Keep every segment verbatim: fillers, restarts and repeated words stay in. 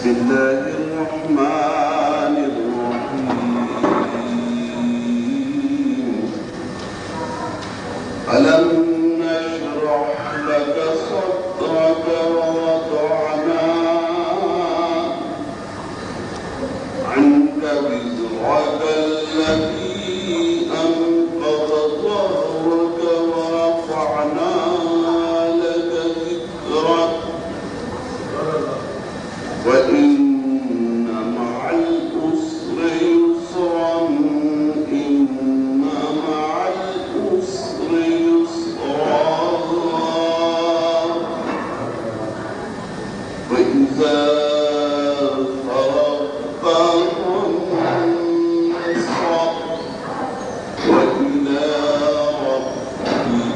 بسم الله الرحمن الرحيم ألم نشرح لك صدرك ووضعنا عنك وزرك الذي أنقض ظهرك ورفعنا لك ذكرك وإن مع العسر يسرا إن مع العسر يسرا وإذا فرغت فانصب وإلى ربك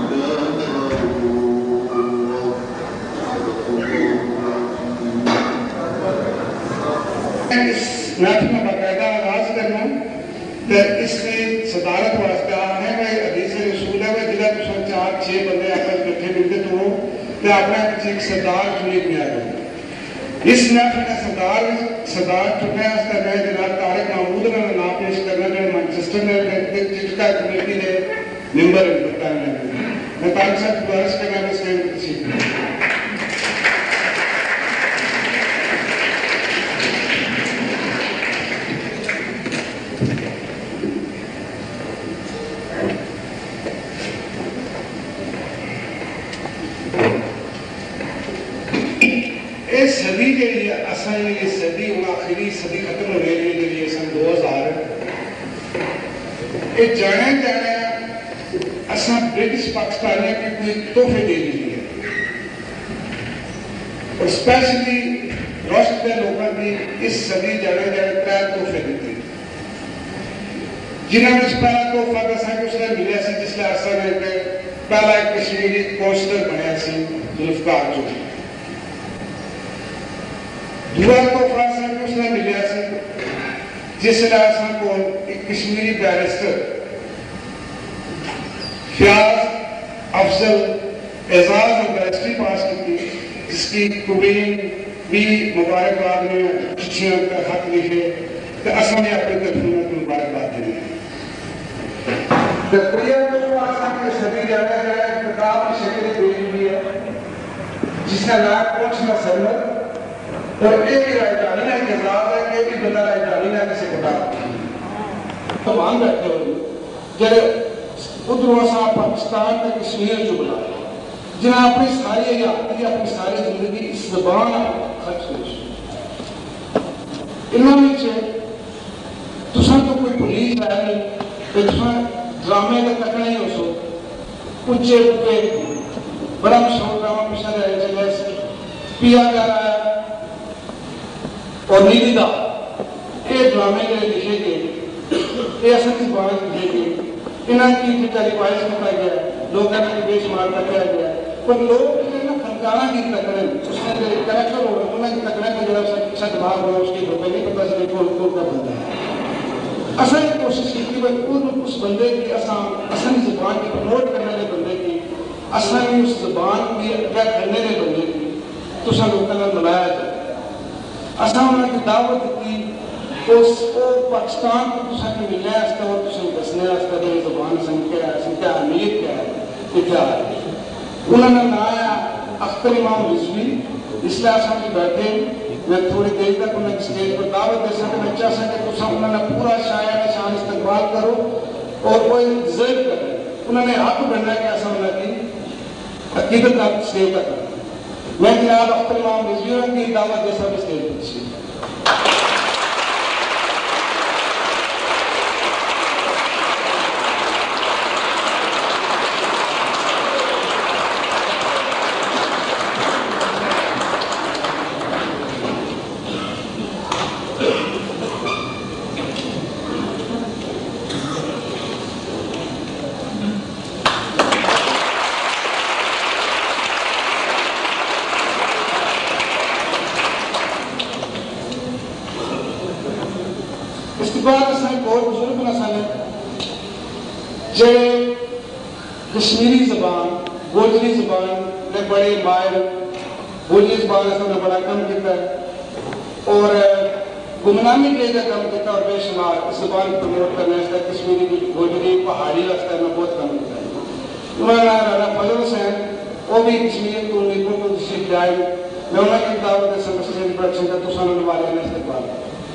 اس نعت میں باقاعدہ آغاز کرنا تو اس سے صدارت واسطہ آنے میں حدیث رسول ہے جہاں تو چار چھ بندے آکر کٹھے ملتے تو ہو تو اپنا کچھ ایک صدار چنی پیا گئے اس نعت میں صدار صدار چکے واسطہ میں جناب طارق محمود نے نام پیش کرنا جو مانچسٹر میں جس کا کمیٹی نے ممبر بتانے لگے میں طارق صاحب گزارش کرنا میں اس کے تشریف اس صدی کے لیے اصل یہ صدی آخری صدی ختم ہونے کے لیے سن دو ہزار یہ جانے جانے اصل برٹش پاکستانیہ کی کوئی تحفے دے دیجیے اور اسپیشلی روشت کے لوگوں کی اس صدی جانے جانے ترے تحفے دیتے جنہوں نے اس پہلا تحفہ دسا کہ اس نے ملیا سی جس لئے اصل ہے کہ پہلا ایک کشمیری پوسٹر بنیا سی ذوالفقار جو دوسرا تحفہ سے اس نے ملیا سی جس لئے اصل کو ایک کشمیری بیرسٹر فیاض افضل اعزاز اور بیرسٹری پاس کی تھی جس کی کوبین بھی مبارکباد میں چٹھیاں کا خط لکھے تو اصل نے اپنے ترجمے کو مبارکباد دی تقریباً جو اصل کے صدی جانے جانے کتاب کی شکل بھیج ہوئی ہے جس کا نام پہنچنا سرمت اور ایک ہی رائے جانی ہے کہ اعزاز ہے کہ ایک ہی بندہ رائے جانی ہے کسی کتاب تو مان بیٹھے ہوئے جب ادھر صاحب پاکستان کا کشمیر جو بلا جنہاں اپنی ساری حیاتی اپنی ساری زندگی اس زبان خرچ کریں انہوں نے چھے تساں تو کوئی پولیس ہے نہیں کہ تساں ڈرامے کا تکڑا ہی ہو سو اچھے اٹھے بڑا مشہور ڈرامہ پیشہ رہے جلس پیا جا رہا ہے اور نیلی دا یہ ڈرامے کے لکھے گئے یہ اصل زبان لکھے گئے انہاں کی بیچاری وائس میں پائی گیا لوگ کہنا کہ بے شمار کا کیا گیا پر لوگ انہیں نا فنکارہ کی تکڑے اس نے جو کریکٹر ہو رہا ہے انہیں کی تکڑے کا جو اچھا دماغ ہو رہا ہے اس کی روپے نہیں پتہ سے کون کون کا بندہ ہے اصل کوشش کی کہ اس بندے کی اصل زبان کی پروموٹ کرنے لے بندے کی اصل اس زبان کی اگر کرنے لے بندے کی تو سا لوگ کلر ملایا جائے اصل انہیں کی دعوت کی اس پاکستان کو تسا کی ملنے آستا اور تسا دسنے آستا کہ یہ زبان سن کیا ہے سن کیا اہمیت کیا ہے یہ کیا ہے انہوں نے نایا اختر امام رضوی اس لئے آسان کی بیٹھے میں تھوڑی دیر تک انہیں اسٹیج پر دعوت دے سکتے میں چاہ سکتے تسا انہوں نے پورا شاعر شان استقبال کرو اور وہ ضرور کرے انہوں نے حق بننا کہ ایسا انہوں کی عقیدت کا اسٹیج تک میں جناب اختر امام رضوی کی دعوت دے سکتے اسٹیج پر تشریف کشمیری زبان گوجری زبان نے بڑے مائر گوجری زبان نے بڑا کم کیتا ہے اور گمنامی کے لیے کام کیا اور بے شمار زبان پروموٹ کرنے سے کشمیری گوجری پہاڑی واسطے میں بہت کام کیا مولانا رانا فضل حسین وہ بھی کشمیر کو نیکوں کو تشریف لائے میں انہوں کی دعوت سمسٹری پروڈکشن کا تو سننے والے نے استقبال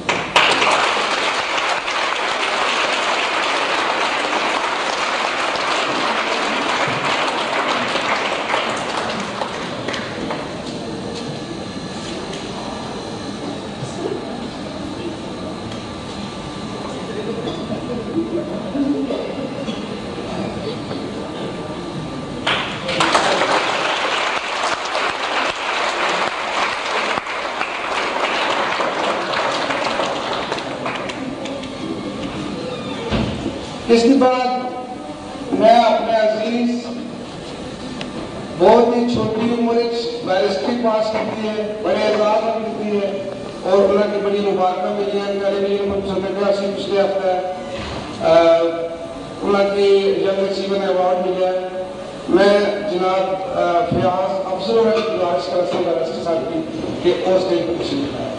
اس کے بعد میں اپنے عزیز بہت ہی چھوٹی عمر بیرسٹری پاس کرتی ہے بڑے اعزاز ملتی ہے اور انہوں کی بڑی مبارکہ ملی ہیں میرے لیے پچھلے ہفتہ ہے انہوں کی ینگ اچیومنٹ ایوارڈ ملا ہے میں جناب فیاض افضل و گزارش کر رہا ہوں بیرسٹر صاحب کی کہ اور اسٹیج پر تشریف لائیں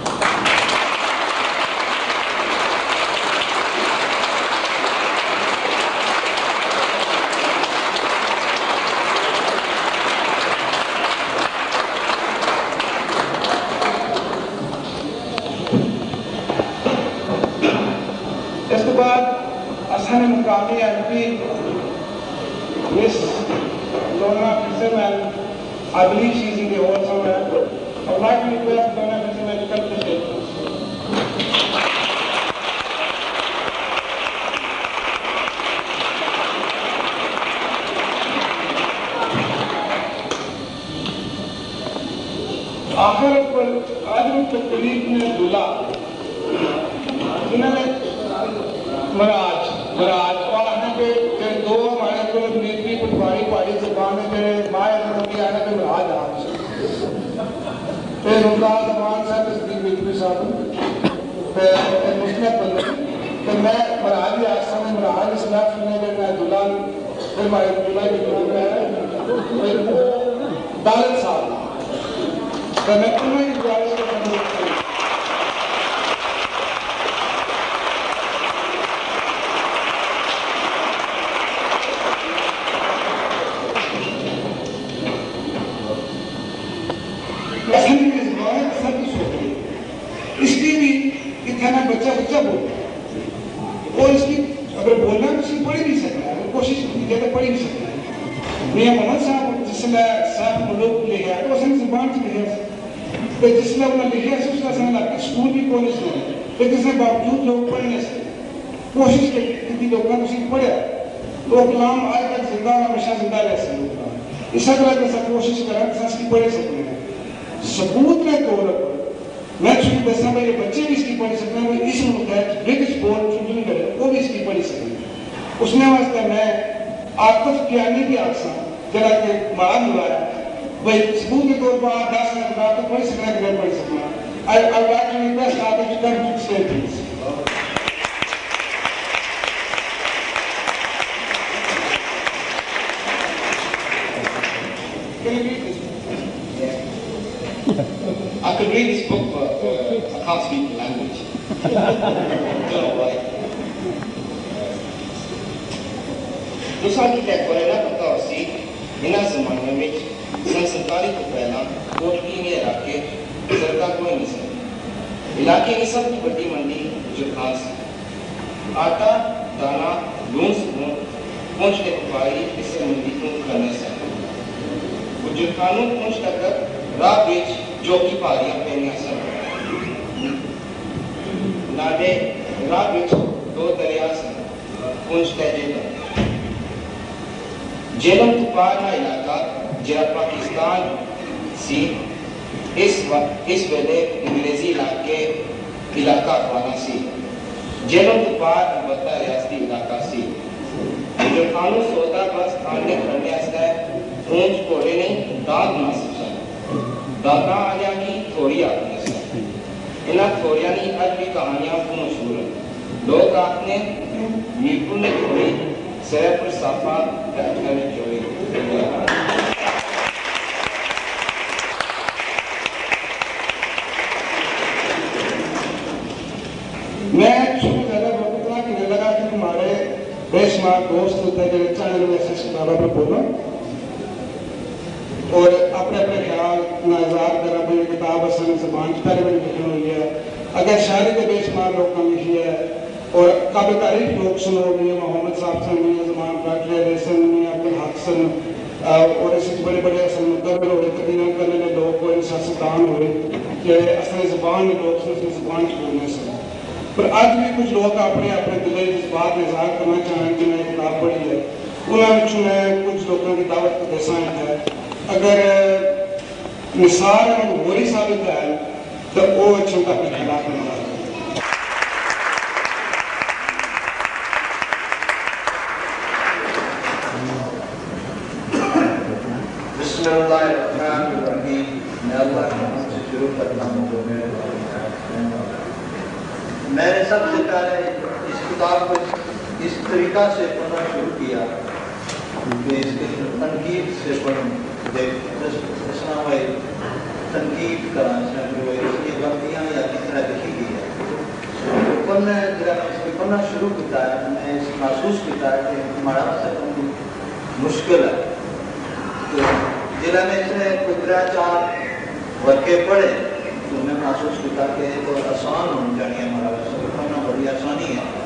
مقامی ایم پی مس لونا فزرمین I believe she is in the hall somewhere. I would like to request Lorna Fisherman to come to the stage. آخر پر آج ان کے قریب نے دلہا جنہوں نے مراج مراج اور آنے پہ دو ہمارے کو نیتری پٹواری پہاڑی زبان میں تیرے مائے رنگی آنے پہ مراج آج پھر ممتاز امان صاحب صدیق بیٹوی صاحب پھر مسلط بندے پھر میں مراجی آسا میں مراج اسلاف سننے کے میں دلال پھر ہمارے دلال کی دلال میں ہے پھر دالت صاحب پھر میں انہوں کی دلال سے بندے اس کی بھی اتنا بچہ بچہ بولتا ہے اور اس کی اگر بولنا تو اس کی پڑھ نہیں سکتا ہے کوشش کی جگہ پڑھ نہیں سکتا ہے میاں محمد صاحب جس میں صاحب ملوک لے گیا تو اس نے زبان سے لکھا تو جس میں انہوں نے لکھا ہے اس کا سمجھ لگتا اسکول بھی کالج میں لیکن اس نے باوجود لوگ پڑھنے سے کوشش کی کتنی لوگوں نے اسی پڑھا تو کلام آج تک زندہ اور ہمیشہ زندہ رہ سکتے اس طرح کے ساتھ کوشش کرا کہ اس کی پڑھے سکتے ہیں ثبوت کے طور پر میں چھوٹی دسنا میرے بچے بھی اس کی پڑھی سکتے ہیں وہ اس ملک ہے برٹش بورڈ چھوٹی کرے وہ بھی اس کی پڑھی سکتے ہیں اس نے واسطے میں عاطف کیانی کی آسا جرا کہ معلوم ہوا ہے بھائی ثبوت کے طور پر دس منٹ بعد تو پڑھی سکنا ہے پڑھی سکنا I would like to request Atif to come to the stage, please. Can you read this? I could read this book, but uh, I can't speak the language. Don't know why. دوسرا کی ٹیکورینا پتا اسی بنا زمانے میں سن سنتالی کو پہلا کوٹلی میں علاقے سرکا کوئی نہیں سکتا علاقے کی سب کی بڑی منڈی جو خاص ہے آٹا دانا لون سکون پونچھ کے کفاری اس سے منڈی کو کرنے سے وہ جو قانون پونچھ تک راہ بیچ جو کی پاریاں پہنیا سر ناڈے راہ بیچ دو دریا سے پونچھ تہجے کا جیلم تپارنا علاقہ جرا پاکستان سی اس وقت اس ویلے انگریزی علاقے علاقہ افغانہ سی جیلم تپار البتہ ریاستی علاقہ سی جو خانو سودا بس کھانے کرنے آستا ہے اونچ کوڑے نہیں داد مناسب سا دادا آجا کی تھوڑی آتی ہے سا انہا تھوڑیاں نہیں آج بھی کہانیاں کو مشہور ہیں لوگ آتنے میرپور نے تھوڑی سیر پر صافہ رہتا ہے چوری شمار دوست ہوتے ہیں جو چاہنے میں ایسے کتابوں پہ بولو اور اپنے اپنے خیال نازار کرنا بھی کتاب اصل زبان پہلے بھی لکھی ہوئی ہے. اگر شاعری کے بے شمار لوگ نے لکھی ہے اور قابل تعریف لوگ سن ہو گئی محمد صاحب سن میاں زمان ڈاکٹر علی سن میاں عبدالحق سن اور ایسے بڑے بڑے اصل مقبل ہوئے قدیمہ کرنے میں لوگ کوئی سیاستدان ہوئے کہ اصل زبان میں لوگ اصل زبان کی بولنے سے. پر آج بھی کچھ لوگ اپنے اپنے دلی جذبات میں اظہار کرنا چاہیں کہ میں کتاب پڑھی ہے انہوں نے کچھ لوگوں کی دعوت کو دسائیں ہے. اگر نثار ہو رہی ثابت ہے تو وہ اچھوں کا اپنے خلاف میں ملا بسم اللہ الرحمن الرحیم. میں اللہ کے نام سے شروع کرتا ہوں جو میرے میں نے سب سے پہلے اس کتاب کو اس طریقہ سے پڑھنا شروع کیا کہ اس کے تنقید سے پڑھوں اسنا ہوئے تنقید کرانا جو ہے اس کی غلطیاں یا کس طرح لکھی گئی ہے پڑھنا جب اس کو پڑھنا شروع کیا ہے میں اس محسوس کیا ہے کہ ہمارا سب مشکل ہے. تو جب میں اس نے قدرہ چار ورقے پڑھے تو میں محسوس کیا کہ یہ تو آسان ہو جانی ہے ہمارا سب پڑھنا بڑی آسانی ہے.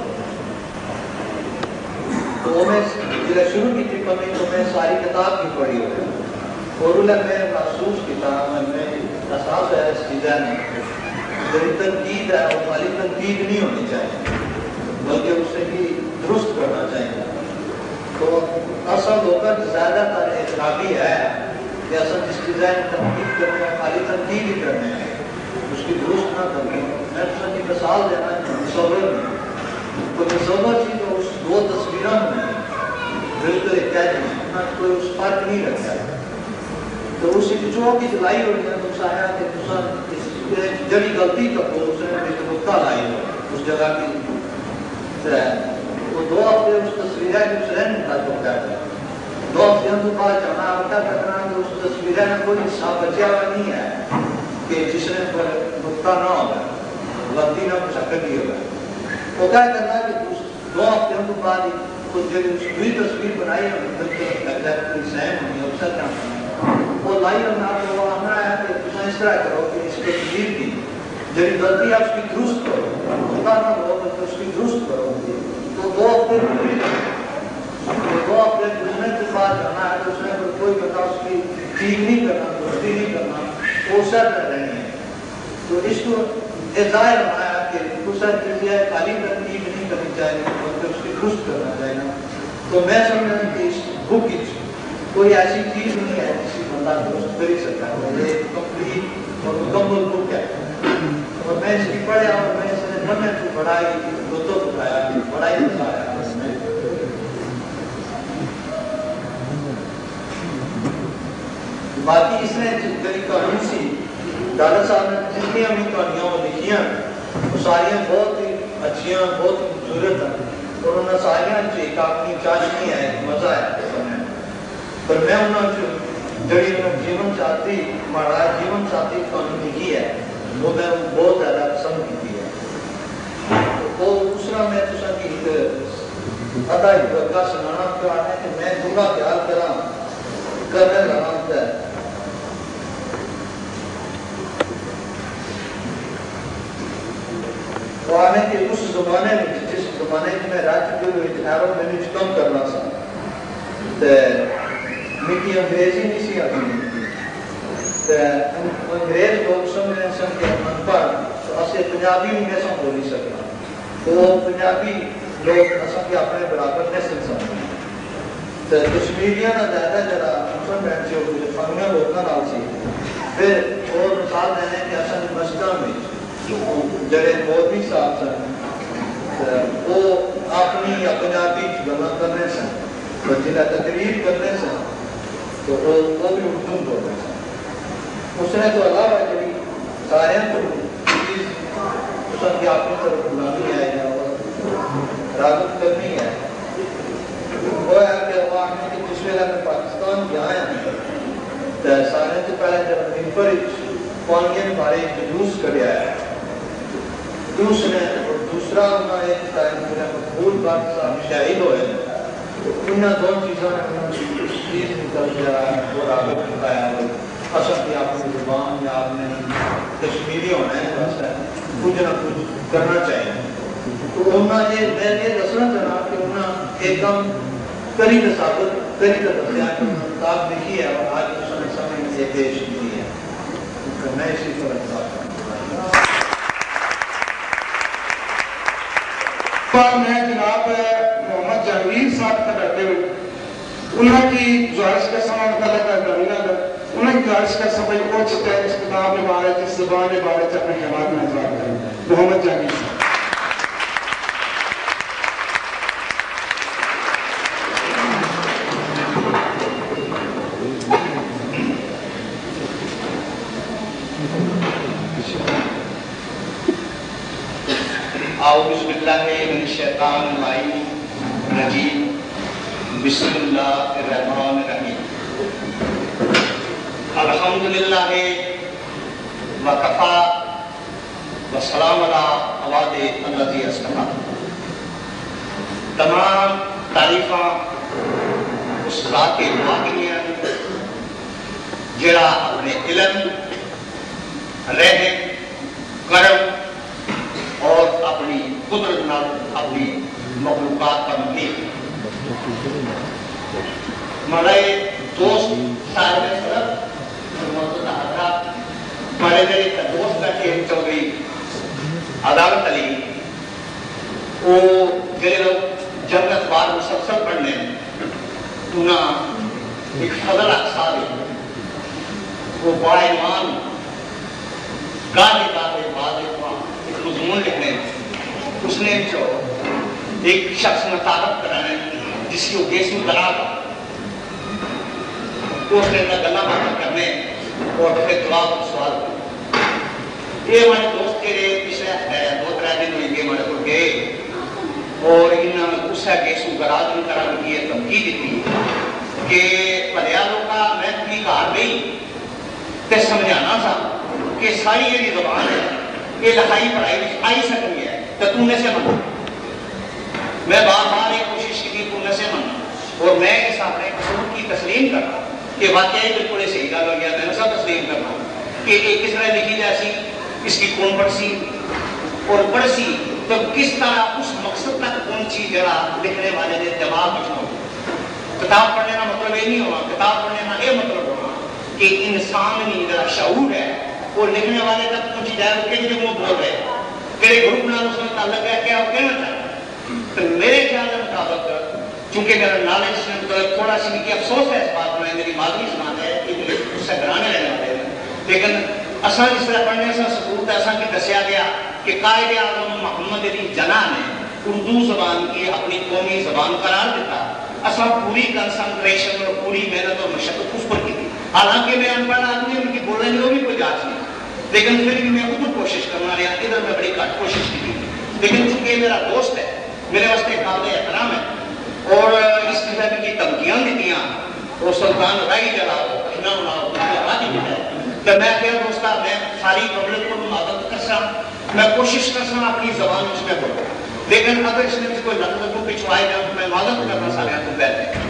تو میں جب شروع کی تھی پڑھنے تو میں ساری کتاب کی پڑھی ہوئی اور میں محسوس کیا میں احساس ہے اس چیزیں میری تنقید ہے وہ خالی تنقید نہیں ہونی چاہیے بلکہ اسے بھی درست کرنا چاہیے. تو اصل ہو کر زیادہ تر اعتراضی ہے کہ اصل جس چیزیں تنقید کرنے ہیں خالی تنقید ہی کرنے ہیں اس کی درست نہ کرنے. میں اس کی مثال دینا مصور میں کوئی مصور تھی تو اس دو تصویروں میں بالکل احتیاط میں کوئی اس فرق نہیں رکھتا ہے. تو اس کی چوہوں کی جلائی ہو گیا تو اس آیا کہ جڑی غلطی تک ہو اس نے نقطہ لائی ہو اس جگہ کی وہ دو ہفتے اس تصویریں جو سرین میں تعلق کرتا ہے دو ہفتے تو بعد جانا ہوتا کرنا کہ اس تصویریں میں کوئی حصہ بچیا ہوا نہیں ہے کہ جس نے پر نقطہ نہ ہوگا غلطی نہ مشکل بھی ہوگا. وہ کیا کرنا کہ دو ہفتے تو بعد کچھ جب اس دوئی تصویر بنائی ہے بالکل لگتا ہے کوئی سہم ہونی ہے اس کا کیا وہ لائی ہم نے آپ کو وہ آنا ہے کہ تم اس طرح کرو کہ اس کے تصویر کی جب غلطی آپ اس کی درست کرو خدا نہ ہو تو اس کی درست کرو تو دو ہفتے گزری دو ہفتے گزرنے کے بعد جانا ہے تو اس نے کوئی بتا اس کی ٹھیک نہیں کرنا درستی نہیں کرنا وہ سر کر رہی ہے. تو اس کو ظاہر بنایا کہ دوسرا چیز یہ خالی تنقید نہیں کرنی چاہیے بلکہ اس کی درست کرنا چاہیے. تو میں سمجھا کہ اس بک کوئی ایسی چیز نہیں ہے کسی بندہ درست کر ہی سکتا ہے. یہ کمپلیٹ اور مکمل بک ہے اور میں اس کی پڑھا اور میں اس نے پڑھنے کو بڑا ہی لطف اٹھایا بڑا ہی مزہ آیا اس میں. باقی اس نے جتنی کہانی سی دادا صاحب نے جتنی ہمیں کہانیاں وہ لکھیاں وہ ساریاں بہت ہی اچھیاں بہت ہی خوبصورت ہیں اور انہوں نے ساریاں ایک اپنی چاشنی ہے مزہ ہے. پر میں انہوں نے جڑی انہوں جیون ساتھی ہمارا جیون ساتھی کہانی لکھی ہے وہ میں بہت زیادہ پسند کی ہے. وہ دوسرا میں تو ایک ادھا ہی ورگا سنانا چاہتا ہے کہ میں دورا خیال کرا کرنے لگا ہے وہ آنے کے اس زمانے میں جس زمانے میں رہ چکے ہوئے ٹھہروں میں نے کم کرنا سا میٹھی انگریزی نہیں سی آتی انگریز لوگ سمجھنے سن کے ان پڑھ تو اسے پنجابی بھی میں سن بولی سکنا تو پنجابی لوگ اصل کے اپنے برابر میں سن سمجھنے تو کشمیریاں نہ زیادہ جرا مسلم بہن سے ہوئی فنگے لوگوں نال سی. پھر اور مثال دینے کہ اصل مسجدہ میں جڑے مودی صاحب سن وہ اپنی پنجابی گلا کرنے سن اور جنہیں تقریر کرنے سن تو وہ بھی اردو بولنے سن. اس نے تو علاوہ جی سارے تو چیز اس کی اپنی طرف بلانی ہے یا راغب کرنی ہے وہ ہے کہ وہ آنے کہ جس ویلے میں پاکستان گیا ہے تو سارے تو پہلے جب منفر پانگین بارے جلوس کریا ہے دوسرے اور دوسرا انہوں نے ایک ٹائم جو ہے مقبول بات صاحب شہید ہوئے انہیں دو چیزوں نے انہیں چیز نکل گیا اور آگے بتایا اصل کی اپنی زبان یا آپ نے کشمیری ہونا ہے بس ہے کچھ نہ کچھ کرنا چاہیے. تو انہیں یہ میں یہ دسنا چاہنا کہ انہیں ایک دم کری کا ثابت کری کا دسیا کہ انہوں نے کتاب لکھی ہے اور آج اس نے سمجھ یہ پیش کی ہے. میں اسی طرح بات کروں پر میں جناب محمد جہانگیر صاحب کا کرتے ہوئے انہوں کی گزارش کا سما مطلب کا زمینہ کا انہوں کی گزارش کا سمجھ پہنچ ہے اس کتاب کے بارے جس زبان کے بارے اپنے خیالات میں اظہار کریں. محمد جہانگیر صاحب. اعوذ باللہ من الشیطان الرجیم بسم اللہ الرحمن الرحیم. الحمدللہ وکفا وسلام علی عباد الذی اصطفیٰ. تمام تعریفاں اس ذات کے واقعی جڑا اپنے علم رحم کرم اور اپنی قدرت نال اپنی مخلوقات پر مبنی. ہمارے دوست صاحب صدر موجود حضرات ہمارے میرے دوست بیٹھے ہیں چودھری عدالت علی وہ جڑے لوگ جنگ اخبار مسلسل پڑھنے انہیں ایک فضل اقصاد ہے وہ بڑا ایمان گاہ گاہ بعض مضمون لکھنے اس نے جو ایک شخص میں تعارف کرانے جس کی وہ گیسو گلا تھا تو اس نے گلا بات کرنے اور پھر جواب سوال یہ ہمارے دوست کے لیے پچھلے دو تر دن ہوئی گئے ہمارے کو گئے اور انہوں نے اس گیسو گلا دن کرنے کی دھمکی دیتی کہ پلیالوں کا میں تھی کار نہیں تے سمجھانا تھا کہ ساری یہ زبان ہے یہ لکھائی پڑھائی آئی سکتی ہے تو تم نے سے منو. میں بار بار ایک کوشش کی تم نے سے منو اور میں اس اپنے قصور کی تسلیم کرتا کہ واقعی بالکل صحیح گل ہو گیا. میں نے سب تسلیم کرنا کہ یہ کس طرح لکھی جائے سی اس کی کون پڑھ سی اور پڑھ سی تو کس طرح اس مقصد تک پہنچی جڑا لکھنے والے نے دماغ میں ہو. کتاب پڑھنے کا مطلب یہ نہیں ہوا. کتاب پڑھنے کا یہ مطلب ہونا کہ انسانی جڑا شعور ہے وہ لکھنے والے تک پہنچی جائے وہ کس جگہ بول رہے ہیں میرے گروپ نال اس میں تعلق ہے کیا وہ کہنا چاہتا. تو میرے خیال کے مطابق چونکہ میرا نالج اس میں مطلب تھوڑا سی کہ افسوس ہے اس بات میں میری مادری زبان ہے کہ اس سے گرانے رہنے والے ہیں لیکن اصل جس طرح پڑھنے سے سکوت ایسا کہ دسیا گیا کہ قائد اعظم محمد علی جناح نے اردو زبان کی اپنی قومی زبان قرار دیتا. اصل پوری کنسنٹریشن اور پوری محنت اور مشقت اس پر کی تھی. حالانکہ میں ان پڑھ آدمی ان کی بولنے میں بھی کوئی جانچ نہیں لیکن پھر بھی میں ادھر کوشش کرنا رہا ادھر میں بڑی گھٹ کوشش کی تھی. لیکن چونکہ میرا دوست ہے میرے واسطے قابل احترام ہے اور اس قسم کی دھمکیاں دیتی اور سلطان رائی جڑا کھنا ہونا تو میں کیا دوستا میں ساری پبلک کو مدد کرسا میں کوشش کرسا اپنی زبان اس میں بولوں لیکن اگر اس میں کوئی لفظ کو پچھوائے جاؤں تو میں مدد کرنا سارے کو پہلے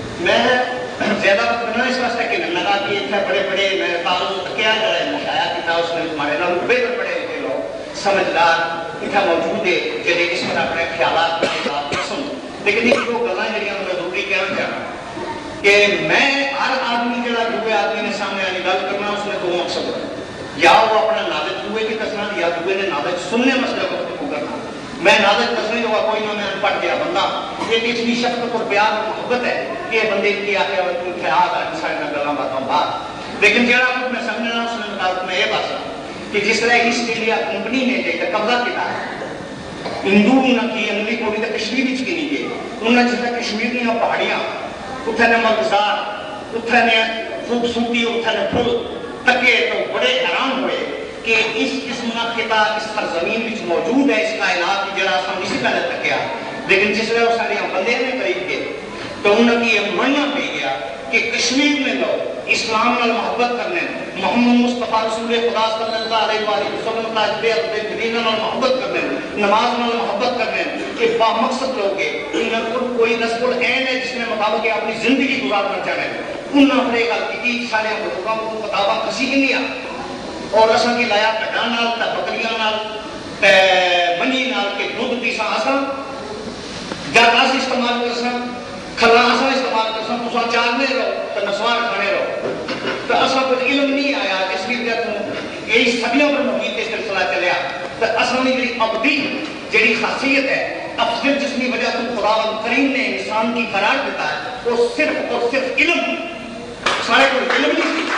میں زیادہ وقت نہ اس واسطے کہ میں لگا کہ اتنے بڑے بڑے میں تعلق کیا جا رہا ہے مشایا کیا اس میں ہمارے نام بہتر پڑے لکھے لوگ سمجھدار اتنا موجود ہے جنہیں اس طرح اپنے خیالات پسند لیکن ایک دو گلاں جڑیاں میں ضروری کہنا چاہنا کہ میں ہر آدمی جڑا دوسرے آدمی نے سامنے آنے گل کرنا اس میں دو مقصد ہے یا وہ اپنا نالج دوے کی کسنا یا دوے نے نالج سننے مسئلے کو گفتگو کرنا. میں نالج کسنے جو کوئی نہ میں پڑھ گیا بندہ یہ اتنی شفقت اور پیار اور محبت ہے کہ یہ بندے کی آخر اور تم خیال آ سارے نہ گلاں باتوں بات لیکن جڑا کچھ میں سمجھنا اس میں مطابق میں یہ بات کہ جس طرح ایسٹ انڈیا کمپنی نے جو قبضہ کیا ہے ہندو نہ کی انگلی کو بھی تو کشمیر کی نہیں گئے انہیں جس طرح کشمیر کی پہاڑیاں اتنے نے مغزار اتنے نے خوبصورتی اتنے نے پھول تکے تو بڑے حیران ہوئے کہ اس قسم کا خطہ اس سرزمین میں موجود ہے اس کائنات کی جڑا ہم اسی پہلے تکیا لیکن جس طرح وہ سارے بندے نے قریب گئے تو انہوں کی یہ مننا پہ گیا کہ کشمیر میں لوگ اسلام نال محبت کرنے محمد مصطفیٰ رسول خدا صلی اللہ علیہ وآلہ وسلم تاجدے اپنے مدینہ نال محبت کرنے نماز نال محبت کرنے کہ با مقصد لوگ کے انہاں کو کوئی نسب العین ہے جس میں مطابق اپنی زندگی گزارنا چاہے انہاں پر ایک کی سارے لوگوں کو مطابق کسی نہیں آ اور اساں کی لایا کٹا نال تے بکریاں نال تے منی نال کے دودھ پیسا اساں جب اساں استعمال کرساں کھلا اساں استعمال کرساں تساں چارنے رہو تے نسوار کھانے رہو تے اساں کو علم نہیں آیا اس لیے کہ یہ صدیوں پر محیط کے سلسلہ چلیا تے اساں دی جڑی ابدی جڑی خاصیت ہے افضل جس کی وجہ سے خداوند کریم نے انسان کی قرار دیتا ہے وہ صرف اور صرف علم سارے کو علم نہیں سی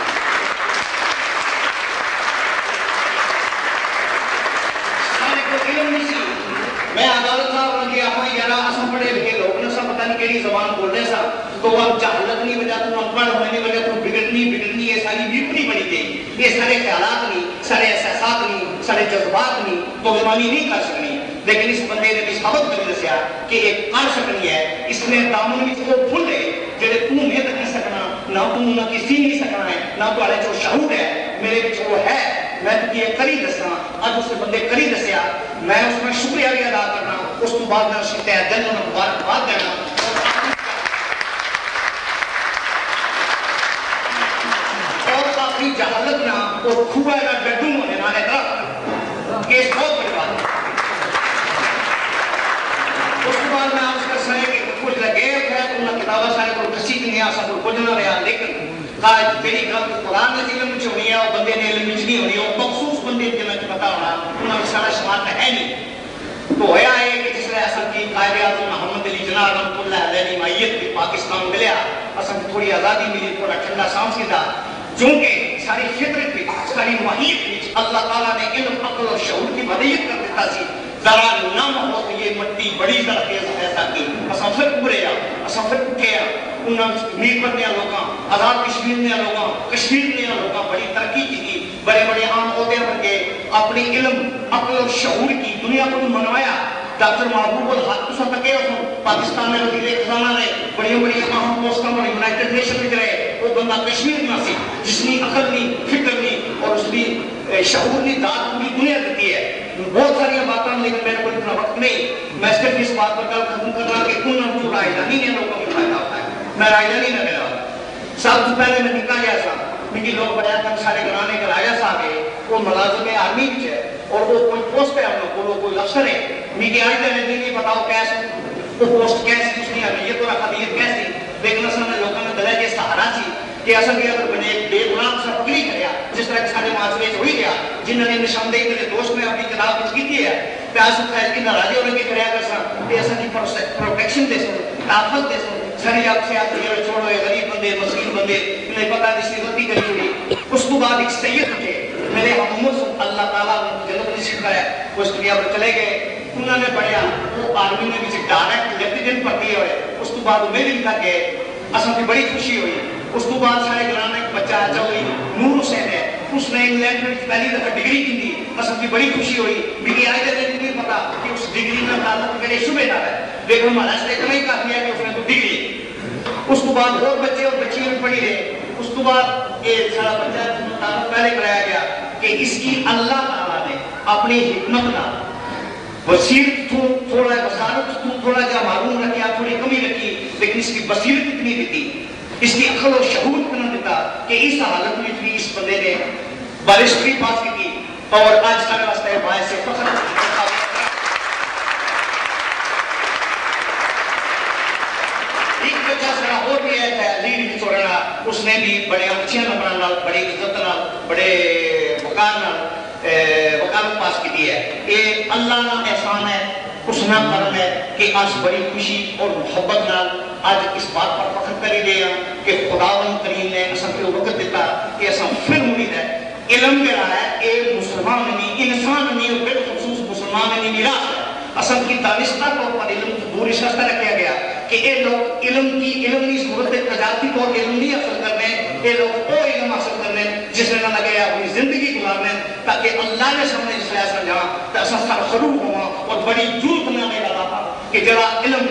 میں عدالت صاحب نے کیا ہاں یارا اساں پڑھے لکھے لوگ نے سب پتہ نہیں کیڑی زبان بولنے سا تو وہ جہالت نہیں وجہ تو ان پڑھ ہونے کی وجہ تو بگڑنی بگڑنی یہ ساری بیپنی بنی گئی یہ سارے خیالات نہیں سارے احساسات نہیں سارے جذبات نہیں تو زبانی نہیں کر سکنی لیکن اس بندے نے بھی ثابت کر دسیا کہ ایک کر سکنی ہے اس نے دامن وچ وہ پھل ہے جڑے تو محنت کی سکنا نہ تو نہ کسی نہیں سکنا ہے نہ تواڈے جو شعور ہے میرے وچ وہ ہے میں تو یہ کری دساں اج اس بندے کری دسیا میں اس میں شکریہ بھی ادا کرنا اس تو بعد میں اس کی تہ دل میں مبارکباد دینا اور کافی جہالت نہ اور کھوئے کا ڈڈو ہونے نہ اعتراف کیس بہت بڑی بات ہے اس کے بعد میں آپ کر سکیں کہ کچھ لگے ہے انہوں نے کتابہ سارے کو کسی نہیں آ سکتا کچھ نہ رہا لیکن آج میری گل قرآن نے علم وچ ہونی ہے اور بندے نے علم وچ نہیں ہونی ہے مخصوص بندے جنہاں کو پتہ ہونا انہاں کو سارا شمار ہے نہیں تو ہویا ہے کہ جس نے اصل کی قائد اعظم محمد علی جناح رحمۃ اللہ علیہ کی مائیت کی پاکستان ملیا اصل کی تھوڑی آزادی ملی تھوڑا ٹھنڈا سانس کیتا چونکہ ساری فطرت بھی ساری محیط بھی اللہ تعالیٰ نے علم عقل اور شعور کی ہدایت کر دیتا سی ذرا نم ہو تو یہ مٹی بڑی ذرا تیز ایسا کی اساں پھر پورے آ اساں پھر اٹھے آ انہاں میر کرنے لوگاں آزاد کشمیر نے لوگاں کشمیر نے لوگاں بڑی ترقی کی بڑے بڑے عام عہدے پر کے اپنی علم عقل اور شعور کی دنیا کو منوایا ڈاکٹر محبوب الحق تو سب تکے ہو پاکستان میں وزیر خزانہ رہے بڑی بڑی اہم پوسٹوں پر یونائٹڈ نیشن میں رہے وہ بندہ کشمیر میں سی جس نے عقل نہیں فکر نہیں اور اس کی شعور نہیں داد پوری دنیا دیتی ہے بہت ساری باتیں لیکن میرے کو اتنا وقت نہیں میں صرف اس بات پر کل ختم کر رہا کہ کون ہم جو رائے دانی نے لوگوں کو فائدہ ہوتا ہے میں رائے دانی نہ میرا سب سے پہلے میں نکا گیا تھا میری لوگ بجائے تک سارے گرانے کا راجہ صاحب ہے وہ ملازم آرمی بھی ہے اور وہ کوئی پوسٹ ہے ان کو کوئی افسر ہے میری آج تک نہیں بتاؤ کیسے وہ پوسٹ کیسی اس کی اہمیت اور اہمیت کیسی لیکن اصل میں لوگوں نے دلے کے سہارا سی کہ اصل میں اگر بنے ایک بے غلام سا پکڑی کریا جس طرح کے سارے معاشرے سے ہوئی گیا جنہوں نے نشاندہی میرے دوست میں اپنی کتاب کچھ کی ہے پیاس خیر کی ناراضی ہونے کی کریا کر سا کہ اصل کی پروٹیکشن دے سو تحفظ دے سو ساری آپ سے آپ یہ چھوڑو غریب بندے مسکین بندے انہیں پتہ نہیں سی غلطی کری ہوئی اس کو بعد ایک سید تھے میرے حکومت اللہ تعالیٰ جنت نصیب کرے وہ اس دنیا پر چلے گئے انہوں نے پڑھیا وہ آرمی میں بھی ڈائریکٹ لیفٹیننٹ پڑھتی ہوئے اس کو بعد میں بھی لکھا کہ اصل کی بڑی خوشی ہوئی اس کو بعد سارے گرانے ایک بچہ جو ہوئی نور حسین ہے اس نے انگلینڈ میں پہلی دفعہ ڈگری کی تھی اصل کی بڑی خوشی ہوئی میری آئی دے نہیں پتا کہ اس ڈگری میں تعلق میرے شبے دار ہے لیکن ہمارا اس نے اتنا ہی کافی ہے کہ اس نے تو ڈگری اس کو بعد اور بچے اور بچیاں بھی پڑھی رہے اس کو بعد ایک سارا بچہ تعلق پہلے کرایا گیا کہ اس کی اللہ تعالیٰ نے اپنی حکمت کا بصیرت تھوڑا بصارت تھوڑا جا معلوم رکھیا تھوڑی کمی رکھی لیکن اس کی بصیرت اتنی دیتی اس کی عقل اور شعور اتنا دیتا کہ اس حالت میں بھی اس بندے نے بارشٹری پاس کی اور آج سارے واسطے باعث سے فخر ایک بچہ سارا اور بھی ہے تحریر بھی چھوڑنا اس نے بھی بڑے اچھے نمبر نال بڑی عزت نال بڑے وقار نال وکالت پاس کی ہے یہ اللہ کا احسان ہے حسنا کرم ہے کہ آج بڑی خوشی اور محبت نال آج اس بات پر فخر کری گئے ہیں کہ خداوند کریم نے اصل کو وقت دیتا کہ ایسا پھر امید ہے علم میرا ہے اے مسلمان نہیں انسان نہیں اور بالخصوص مسلمان نہیں میراث ہے اصل کی دانستہ طور پر علم کو دور اشارہ رکھا گیا کہ اے لوگ علم کی علم کی صورت تجارتی طور علم نہیں حاصل کرنے اے لوگ وہ علم حاصل کرنے جس نے نہ لگے اپنی زندگی گزارنے تاکہ اللہ نے سامنے جس لئے سمجھا تو اصلا سرخرو ہوا اور بڑی جور بنانے لگا تھا کہ جرا علم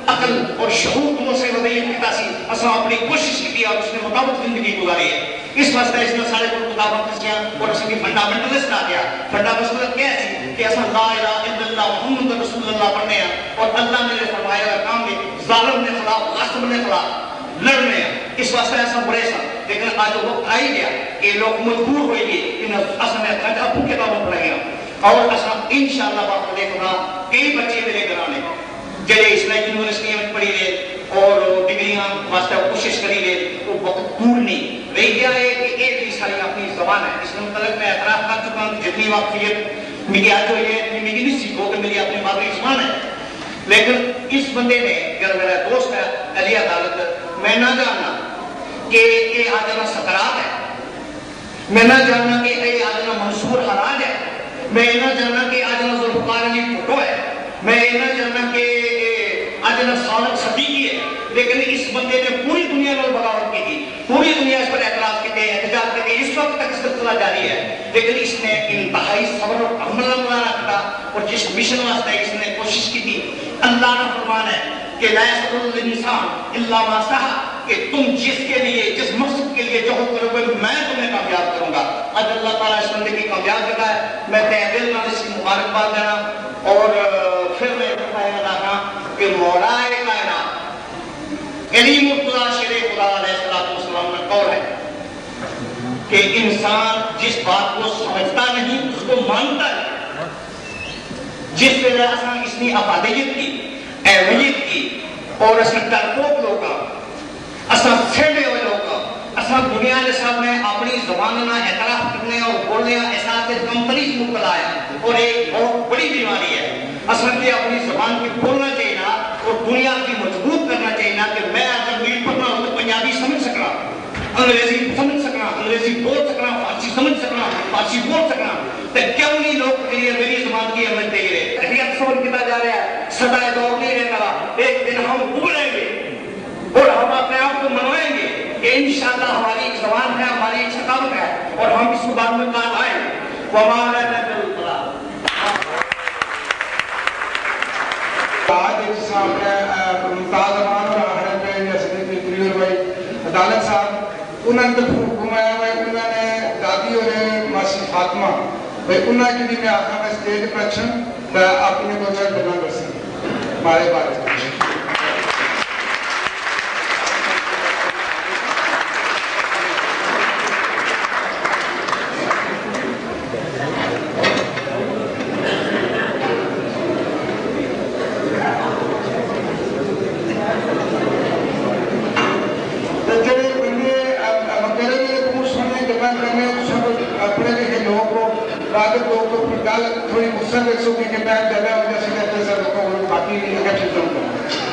عقل اور شعور دونوں سے وضعیت کی تاثیر اساں اپنی کوشش کی اور اس نے مطابق زندگی گزاری ہے. اس واسطے اس نے سارے کو کتاباں کسیاں اور اس کی فنڈامنٹلسٹ آ گیا. فنڈامنٹلسٹ کیا ہے کہ اساں لا الہ الا اللہ محمد رسول اللہ پڑھنے ہیں اور اللہ نے فرمایا ہوا کام میں ظالم نے خلاف غاصب نے خلاف لڑنے ہیں. اس واسطے ایسا برے سا لیکن آج وقت آئی گیا کہ لوگ مجبور ہوئے گے کہ اصل میں اپنی کتابوں پڑھیں گے اور اصل انشاءاللہ باپ دیکھنا کئی بچے میرے گھرانے جڑے اسلامی یونیورسٹی میں پڑھی رہے اور ڈگریاں واسطے کوشش کری رہے وہ وقت دور نہیں رہ گیا ہے کہ ایک ہی ساری اپنی زبان ہے. اس متعلق میں اعتراف کر چکا ہوں جتنی واقفیت میری آج ہوئی ہے میری نہیں سیکھو کہ میری اپنی مادری زبان ہے. لیکن اس بندے نے اگر میرا دوست ہے علی عدالت میں نہ جاننا کہ یہ آج نہ سکرات ہے, میں نہ جاننا کہ یہ آج نہ منصور حراج ہے, میں نہ جاننا کہ آج نہ ذوالفقار علی فوٹو ہے, میں نہ جاننا کہ آج نہ صادق صدیقی ہے. لیکن اس بندے نے پوری دنیا میں بغاوت کی تھی, پوری دنیا اس پر اعتراض کیتے ہیں, احتجاج کیتے ہیں, اس وقت تک اس سلسلہ جاری ہے. لیکن اس نے انتہائی صبر اور عمل مظاہرہ کیا اور جس مشن واسطے اس نے کوشش کی تھی اللہ کا فرمان ہے کہ لا يسأل الانسان الا ما سعى کہ تم جس کے لیے جس مقصد کے لیے جہد کرو گے میں تمہیں کامیاب کروں گا. آج اللہ تعالیٰ اس بندے کی کامیاب جگہ ہے. میں تہ دل میں اس کی مبارکباد دینا اور پھر میں بتایا رہا کہ مولائے کائنات علی مرتضیٰ شیر خدا علیہ السلام میں قول ہے کہ انسان جس بات کو سمجھتا نہیں اس کو مانتا ہے. جس وجہ سے اس نے افادیت کی اہمیت کی اور اس نے ڈرپوک لوگا اساں چھڑے ہوئے لوگا اساں دنیا کے سامنے اپنی زبان نہ اعتراف کرنے اور بولنے احساس کمپنی مبتلا ہے اور ایک بہت بڑی بیماری ہے. اساں کے اپنی زبان کی بولنا چاہیے اور دنیا کی مضبوط کرنا چاہیے کہ میں اگر میری پڑھنا ہوں تو پنجابی سمجھ سکنا, انگریزی سمجھ سکنا, انگریزی بول سکنا, فارسی سمجھ سکنا, فارسی بول سکنا. تو کیوں نہیں لوگ میری زبان کی اہمیت دے رہے ہیں؟ ابھی اکثر کیا جا رہا ہے سدائے دور نہیں رہتا, ایک دن ہم ابھریں گے اور ہم اپنے آپ کو منوائیں گے کہ انشاءاللہ ہماری ایک زبان ہے, ہماری ایک ثقافت ہے اور ہم اس بات میں کام آئیں گے. آج جس اپنے ممتاز امان اور آخرت پہ جیسے کہ تریور بھائی عدالت صاحب انہوں نے گھمایا ہوئے, انہوں نے دادی اور ماسی فاطمہ بھائی انہوں کی بھی میں آخر میں اسٹیج پر اچھن تو اپنے کو جو ہے کرنا کر سکیں ہمارے بارے میں. تھوڑی مصر دیکھو کہ میں جگہ وجہ سے کہتے ہیں لوگوں کو باقی اکٹھے ضرور کروں.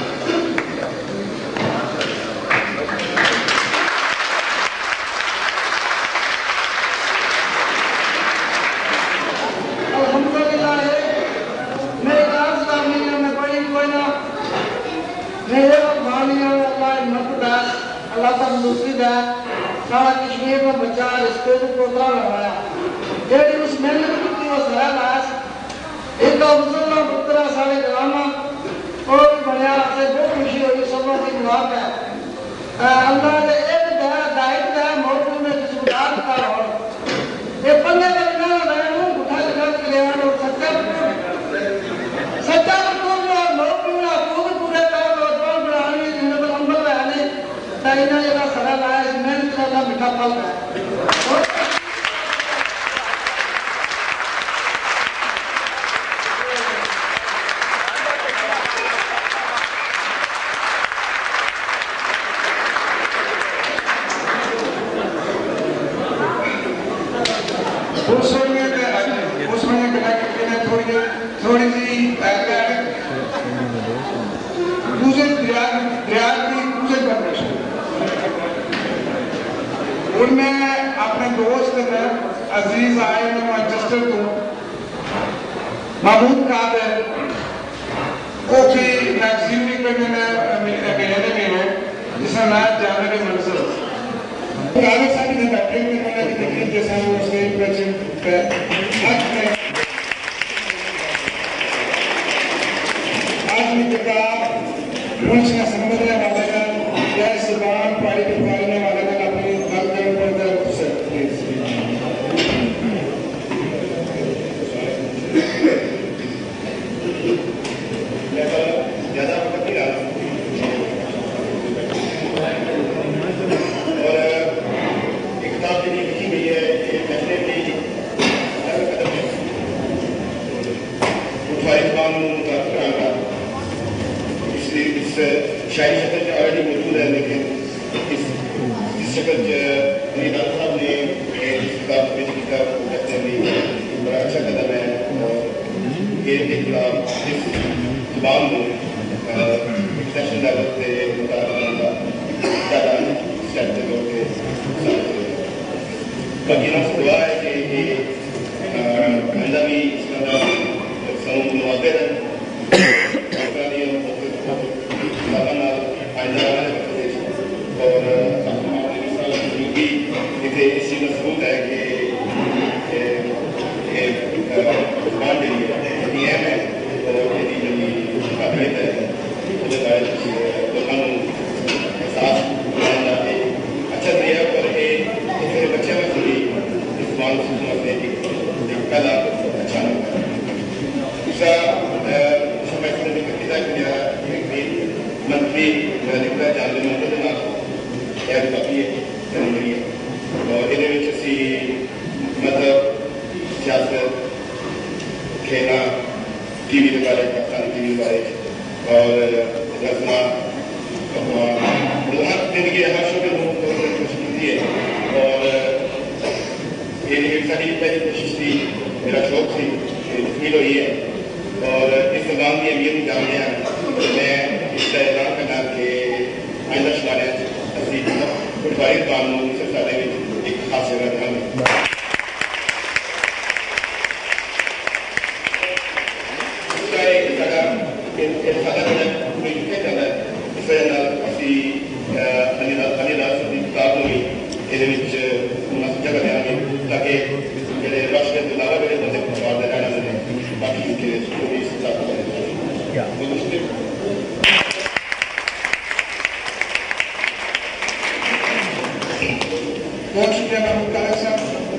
الحمدللہ میرے کار سامنے میں کوئی کوئی نہ میرے بھانیاں اللہ مدد ہے, اللہ کا نصیب ہے. سارا کشمیر میں بچہ اس پہ پروگرام لگایا جیڑی اس محنت کی وہ سہل آس ایک افضل پترا سارے ڈرامہ اور بنیا سے بہت خوشی ہوئی سب کی بات ہے. اللہ نے ایک دائت ہے موضوع میں جس گدار کا رہا یہ پندے لگنا رہے ہوں گھٹا لگا کے لے آنے اور سچا سچا بطور میں اور لوگ میں اپوز پورے کام اور دوار بڑھانی جنہیں پر عمل رہنے تائینہ جگہ سہل آیا اس محنت کا اللہ مٹھا پھل ہے. تھوڑی سی دوسرے دریا کی دوسرے پر ان میں اپنے دوست عزیز آئے میں مانچسٹر کو محمود قادر وہ بھی میگزین پہ میں نے ملنے میں ہے جس میں نیا جانے کے منظر قادر صاحب نے بیٹھے میں نے تقریب جیسا وہ اسٹیج پہ حق میں آج کی کتاب پوچھنا سمجھنے والے کا یا اس زبان پڑھ کے پڑھنے والے کا اپنی گل کرنے پر ذرا سے پلیز زیادہ وقت نہیں رہا اور ایک کتاب کے لیے لکھی گئی ہے یہ ڈیفینیٹلی ہر قدم ہے اٹھائیس کام متاثر آگا اس اس شاعری شکل جو آلریڈی موجود ہے لیکن اس اس شکل علی دان صاحب نے اس کتاب پیش کیا وہ کہتے ہیں بڑا اچھا قدم ہے اور یہ ایک اس زبان میں ایکسپشن لیول سے مطالعہ زیادہ اسٹیپ سے لوگ کے ساتھ باقی نہ دعا ہے کہ یہ آئندہ بھی اس کا سمجھ موافر ہے آئندہ اور اس چیز کا ثبوت ہے کہ زبان کے لیے اتنی اہم ہے اور اتنی جلدی قابلیت ہے احساس اچھا دیا اور میرے بچے میں سے بھی اس زبان کو سمجھنے کی ایک پہلا اچھا نمبر دوسرا فیصلے نے کیا کہ منتری لکھتا جاننے منتظر نہ یہ کافی ہے اور یہ مذہب سیاست کھیلنا ٹی وی کے بارے پاکستانی ٹی وی کے بارے اور رسما ہر زندگی ہر شعبے میں کوشش کی ہے اور یہ ساری پہلی کوشش تھی میرا شوق تھی تکمیل ہوئی ہے اور اس زبان کی اہمیت جانتے ہیں میں اس کا اعلان کرنا کہ آئندہ شمارے پٹواری زبان میں سب سارے ایک خاص جگہ دھیان ہے بہت شکریہ محمود طارق صاحب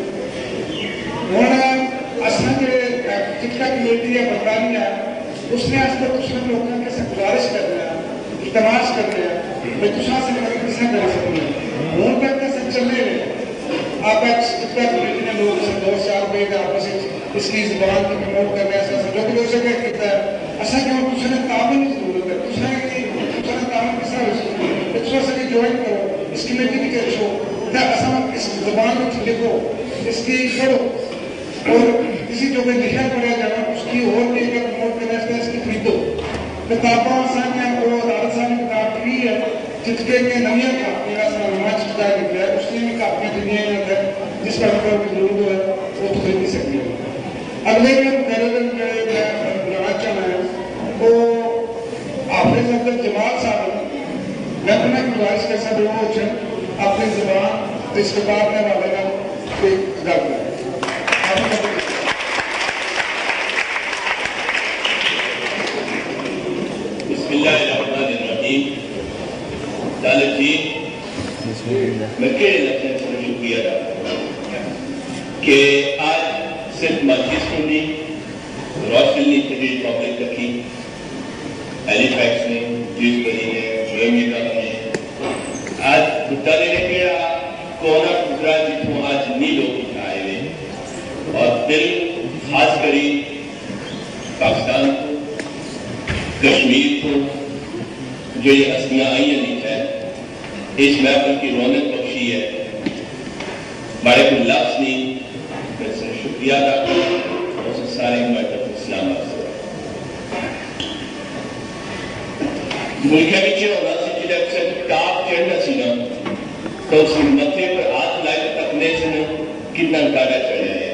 ہوں اصل کے جتنا کمیٹی ہے برطانیہ اس نے آج تک کچھ لوگوں کے ساتھ گزارش کر رہا التماس کر رہا میں دوسرا سے مدد کس طرح کر سکوں ہوں تک کے ساتھ چلنے میں آپ جتنا کمیٹی نے لوگ سے دو سال پہ آپس اس کی زبان کو پروموٹ کرنے ایسا جو کہ اسے کیا کہتا ہے اصل کہ وہ دوسرے تعاون کی ضرورت ہے دوسرے کی دوسرے تعاون کس طرح ہو دوسرے سے جوائن کرو اس کمیٹی بھی کہہ چھو اس زبان کو لکھو اس کی کرو اور کسی جو بھی لکھا پڑا جانا اس کی اور بھی اگر پروموٹ کرنا ہے اس کی خریدو کتاباں آسانیاں اور عدالت صاحب نے کتاب کی ہے جس کے لیے نویاں کاپیاں کا نماز چکا لکھا ہے اس لیے بھی کاپیاں دنیا میں ہے جس کا مطلب کی ضرورت ہے وہ تو خرید نہیں سکتی ہے اگلے میں میرے بلانا چاہنا ہے وہ حافظ عبد جمال صاحب میں اپنا گزارش کر سکتا ہوں وہ اپنی زبان اس کتاب میں والے کا کوئی ادا کریں بسم اللہ الرحمن الرحیم طالب جی میں کہہ لفظ سے شکریہ ادا کہ آج صرف مسجد کو نہیں روشن نے تجریز پبلک رکھی ایلی فیکس نے جیس بری نے جویمیکا نے آج بھٹا لینے کے کونا گزرا جتوں آج نی لوگ آئے ہوئے اور دل خاص کری پاکستان کو کشمیر کو جو یہ ہستیاں آئی ہیں نہیں ہے اس محفل کی رونق بخشی ہے بڑے کو لفظ نہیں میں سے شکریہ ادا کروں اور سے سارے مرتبہ اسلام آسر ملکہ بچے اور راسی جلے اکثر ٹاپ چڑھنا سی نا تو اس متھے پر ہاتھ لائے تکنے سے نا کتنا انکارہ چڑھا ہے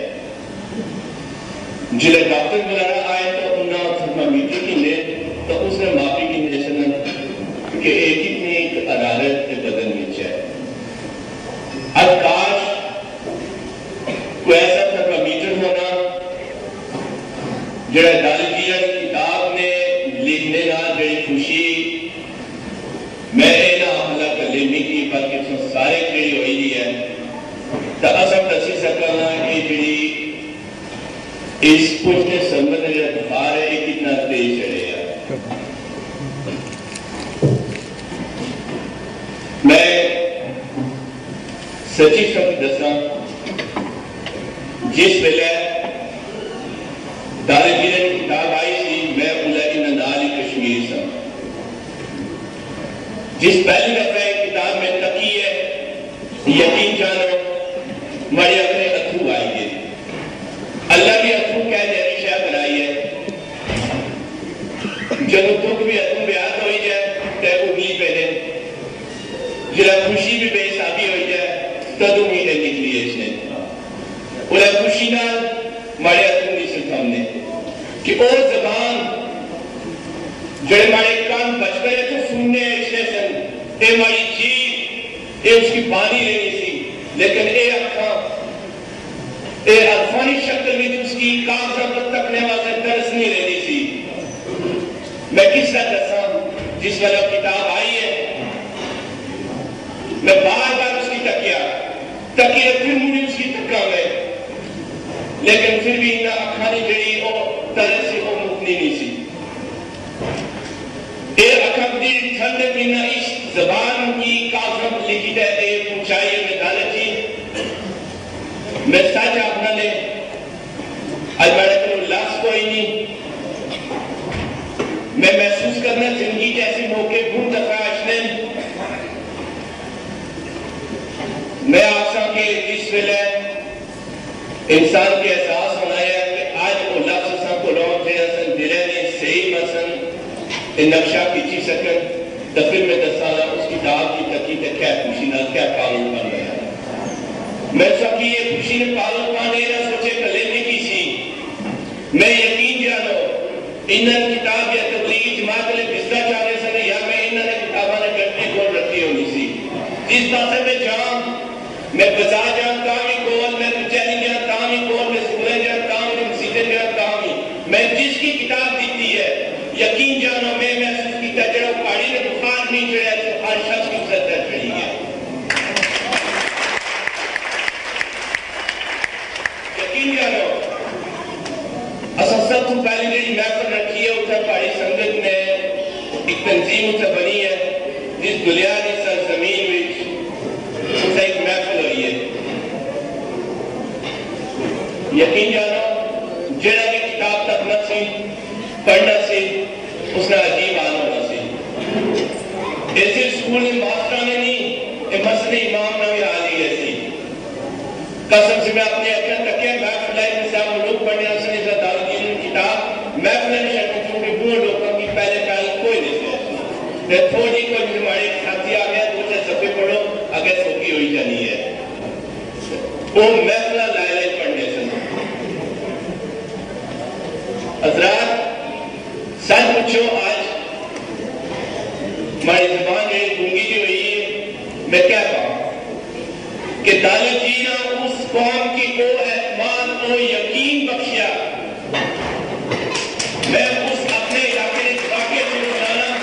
جلے ڈاکٹر بلانا آئے تو انہاں تھرمامیٹر کی لے تو اس نے معافی کی نیشن کہ ایک اتنی ایک عدالت کے بدن میں چاہے اب کاش کوئی ایسا تھرمامیٹر ہونا جڑا دالجیہ کی کتاب نے لکھنے نہ جڑی خوشی اس پوچھنے سمجھ نے جو بخار ہے یہ کتنا تیز چڑھے گا. میں سچی سچ دساں جس ویلے دار جیرن کتاب آئی سی میں بولا کہ نندال کشمیر سا جس پہلی دفعہ کتاب میں تکی ہے یقین جانو مڑے اپنے اتھرو آئی گئے. اللہ بھی اتھرو کہہ دے رہی شاہ بنائی ہے جنہوں دکھ بھی اتھرو بیات ہوئی جائے تے اگلی پہنے جلہ خوشی بھی بے حسابی ہوئی جائے تدوں ہی نے نکلی ہے اس نے انہیں خوشی نہ مارے اتھرو نہیں سے سامنے کہ اور زبان جڑے مارے کان بچ گئے تو سننے اس نے سن اے ماری جیب اے اس کی پانی لینی سی لیکن اے اکھاں اے افانی شکل میں اس کی کاغذہ پر تکنے واسے درس نہیں رہنی سی. میں کس طرح دساں جس والا کتاب آئی ہے میں بار بار اس کی تکیا تکیہ پھر مجھے اس کی تکا میں لیکن پھر بھی نہ اکھانی جڑی اور درس سے وہ مکنی نہیں سی. اے اکھاں دی ٹھنڈے بنا اس زبان کی کاغذہ پر لکھی ہے اے پوچھائی میں دالت جی میں سچ اپنا لے آج بڑے کنو لفظ کوئی نہیں میں محسوس کرنا زندگی جیسے موقع بھون دفعہ اشنے میں آپ سا کہ اس ویلے انسان کے احساس ہونا ہے کہ آج وہ لفظ سا کو لوگ جے اسن دلے نے صحیح مثلا نقشہ کیچی سکن دفعہ میں دسانا اس کتاب کی تکی تے کیا خوشی نہ کیا پاگل بن گیا. میں سکی یہ خوشی نے پاگل پانے نہ سوچے کلینے کی سی میں یقین جانو انہاں کتاب یا تبلیغ جماعت لے بسرا چاہنے سنے یا میں انہاں نے کتابہ نے گھٹنے کھول رکھی ہونی سی جس پاسے میں جان میں بزا جان تامی کول میں کچھلی جان تامی کول میں سکولے جان تامی میں مسیدے جان تامی میں جس کی کتاب دیتی ہے یقین جانو میں محسوس کی تجرہ پاڑی نے بخار نہیں چڑھے تو ہر شخص کی سرطر چڑھی ہے. یقین جانو اصلا سب تو پہلی جڑی محفل رکھی ہے اتھر پہاڑی سنگت نے ایک تنظیم اتھر بنی ہے جس بنیادی سرزمین وچ اتھر ایک محفل ہوئی ہے. یقین جانو جڑا بھی کتاب تک نہ سی پڑھنا سی اس نے عجیب آن ہونا سی. ایسے سکول میں ماسٹرانے نہیں اے مسئلہ امام نہ بھی آلی ایسی قسم سے میں اپنے اکھر تکے محفل ہے میں صاحب ملوک پڑھنے اسے نے دار کی کتاب محفل ہے شکل چونکہ بور لوگوں کی پہلے پہلے کوئی نہیں سے میں تھوڑی کوئی مجھے ہمارے ساتھی آگیا دو سے صفحے پڑھو اگر سوکی ہوئی جانی ہے وہ محفل لائے لائے پڑھنے سے حضرات سچ پوچھو آج ہماری زبان جو گونگی جو ہوئی ہے میں کیا کہا کہ دالت جی نے اس قوم کی کو اعتماد کو یقین بخشیا میں اس اپنے علاقے واقعے سے سنانا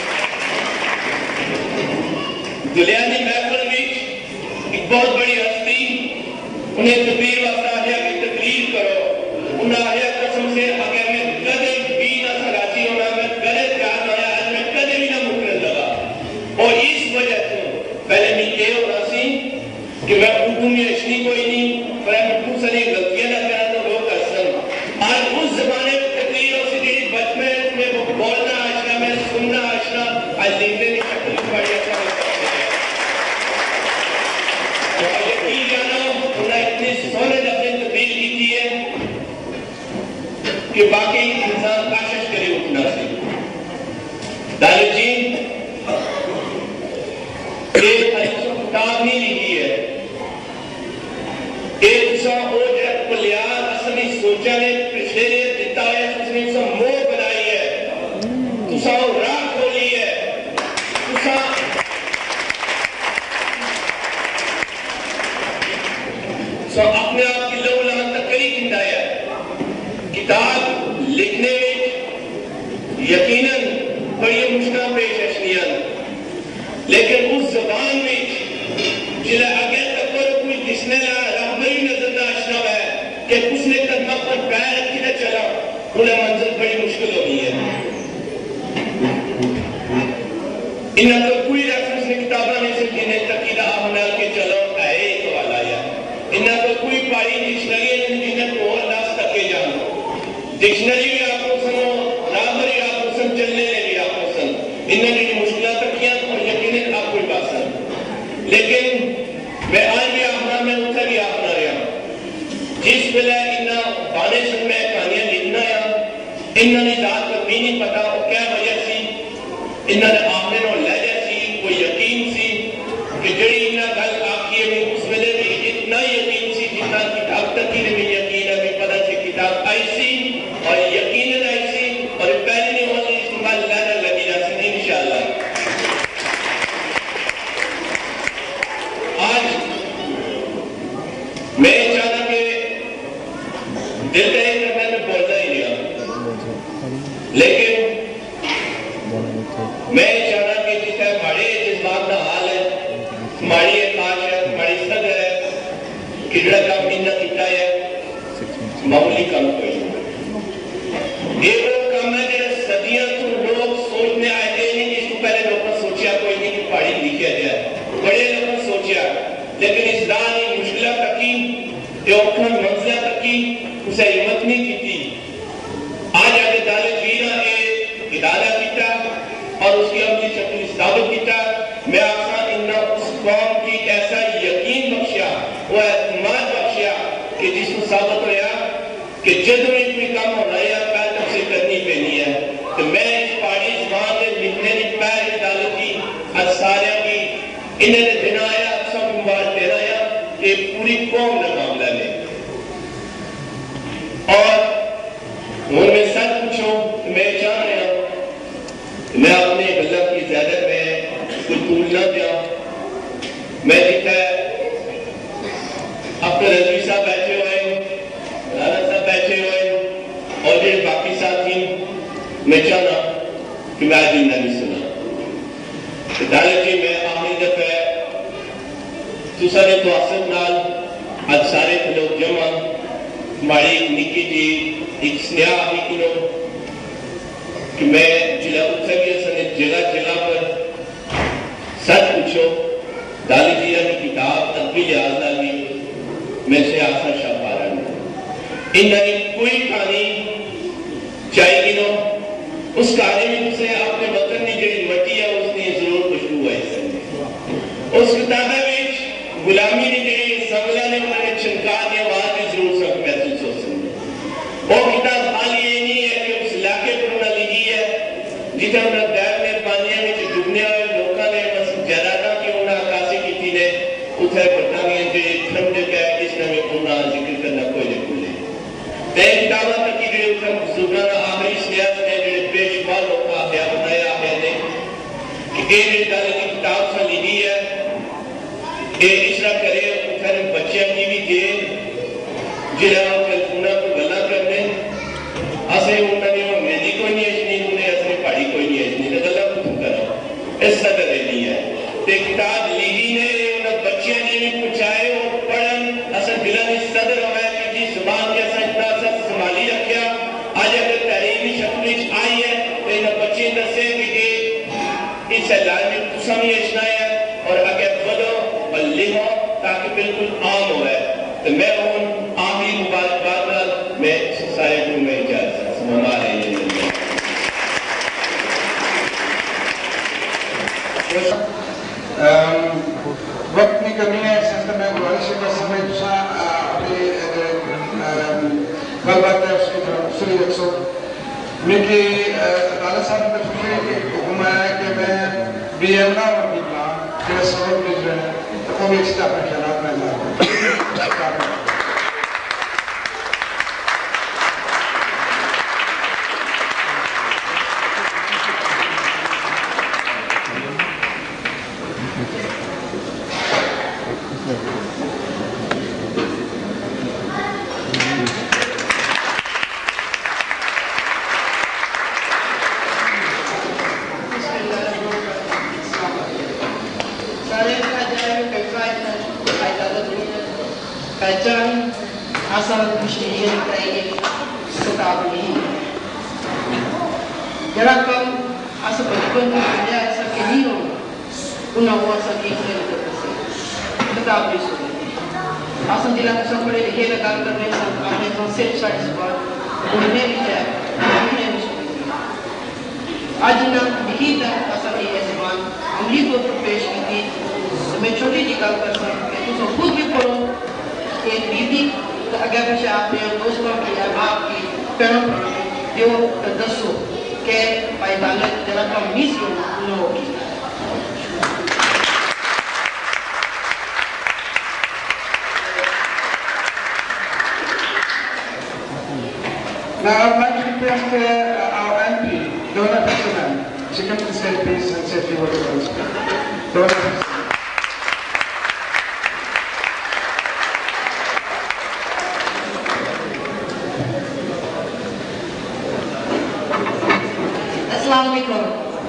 دلیانی محفل میں ایک بہت بڑی ہستی انہیں تقریر واسطہ آیا کہ تقریر کرو انہیں آیا قسم سے اگر میں کدے بھی نہ سراچی ہونا میں کدے پیار ہویا آج میں کدے بھی نہ مکرد لگا اور اس وجہ سے پہلے میں یہ ہونا سی کہ میں اردو میں اشنی کوئی نہیں پر میں اردو سے نہیں غلطیاں نہ کرا تو لوگ ارسن آج اس زمانے میں تقریروں سے جیڑی بچ میں میں وہ بولنا آشنا میں سننا آشنا آج لیندے نہیں شکل بڑی اچھا اور یقین جانا انہیں اتنی سونے دفعے تقریر کی تھی ہے کہ باقی انسان کاشش کرے اٹھنا سی. دالت جی ایک حدیث کتاب نہیں لکھی ہے ایک سا ہو جائے پلیار اصلی سوچا نے پچھلے نے دیتا ہے اس نے سا موہ بنائی ہے تو سا راہ کھولی ہے تو سا سا اپنے آپ کی لو لہن تک کئی کھنڈا ہے. کتاب لکھنے میں یقیناً بڑی مشکل پیش اشنیاں لیکن اس زبان میں جلے آگے تک پر کوئی جس نے رہبری نظر نہ اشنا ہے کہ اس نے قدمہ پر پیر رکھی انہیں منزل بڑی مشکل ہو گئی ہے. انہاں تو کوئی ریفرنس نے کتاباں نہیں سے جنہیں تقیدہ آمنال کے چلو اے ایک والا یا انہاں تو کوئی پاڑی ڈکشنری نہیں جنہیں کو لاس تکے جانو. ڈکشنری بھی آپ کو سنو، رابری آپ کو سن، چلنے لے بھی آپ کو سن. انہاں کی مشکلات تکیاں اور یقیناً آپ کوئی بات سن. لیکن میں آج بھی آمنا میں اتھا بھی آمنا رہا ہوں. جس پہلے انہاں بانے سن میں کہانیاں لکھنا ہے، انہاں نے ذات پر بھی نہیں پتا وہ کیا وجہ سی. انہاں نے آمنے نو لہجہ سی، کوئی یقین سی کہ جڑی انہاں گل آکھی ہے اس ویلے بھی اتنا یقین سی جتنا کتاب تک ہی میں یقین ہے. بھی پتا سی کتاب آئی سی اور یقیناً آئی سی اور پہلے نہیں ہونے استعمال لہنا لگی جا سکتی انشاءاللہ. آج میں چاہتا کہ دل دہی کرنے میں بولتا ہی نہیں، لیکن میں چاہتا کہ جس ہے ہمارے جذبات کا حال ہے، ہماری احتاج ہے، ہماری صدر ہے کہ جڑا کام انہا کیتا ہے معمولی کام کوئی نہیں. یہ وہ کام ہے جڑا صدیاں تو لوگ سوچنے آئے تھے نہیں، جس کو پہلے لوگوں نے سوچیا کوئی نہیں کہ پہاڑی لکھیا جائے. بڑے لوگوں نے سوچیا لیکن اس دان ہی مشکلہ تکی اوکھن منزلہ تکی اسے ہمت نہیں کی تھی. آج آگے دالے جینا ایک ادارہ کیتا اور اس کی عملی شکل ثابت کیتا. میں آسان انہا اس قوم کی ایک ایسا یقین بخشیا، وہ اعتماد بخشیا کہ جس کو ثابت ہویا کہ جدوں ہی کوئی کام ہونا ہے پہلے سے کرنی پہنی ہے. تو میں اس پہاڑی زبان میں لکھنے کی پہلی عدالت کی آج سارے کی انہیں نے دن آیا سب مبارک دینا آیا کہ پوری قوم نے معاملہ لے. اور ان میں سچ پوچھوں تو میں چاہ رہا ہوں میں اپنے اللہ کی زیادت میں کوئی طول نہ دیا. میں دیکھتا ہے اپنے رضوی صاحب بیٹھے ہوئے، رانا صاحب بیٹھے ہوئے اور جو باقی ساتھی میں چاہنا کہ میں آج انہا نہیں سنا. دالت جی میں آخری دفعہ تو سارے تو آسد نال آج سارے لوگ جمع ہماری نکی جی ایک سنیاہ آگی کنو کہ میں جلہ اتھگیا سنے جگہ جگہ پر سچ پوچھو دالی جیرہ کی کتاب ادبی لحاظ ڈالی میں سے آسان شاہ پارا ہوں. انہا نے کوئی کہانی چاہی گنو اس کہانی میں اسے اپنے وطن نے جڑی مٹی ہے اس نے ضرور خوشبو آئی سکتے. اس کتابہ میں غلامی نے جڑی سنگلہ نے انہوں نے چھنکا دیا وہاں بھی ضرور سب محسوس ہو سکتے. وہ کتاب خالی یہ نہیں ہے کہ اس علاقے پر انہوں نے لگی ہے جتنا انہوں نے غیر میں پانیاں میں ڈوبنے ہوئے لوگوں نے بس جرادہ کی انہوں نے عکاسی کی تھی نے اتھے برطانیہ جو ٹھنڈ جگہ ہے جس نے میں انہوں نے ذکر کرنا کوئی نہیں بھولے. میں کتابہ تک کی جو اتھے بزرگانہ آخری سیاست نے جو بے شمار لوگ کا آخیا بنایا آخیا نے کہ ایک ادارے کی کتاب سے لگی ہے کہ اس طرح کرے اتھے بچے کی بھی دے جنہاں ٹیلیفونہ کو گلا کرنے اسے انہوں نے انگریزی کوئی نہیں اچھنی انہیں اسے پاڑی کوئی نہیں اچھنی تو گلا کو تم کرو اس صدر رہنی ہے. تے کتاب لیگی نے انہوں بچیاں نے بھی پچھائے اور پڑھن اسے دلہ نے صدر ہوئے کہ جی زبان کے اسے اتنا اسے سنبھالی رکھیا. آج اگر تحریمی شکل آئی ہے تو انہوں بچے دسے کہ اس علاج میں تسا بھی اچھنا ہے اور اگر بدو اور لکھو تاکہ بالکل عام ہوئے. تو میں ان آخری مبارکباد میں سارے کو میں اجازت سمما رہے ہیں. وقت نہیں کرنی ہے سنسٹر میں گزارش کا سمجھ دوسرا اپنی گل بات ہے اس کی سری رکھو. میری عدالت صاحب نے فکر حکم آیا ہے کہ میں بی ایم نا اور بی پلان کہ سبب بھیج رہے ہیں تو وہ بھی اچھتا اپنے خیالات میں لا Kacang Gerakan asa bachpan ko kaya sa kiniyo unawa sa kitne ko kasi. Tetapi sudah. Asa dilang sa pare lihe na काम करने से आपने concept size पर उन्हें भी है उन्हें भी आज ना दिखता asa की ऐसे बात अमली को पेश की तो मैं छोटी जी काम कर सकता हूँ तो खुद भी पढ़ो एक दीदी अगर बच्चे आपने दोस्तों की या बाप की पेरों जो दसो के पाइबाले जरा कम मिस हो नो Now I'd like to request uh, our M P, Donna Pessoman. She comes to the stage, please, and say a few words. Donna Pessoman. Assalamualaikum.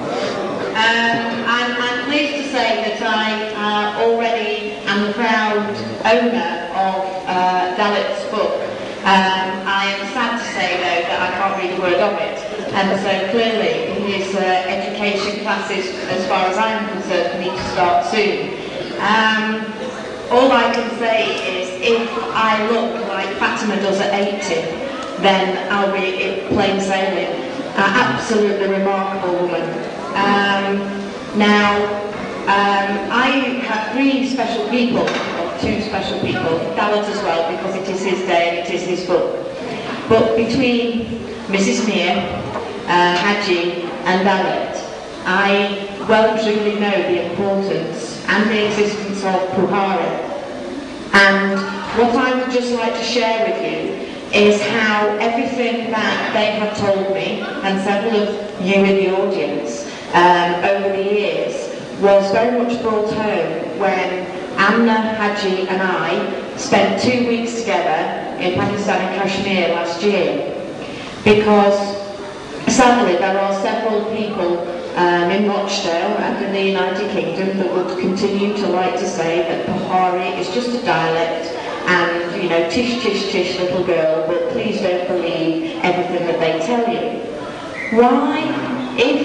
Um, I'm, I'm pleased to say that I uh, already am the proud owner of uh, Dalit's book. Um, I am sad to say though that I can't read a word of it, and so clearly his uh, education classes, as far as I'm concerned, need to start soon. Um, all I can say is if I look like Fatima does at eighty, then I'll be plain sailing. An absolutely remarkable woman. Um, now, um, I have three special people, or two special people, Dalit as well, because it is his day and it is his book. But between Missus Mir, uh, Haji and Dalit, I well and truly know the importance and the existence of Puhari. And what I would just like to share with you is how everything that they have told me, and several of you in the audience, um, over the years, was very much brought home when Amna, Haji and I spent two weeks together in Pakistan and Kashmir last year. Because sadly there are several people um, in Rochdale and in the United Kingdom that would continue to like to say that Puhari is just a dialect and, you know, tish, tish, tish, little girl, but please don't believe everything that they tell you. Why, if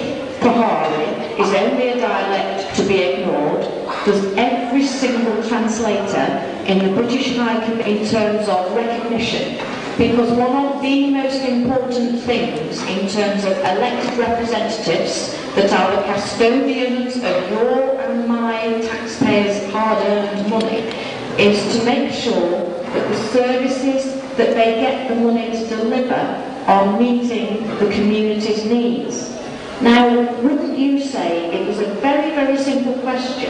Puhari is only a dialect to be ignored, does every single translator in the British High Commission in terms of recognition? Because one of the most important things in terms of elected representatives that are the custodians of your and my taxpayers' hard-earned money is to make sure that the services that they get the money to deliver are meeting the community's needs. Now, wouldn't you say it was a very, very simple question,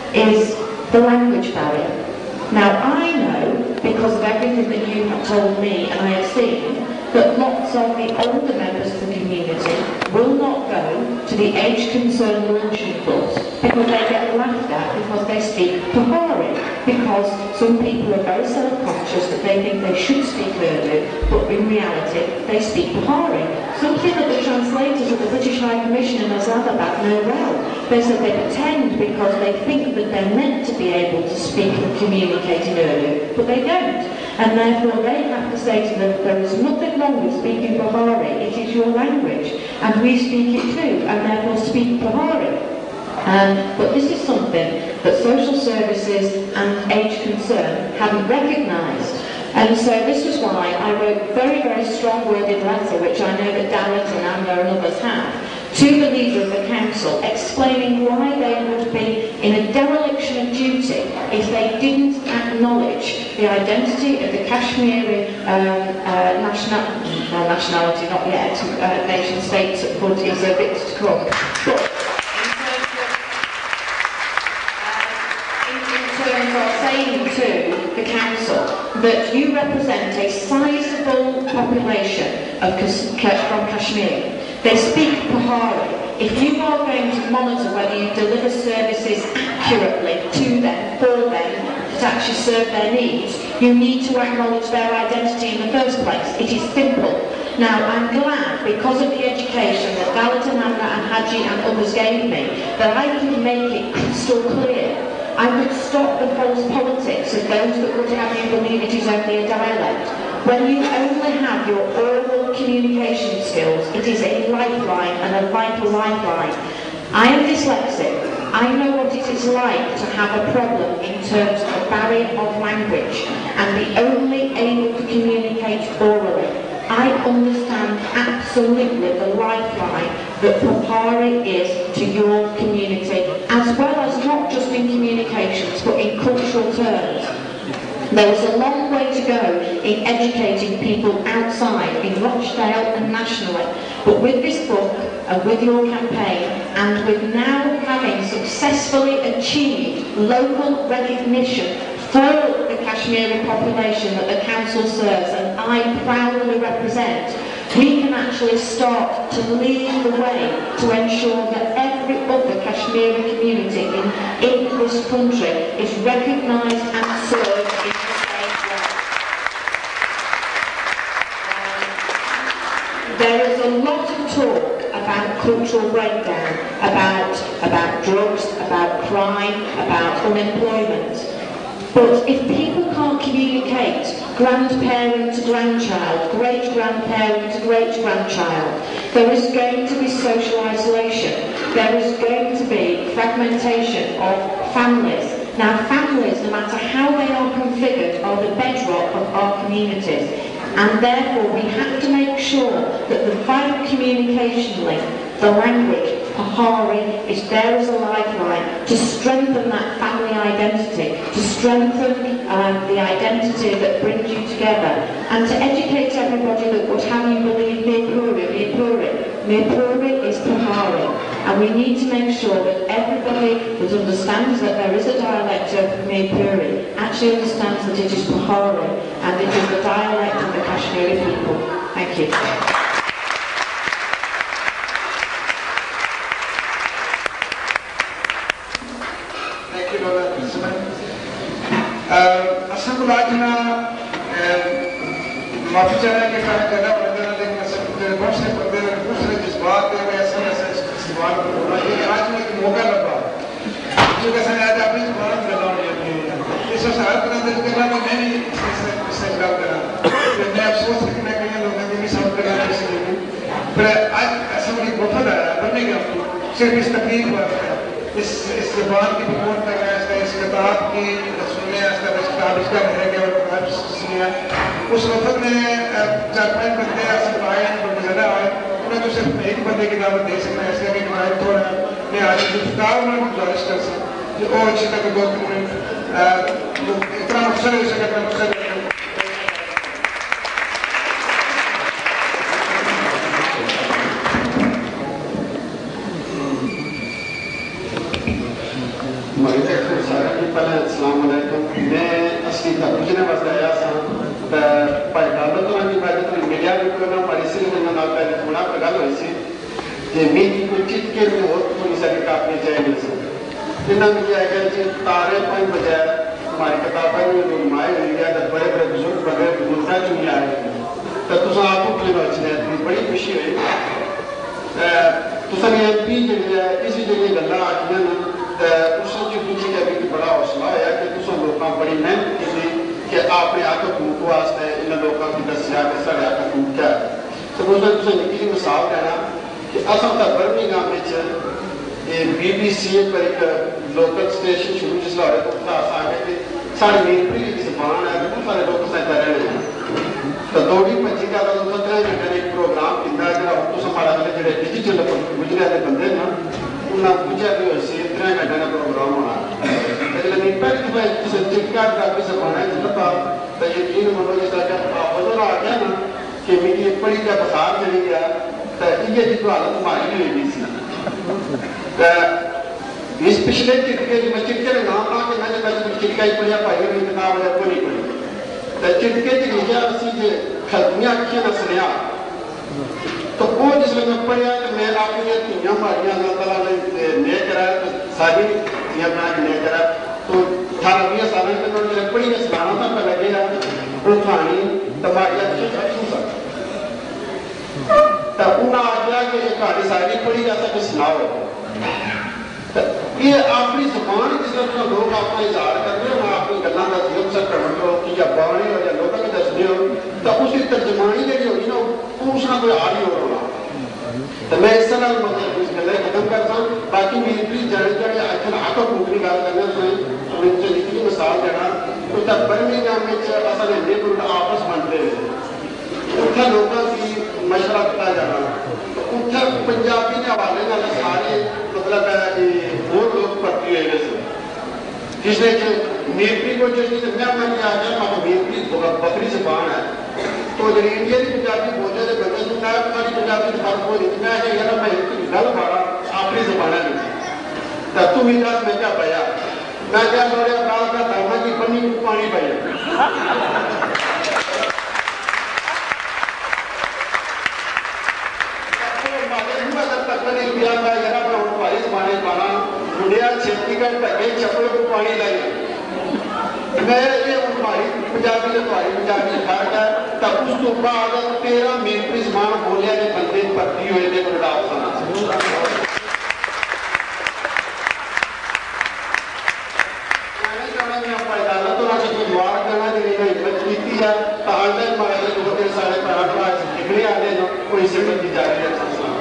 is the language barrier? Now, I know, because of everything that you have told me and I have seen, that lots of the older members of the community will not go to the age concerned launching clubs because they get laughed at because they speak Puhari, because some people are very self-conscious that they think they should speak Urdu, but in reality they speak Puhari. Something that the translators of the British High Commission in Islamabad know well. They said they pretend because they think that they're meant to be able to speak and communicate in Urdu, but they don't. And therefore they have to say to them, there is nothing wrong with speaking Puhari, it is your language, and we speak it too, and therefore speak Puhari. Um, but this is something that social services and age concern haven't recognised. And so this is why I wrote a very, very strong-worded letter, which I know that Dalit and Amna and others have, to the leader of the council, explaining why they would be in a dereliction of duty if they didn't acknowledge the identity of the Kashmiri um, uh, national, well, nationality, not yet, uh, nation state, but is a bit to come. But in terms of saying to the council that you represent a sizable population of from Kashmir. They speak Puhari. If you are going to monitor whether you deliver services accurately to them, for them, to actually serve their needs, you need to acknowledge their identity in the first place. It is simple. Now, I'm glad, because of the education that Dalit and Amna and Haji and others gave me, that I could make it crystal clear. I could stop the false politics of those that would have you believe it is only a dialect. When you only have your oral communication skills, it is a lifeline and a vital lifeline. I am dyslexic. I know what it is like to have a problem in terms of a barrier of language and be only able to communicate orally. I understand absolutely the lifeline that Papari is to your community, as well as not just in communications but in cultural terms. There is a long way to go in educating people outside, in Rochdale and nationally, but with this book and with your campaign, and with now having successfully achieved local recognition for the Kashmiri population that the council serves and I proudly represent, we can actually start to lead the way to ensure that every other Kashmiri community in, in this country is recognised and served in the same way. Um, there is a lot of talk about cultural breakdown, about, about drugs, about crime, about unemployment. But if people can't communicate grandparent to grandchild, great-grandparent to great-grandchild, there is going to be social isolation. There is going to be fragmentation of families. Now, families, no matter how they are configured, are the bedrock of our communities. And therefore, we have to make sure that the vital communication link, the language, Pahari, is there as a lifeline to strengthen that family identity, to strengthen um, the identity that brings you together, and to educate everybody that would have you believe Mirpuri, Mirpuri. Mirpuri is Pahari, and we need to make sure that everybody that understands that there is a dialect of Mirpuri actually understands that it is Pahari, and it is the dialect of the Kashmiri people. Thank you. असल आज ना माफी चाहना कि मैं कहना पड़ता है लेकिन बहुत से पर्दे दूसरे जज्बात है ऐसा ऐसा इस्तेमाल करना ये आज में एक मौका लगा जो कैसा आज अपनी जुबान लगा इस साल का दिल करना कि मैं भी इससे जवाब करा मैं अफसोस है कि मैं कई लोगों ने भी सब करना इसलिए पर आज ऐसा मुझे बहुत आया बनने का सिर्फ इस तकलीफ पर इस इस जुबान की प्रमोट कर रहा है इस किताब की सुनने इसका किताब इसका है कि और किताब सुनिए उस वक्त में चार पांच बंदे ऐसे आए बड़े ज़्यादा आए उन्हें तो सिर्फ एक बंदे की दावत दे सकते हैं ऐसे कि मैं थोड़ा मैं आज जो किताब में गुजारिश कर सकता जो और अच्छी तरह दो तीन मिनट इतना अवसर हो सके इतना अवसर अस्सलाम वालेकुम मैं असली तबुजने बसदाया सा पर डालो तो मैं बात तो मीडिया में कोई ना परिस्थिति में ना आता है थोड़ा प्रकार वैसे ये मीडिया को चित के में और थोड़ी सारी काफी चाहिए मिल सकते जितना मीडिया है कि तारे पर बजाय हमारी किताबें में जो माय हुई है तो बड़े बड़े बुजुर्ग बड़े बुजुर्ग चुनी आए तो तुम आपको कोई बात नहीं बड़ी खुशी हुई तो सब ये भी जो है इसी जगह गल्ला आती है उसने जो पूछी कि अभी बड़ा हौसला है कि तुम लोग बड़ी मेहनत की कि आपने आके हुकूक वास्ते इन लोगों की दसिया कि साढ़े आके हुकूक क्या है तो उसने तुझे निकली मिसाल देना कि असल तो बर्मिंघम बी बी सी पर एक लोकल स्टेशन शुरू जिसला हो तो उसका आसान है कि साढ़े मीरपुरी की जबान है बहुत सारे लोग सहायता रहने हैं तो दौड़ी पच्ची का तो सत्रह घंटे एक प्रोग्राम किया जो तो हमारा जो डिजिटल गुजरे वाले बंदे ना उन्हें पूछा भी हो सी इतना घंटे का प्रोग्राम होना लेकिन इम्पैक्ट भाई जिसे चिटका काफी जबान है जितना तो यकीन मनो जिसका जब वजन आ गया ना कि मेरी पड़ी का बसार चली गया तो ये जितनी हालत हमारी नहीं हुई सी इस पिछले चिटके जो चिटके ने नाम ला के मैंने मैंने चिटका ही पढ़िया भाई ने किताब है को नहीं पढ़ी तो चिटके च लिखा सी जे खलतियां अखियां का सुनिया तो वो जिसमें मैं पढ़िया तो मैं अपनी धीयां मारियां अल्लाह ताला ने ने करा तो सारी धीयां बना के ने करा तो अठारह बीस साल के तो जब पढ़ी के सुनाना था पहले गया वो कहानी तुम्हारी अखियां अखियां सा तो उन्हें आ गया कि ये कहानी सारी पढ़ी जैसा कि सुनाओ ये अपनी जुबान जिसमें तो लोग अपना इजहार करते हो अपनी गल्लां दसदे हो सकते हो कि या बाणी हो या लोगों को दसदे हो तो उसकी तर्जमानी जी होगी ना उसका اسے نال مطلب اس گلے ختم کر سان باقی میری پلیز جانے جانے اچھل حق مکری گال کرنے سوئی اور ان سے لکھنی مثال دینا تو تک برمنگھم میں اصل نیبرہڈ آفس بنتے ہیں اتھا لوگوں کی مشورہ کیا جانا اتھا پنجابی کے حوالے نال سارے مطلب ہے کہ اور لوگ بھرتی ہوئے گئے سن جس نے نیپری کو جو چیز میں میں نے آجا میں نیپری بکری زبان ہے تو جو انڈیا کی پنجابی بولنے دے بندے سے کہا پتاری پنجابی سے فرق ہو رہی میں یہ یار میں ایک گل بارا اپنی زبانہ نہیں تھا تو ہی دس میں کیا پایا میں کیا لوڑے اپنا کا دھرما کی بنی کو پانی پایا انڈیا چھتی کا ٹکے چپل کو پانی لائے میں یہ ہماری پنجابی سے تمہاری پنجابی فرق ہے تب اس تو بعد تیرہ میری زبان بولیا نے بندے بھرتی ہوئے تھے پنجاب سنا کوئی سمجھ دی جا رہی ہے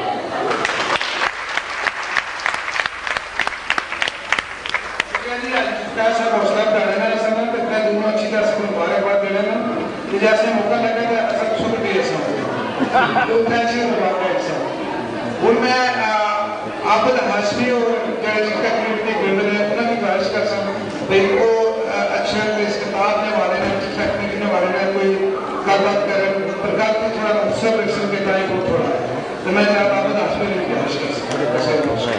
ایسا حوصلہ بڑھانا ہے سمجھ تک میں دونوں اچھی طرح سے مبارکباد دے لینا کہ جیسے موقع لگے گا ایسا کچھ بھی ایسا ہوگا تو ایسے مبارکہ ایسا اور میں عابد ہاشمی اور جن کا کمیونٹی گرمر ہے انہوں کی گزارش کر سکوں بھئی وہ اچھے اس کتاب نے والے نے ٹیکنیک نے والے نے کوئی گل بات کریں پر گل کو تھوڑا مختصر رکھنے کے ٹائم کو تھوڑا ہے تو میں جناب عابد ہاشمی نے گزارش کر سکوں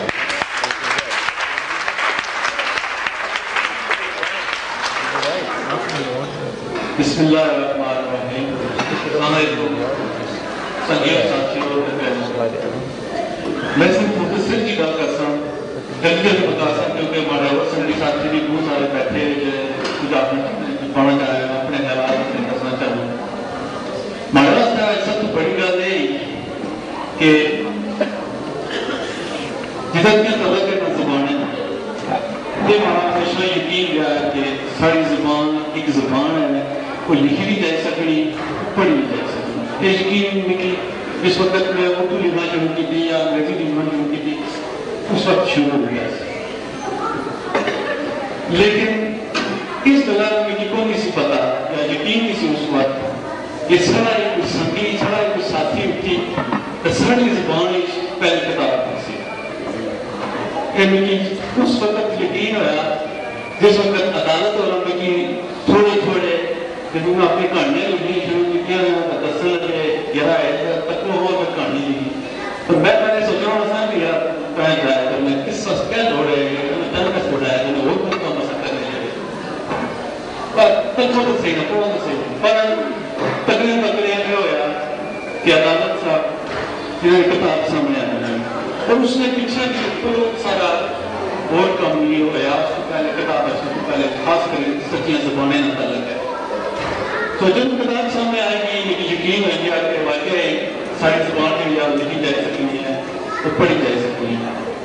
بسم اللہ الرحمن الرحیم السلام علیکم سنگیت ساتھیوں میں صرف مختصر کی گل کر سا جلدی جلدی بتا سا کیونکہ ہمارے اور سنگی ساتھی بھی بہت سارے بیٹھے کچھ اپنے پڑھنا چاہ رہے ہیں اپنے خیالات سے کرنا چاہوں ہمارے واسطے سب تو بڑی گل یہ کہ جدھر کی طلب کے زبانیں یہ ہمارا ہمیشہ یقین رہا ہے کہ ساری زبان ایک زبان ہے کوئی لکھی بھی جائے سکنی پڑھی بھی جائے سکنی یہ یقین میں کہ جس وقت میں اردو لکھنا شروع کی تھی یا انگریزی لکھنا شروع کی تھی اس وقت شروع ہو گیا لیکن اس دلال میں کہ کون کسی پتا یا یقین کسی اس وقت یہ سڑا ایک سنگی سڑا ایک ساتھی اٹھی تو سڑی زبان پہلے کتاب کی سی اس وقت یقین ہوا جس وقت عدالت اور میں کی تھوڑے تھوڑے جب میں اپنی کہانیاں لکھنی شروع کی کیا دسن لگے گہرا ہے تک وہ اور میں کہانی لکھی تو میں پہلے سوچ رہا ہوں کہ یار کہیں جائے تو میں کس وقت کیا دوڑے میں تن کا چھوڑا ہے میں وہ کچھ کام ایسا کرنے لگے پر تھوڑا تو صحیح نہ تھوڑا تو صحیح پر تقریباً تقریباً یہ ہوا کہ عدالت صاحب جنہیں کتاب سامنے آنے لگی اور اس نے پیچھے بہت سارا اور کام نہیں ہوا اس کو پہلے کتاب ہے اس کو پہلے خاص کر سچیاں زبانیں نہ تعلق ہے تو جب کتاب سامنے آئے گی لیکن یقین ہے کہ آپ کے واقعہ ساری زبان کے لیے آپ لکھی جائے سکنی ہے تو پڑھی جائے سکنی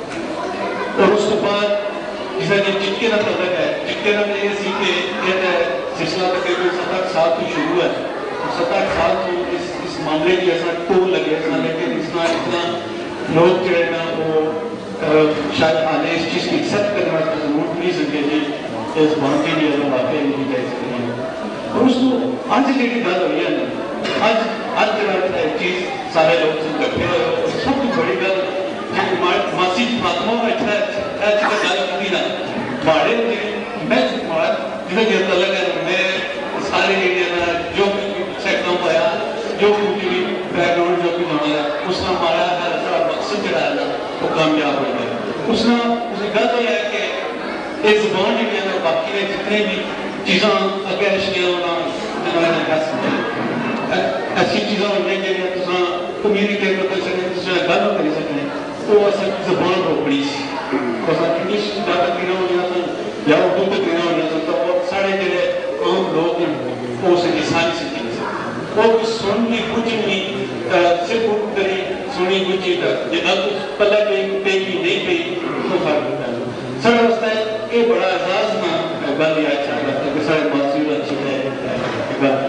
ہے اور اس کے بعد جسے جو چٹکے نہ تعلق ہے چٹکے نہ یہ سی کہ کہتا ہے سلسلہ تقریباً ستر سال تو شروع ہے ستر سال تو اس اس معاملے کی ایسا ٹول لگے ایسا لیکن اس طرح اتنا لوگ جو ہے نا وہ شاید آنے اس چیز کی ایکسپٹ کرنے والا ضرور پلیز سکے جی اس بات کے لیے اگر واقعی لکھی جائے سکنی ہے اور اس کو آج جیڑی گل ہوئی ہے نا آج آج جڑا ایک چیز سارے لوگ سے کٹھے ہوئے سب کی بڑی گل جی ماسی فاطمہ بیٹھا ہے ایسی کا گل ہوتی نا ماڑے میں جسے جو تعلق ہے میں سارے ایریا جو بھی سیکٹر پایا جو بھی بیک گراؤنڈ جو بھی ہونا ہے اس نے ہمارا سارا مقصد جڑا ہے نا وہ کامیاب ہو گیا اس نے اسے گل تو ہے کہ یہ زبان جو ہے باقی نے جتنے بھی چیزاں اگے رشتہ ہونا جنہوں نے ایسی چیزاں ہونے کے لیے تو کمیونیکیٹ کر سکیں تو گل کر سکیں وہ اصل زبان روکڑی سی اصل انگلش زیادہ پینا ہو گیا تھا یا اردو پہ پینا ہو گیا تھا تو وہ سارے جڑے عام لوگ ہیں وہ اسے آسانی سے پی سکتے وہ کچھ سننی بجھنی صرف اردو کری سنی بجھی تک یہ گل کچھ پلے پہ پہ کی نہیں پہ تو فرق ہوتا ہے سر واسطے یہ بڑا احساس نہ گل یہ اچھا لگتا ہے کہ سارے معصوم اچھی ہے گل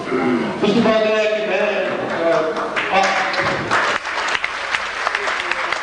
اس کے بعد ہے کہ میں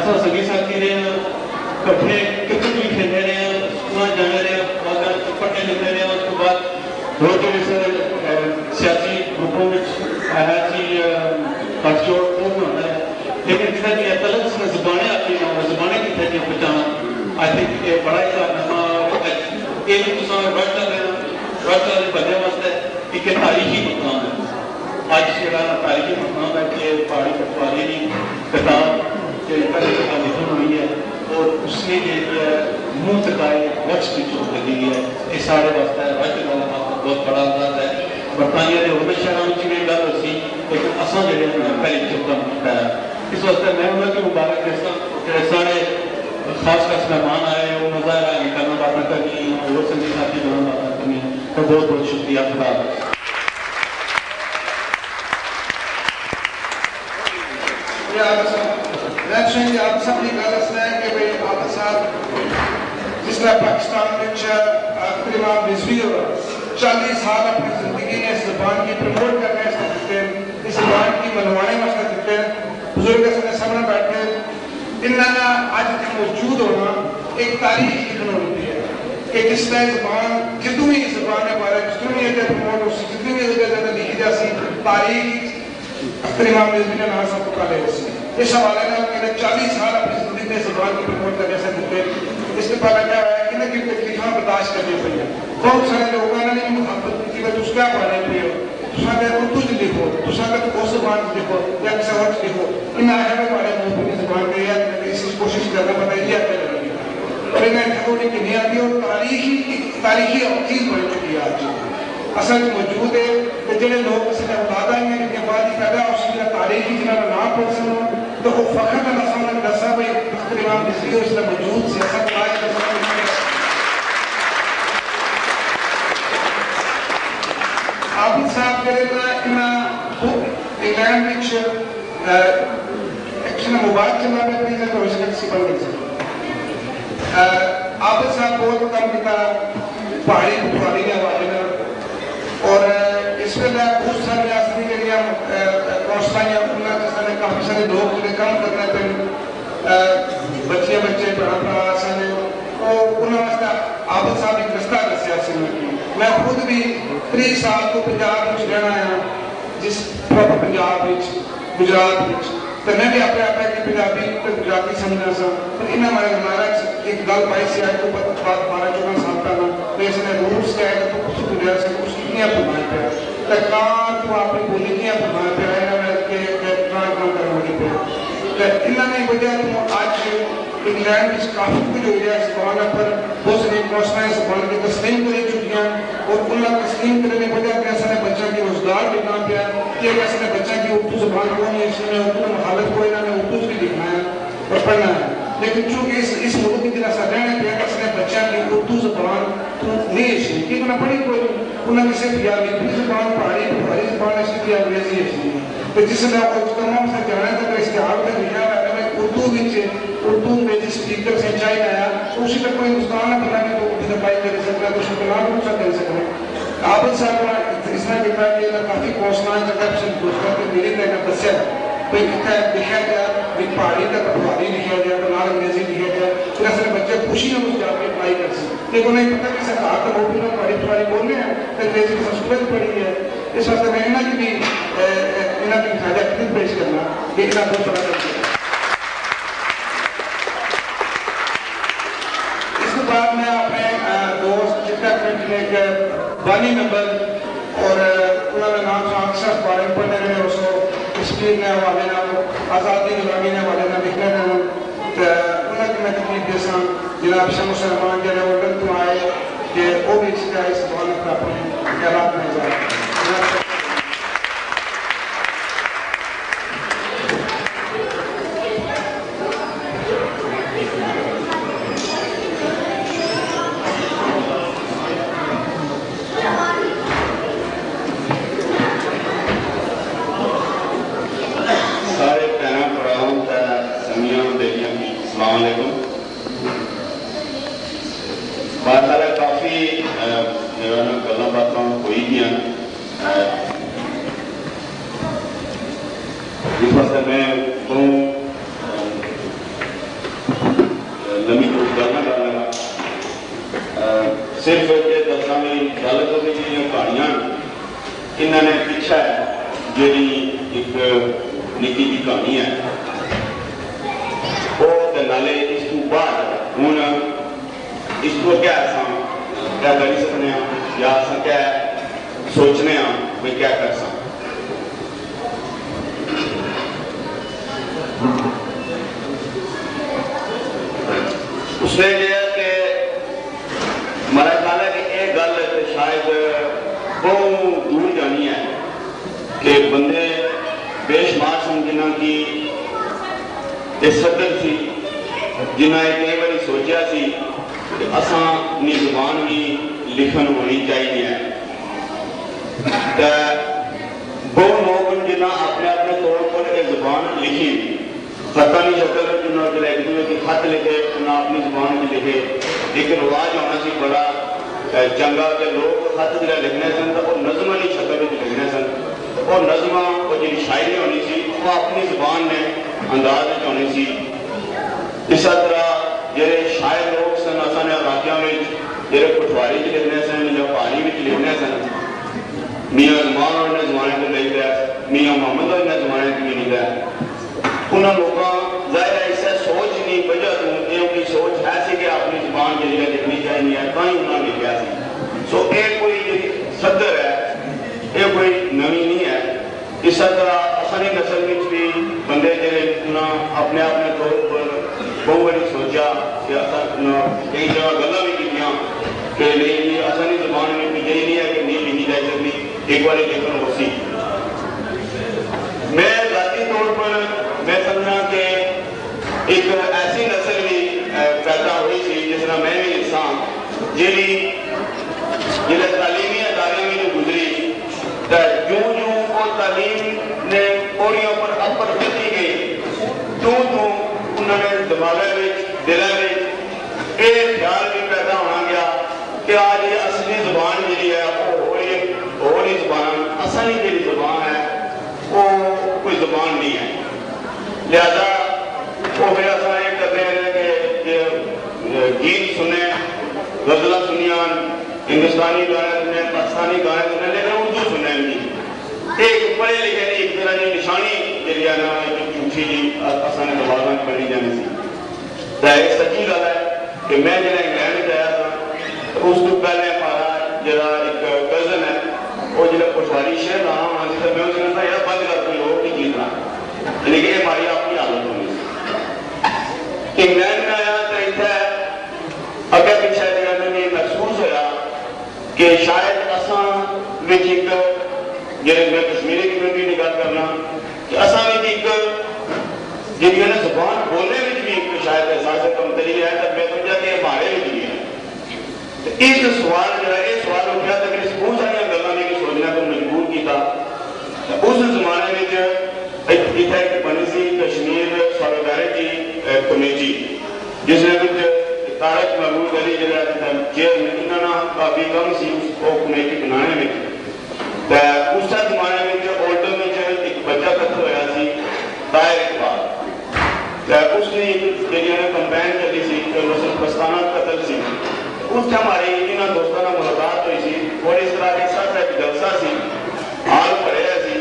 اصل سگی ساتھی رہے ہیں کٹھے کرکٹ بھی کھیلتے رہے ہیں اسکول جانے رہے ہیں اور پڑھنے لکھتے رہے ہیں اس کے بعد روز جو سر سیاسی گروپوں میں ہے سی کٹ جوڑ وہ بھی ہوتا ہے لیکن جس طرح کی تلق میں زبانیں آتی ہیں اور زبانیں کی تھے پہچانا آئی تھنک یہ بڑا ہی کارنامہ یہ بھی تو سامنے رائٹ کر رہے ہیں رائٹ کر رہے بندے واسطے ایک تاریخی مقام ہے آج جڑا تاریخی مقام ہے کہ پہاڑی پٹواری کی کتاب جو پہلے کتاب لکھی ہوئی ہے اور اس نے جو منہ تکائے وقت کی چوٹ لگی ہے یہ سارے واسطے رائٹ کرنے کا بہت بڑا انداز ہے برطانیہ کے ہوئے شہروں میں بھی گل ہو سی لیکن اصل جڑے پہلے چوکا ملتا ہے اس واسطے میں انہوں کی مبارک دیتا کہ سارے خاص خاص مہمان آئے وہ مظاہرہ کرنا باتیں کرنی اور سنگی ساتھی کرنا باتیں کرنی تو بہت بہت شکریہ خدا میں آپ سب کی گل اس ہے کہ بھائی آپ صاحب جس طرح پاکستان میں تقریباً رضوی ہو چالیس سال اپنی زندگی نے اس زبان کی پروموٹ کرنے سے دیتے ہیں اس زبان کی منوانے میں سے دیتے ہیں بزرگ سے سامنے بیٹھے انہاں آج موجود ہونا ایک تاریخ لکھن ہوتی ہے کہ جس طرح زبان جتوں بھی زبان ہے بارے جتوں بھی یہ پروموٹ ہو سی جتوں بھی یہ زیادہ لکھی جا سی تاریخ تقریباً رضوی نے نام سب پکا لے سی اس حوالے میں کہ چالیس سال اپنی زندگی میں زبان کی پروموٹ کرنے سے دیتے اس کے پہلے کیا ہے کہ نہ کہ تکلیفاں برداشت کرنی پڑی ہیں بہت سارے لوگ ہیں نے محبت کی وجہ کیا پڑھنے پڑی ہو تساں کہ اردو چ لکھو تساں کہ اس زبان چ لکھو یا کسی اور چ لکھو انہاں ہے کہ ہمارے ملک زبان کے یا اس کوشش کرنا پڑتا ہے یہ کرنا اور انہیں تھوڑی کہ نہیں آتی اور تاریخی تاریخی چیز بن چکی ہے آج اصل موجود ہے کہ جڑے لوگ اس نے اولاد آئی ہیں کہ بعد ہی پیدا اس کی تاریخی جنہاں کا نام پڑھ سنو تو وہ فخر کا نسل نے دسا بھائی تقریباً رضوی اس نے موجود سیاست لائے عابد صاحب کرے گا انہاں انگلینڈ وچ ایکشن مبارک چلا میں پلیز تو اس کا کسی بن نہیں سکتا عابد صاحب بہت کم کیتا پہاڑی پٹواری کے حوالے میں اور اس میں بہت سارے ریاستی کے لیے روشنائیاں انہوں نے کافی سارے لوگ جنہیں کام کرنے پہ بچے بچے پڑھا پڑھا سارے اور انہوں نے عابد صاحب ایک رستہ کا سیاسی میں میں خود بھی تری سال کو پنجاب میں رہنا ہے جس پراپر پنجاب میں گجرات میں تو میں بھی اپنے آپ کی پنجابی تو گجراتی سمجھنا سا پر انہیں ہمارے ہمارا ایک گل پائی سی آئی تو بات بارہ چودہ سال پہلا میں اس نے روٹس کہا ہے تو کچھ گزار سے کچھ کتنیاں فرمائے پہ تو کہاں تو آپ نے بولی کتنیاں فرمائے پہ رہے ہیں کہ ٹرانس نہ کرنے والی پہ تو انہوں نے وجہ تو آج انگلینڈ میں کافی کچھ ہو گیا اس زبان پر بہت ساری روشنائیں زبان کی تسلیم کر چکی ہیں اور انہیں تسلیم کرنے کی وجہ کہ ایسا نے بچہ کی روزگار لکھنا پیا کہ ایسا نے بچہ کی اردو زبان کو نہیں اس میں اردو مخالف کو انہوں نے اردو بھی لکھنا ہے اور پڑھنا ہے لیکن چونکہ اس اس ملک کی طرح سا رہنے پہ اس نے بچہ کی اردو زبان تو نہیں اچھی کہ انہیں پڑھی کوئی انہیں کسی بھی عربی زبان پہاڑی پہاڑی زبان اچھی کی انگریزی اچھی تو جس نے تمام سے جانے تک اشتہار میں لکھا ہے اردو بھی اردو میں جس اسپیکر سے چاہیے آیا اسی تک کوئی ہندوستان میں بنا کے تو اردو زبان کر سکتا ہے تو اس کو نام پوچھا کر سکتے ہیں عابد صاحب اس نے کہا کہ کافی کوشنا جگہ سے دوستوں کے میرے نے دسیا کوئی کتنا لکھا گیا ایک پہاڑی کا پٹواری لکھا گیا بنار انگریزی لکھا گیا پھر اصل بچے خوشی میں اس جا کے اپلائی کر سکتے لیکن انہیں پتہ کہ سرکار تو وہ بھی لوگ پہاڑی پٹواری بول رہے ہیں تو انگریزی کی سنسکرت پڑھی ہے اس واسطے میں انہیں کی بھی انہیں کی خاجہ خدمت پیش کرنا کہ انہیں بہت بڑا کرتے ہیں بعد میں اپنے دوست جتنا پرنٹنے کے بانی ممبر اور انہوں نے نام سے اکثر بارے پڑھنے رہے اس کو کشمیر نے حوالے نہ آزادی غلامی نے حوالے نہ لکھنے رہے تو انہوں کی میں تکلیف دیسا جناب شمس رحمان کے لئے وردن تو آئے کہ وہ بھی اس کا اس بانی پر اپنے خیالات میں جائے السلام علیکم بات ہے کافی گلا باتیں ہوئی گیا اس واسطے میں صرف یہ دساں بھی گل تو بھی جی کہانیاں انہوں نے پیچھا ہے جی ایک نکی جی کہانی ہے وہ نالے اس کو بعد ہوں اس کو کیا اصل کیا کری سکتے ہیں یا اصل کیا سوچنے ہاں بھی کیا کر سکتے اس نے یہ ہے کہ ہمارا خیال ہے کہ یہ گل شاید بہت دور جانی ہے کہ بندے بے شمار سن جنہ کی یہ صدر سی جنہ یہ کئی باری سوچیا سی کہ اساں اپنی زبان بھی لکھن ہونی چاہیے بہت لوگ جنہ اپنے اپنے طور پر یہ زبان لکھی خطانی شکل جنہوں نے ایک دوسرے کی خط لکھے انہوں اپنی زبان میں لکھے ایک رواج ہونا سی بڑا جنگا کے لوگ خط جڑا لکھنے سن تو وہ نظم والی شکل میں لکھنے سن وہ نظم وہ جی شاعری ہونی سی وہ اپنی زبان میں انداز میں ہونی سی اس طرح جڑے شاعر لوگ سن اصل علاقوں میں جڑے پٹواری چ لکھنے سن یا پہاڑی میں لکھنے سن میاں زمان اور زمانے کو لکھ رہا میاں محمد اور زمانے کو بھی لکھ رہا انہوں لوگوں ظاہر ہے اس سے سوچ نہیں وجہ تو یہ کی سوچ ہے سی کہ اپنی زبان جی لکھنی چاہیے ہے تھی انہوں نے لکھا سی سو یہ کوئی جی صدر ہے یہ کوئی نوی نہیں ہے اس طرح اصلی نسل میں بھی بندے جڑے انہوں اپنے اپنے طور پر بہت بڑی سوچا کہ کئی جگہ گلا بھی کیتیاں کہ نہیں جی اصلی زبان میں بھی یہی نہیں ہے کہ نہیں لکھی جائے سکتی ایک بار لکھن ہو سی میں ذاتی طور پر میں سمجھا کہ ایک ایسی نسل بھی پیدا ہوئی سی جس طرح میں بھی انسان جی جلے تعلیمی ادارے میں جو گزری جو جو وہ تعلیم نے پوڑیوں پر اپر کرتی گئی تو تو انہوں نے دماغے میں دلے میں ایک خیال بھی پیدا ہونا گیا کہ آج یہ اصلی زبان جی ہے وہ ہو رہی زبان اصلی جی زبان ہے وہ کوئی زبان نہیں ہے لہذا وہ پھر اصل یہ کرتے ہیں کہ گیت سنیں غزلہ سنیاں ہندوستانی گانے سنیں پاکستانی گانے سنیں لیکن اردو سنیں گی ایک پڑھے لکھے نہیں ایک طرح کی نشانی جی ہے نا جھوٹھی جی اصل دماغ میں پڑھی جانی سی تو ایک سچی گل ہے کہ میں جب انگلینڈ گیا تھا اس کو پہلے ہمارا جڑا ایک کزن ہے وہ جب پٹواری شہر رہا ہوں تو میں اس نے کہا یار بند کر کوئی اور نہیں جیت رہا یعنی کہ یہ ہماری اپنی حالت ہونی سی انگلینڈ میں آیا تو اتنے اگے پیچھے جگہ میں محسوس ہوا کہ شاید اساں ایک جی میں کشمیری کمیونٹی کی گل کرنا کہ اساں ایک جی زبان بولنے میں بھی ایک شاید احساس کمتری ہے تو میں سمجھا کہ ہمارے بھی ہے اس سوال جو ہے یہ سوال اٹھا تو میری بہت ساری گلوں نے سوچنے کو مجبور کیا اس زمانے میں اتنا ایک بنی سی کشمیر سالیڈارٹی کمیٹی جس نے تارک محمود علی جڑا چیئرمین انہوں کافی کم سی وہ کمیٹی بنانے میں اس زمانے میں اولڈر میں ایک بچہ قتل ہوا سی طاہر اقبال اس نے جی کمپین چلی سی پستانہ قتل سی اس ہماری انہوں دوستانہ ملاقات ہوئی سی اور اس طرح ایک ساتھ ایک جلسہ سی حال پڑھیا سی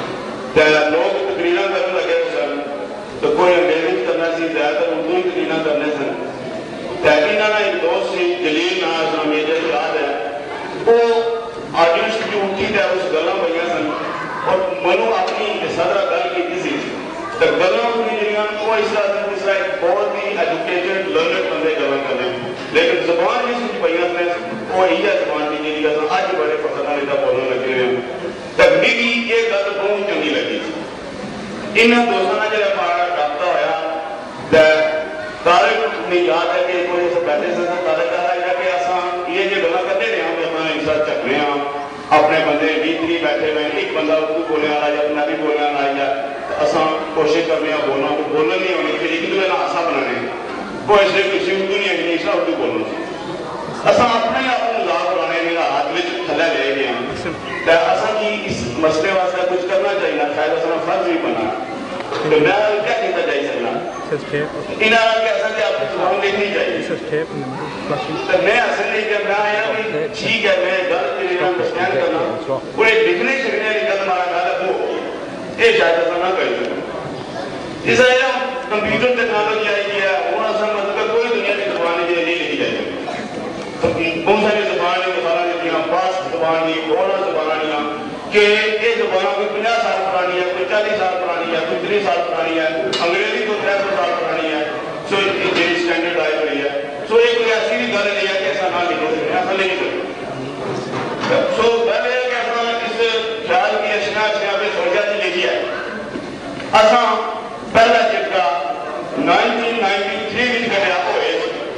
لوگ تقریریں کرنے لگے سن تو کوئی انگریزی کرنا سی زیادہ تر اردو ہی تقریریں کرنے سن انہوں نے ایک دوست سی جلیل نا اسلام میجر یاد ہے وہ آڈینس کی اٹھی تھا اس گلاں پہ سن اور منو اپنی صدرہ گل کی سی تو گلاں وہ اس طرح اس طرح ایک بہت ہی ایجوکیٹڈ لرنڈ بندے گلاں کرنے لیکن زبان جس کی پہ وہ یہی ہے زبان کی جی اج بڑے فخر لیتا بولنے لگے ہوئے تبلیغی یہ گل بہت چنگی لگی انہوں دوستوں نے جب ہمارا رابطہ ہوا تارک نے یاد ہے کہ کوئی ایسا بیٹھے سے تارک آ رہا ہے کہ اصل یہ جو گلا کرتے رہے ہیں اپنا ایک ساتھ چکنے ہاں اپنے بندے بھی تری بیٹھے ہوئے ایک بندہ اردو بولنے والا یا پنجابی بولنے والا آئی جائے اصل کوشش کرنے ہیں بولنا تو بولنا نہیں ہونی پھر ایک دوسرے کا ہاسا بنانے وہ اس لیے کسی اردو نہیں ہے اس اردو بولنا سی اصل اپنے آپ کو مزاق بنانے میرا ہاتھ میں تھلے لے گئے ہیں اصل کی اس مسئلے واسطے کچھ کرنا چاہیے شاید اصل فرض بھی بنا تو میں کیا کہتا چاہیے سکنا انہوں نے اصل آپ کو زبان دیکھنی چاہیے تو میں اصل نہیں کہ میں آیا کہ ٹھیک ہے میں غلط انڈرسٹینڈ کرنا پورے لکھنے شکنے والی گل مارا گل وہ یہ شاید اصل نہ کری سکتے اس طرح کمپیوٹر ٹیکنالوجی آئی ہے ہوں اصل مطلب کوئی دنیا کی زبان نہیں لکھی جائے بہت ساری زبان مثال دیتی پاس زبان دی بولنا زبان کہ یہ زبان کوئی پناہ سال پرانی ہے کوئی چالیس سال پرانی ہے کوئی تیس سال پرانی ہے انگریزی تو تر سو سال پرانی ہے سو جی اسٹینڈرڈ آئی ہوئی ہے سو یہ کوئی ایسی بھی گل نہیں ہے کہ ایسا نہ لکھو سکتے ایسا نہیں سکتے سو پہلے ہے کہ اصل اس خیال کی اشنا اشنا پہ سوچا سے لکھی ہے اصل پہلا چٹکا نائنٹین نائنٹی تھری میں کٹیا ہوئے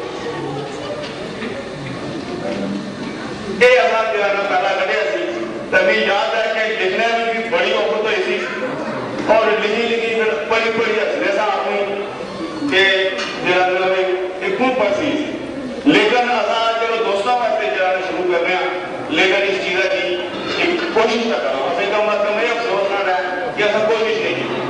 یہ اصل جو ہے نا پہلا کٹیا سی تبھی یاد ہے کہ لکھنے میں بھی بڑی وقت ہوئی تھی اور لکھی لکھی پھر بڑی بڑی ہسنے سا آپنی کہ جہاں ایک خود پڑسی لیکن اصل چلو دوستوں واسطے جہاں شروع کر رہے ہیں لیکن اس چیز کی ایک کوشش نہ کروں اصل کا مطلب یہ افسوس نہ رہا کہ ایسا کوشش نہیں کی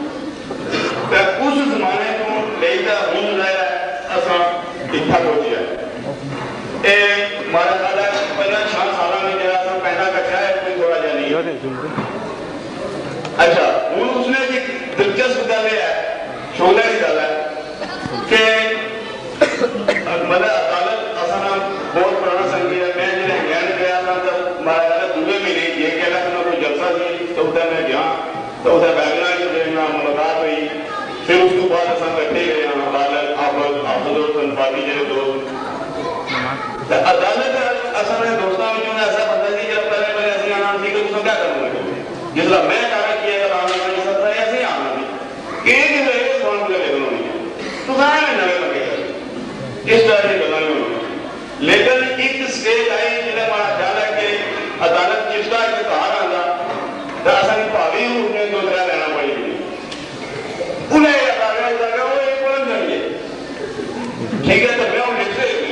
اس زمانے کو لے کر ہوں لایا اصل اتنا پہنچیا ہے یہ ہمارا خیال ہے پہلے چھان سالہ میں جہاں سا پہنا کٹھا ہے کوئی تھوڑا جا نہیں اچھا ہوں اس نے ایک دلچسپ گل ہے شعلے کی گل ہے کہ مطلب عدالت اصل بہت پرانا سنگی ہے میں جب انگلینڈ گیا تھا تو ہمارا خیال ہے دوبے میں نہیں یہ کہنا کہ کوئی جلسہ سی تو ادھر میں گیا تو ادھر بیگنا کی ملاقات ہوئی پھر اس کے بعد اصل کٹھے گئے عدالت آپ آپ پارٹی جڑے دوست عدالت اصل میں دوستوں میں ایسا بندہ سی جب پہلے پہلے ایسے آنا سی کہ تم کیا کروں گے جس طرح میں کہا کیا گا آنا نہیں سکتا ایسے ہی آنا سی ایک جو ہے سوان کو لے گا تو سارے نئے لگے گا اس طرح کی گلا نہیں ہوگی لیکن ایک اسٹیج آئی جنہیں ہمارا خیال ہے کہ عدالت جس کا ایک کہا آتا تو اصل پاوی انہیں دو طرح لینا پڑے گی انہیں عدالت لگا وہ ایک بولن کریے ٹھیک ہے تو میں ہوں لکھ سے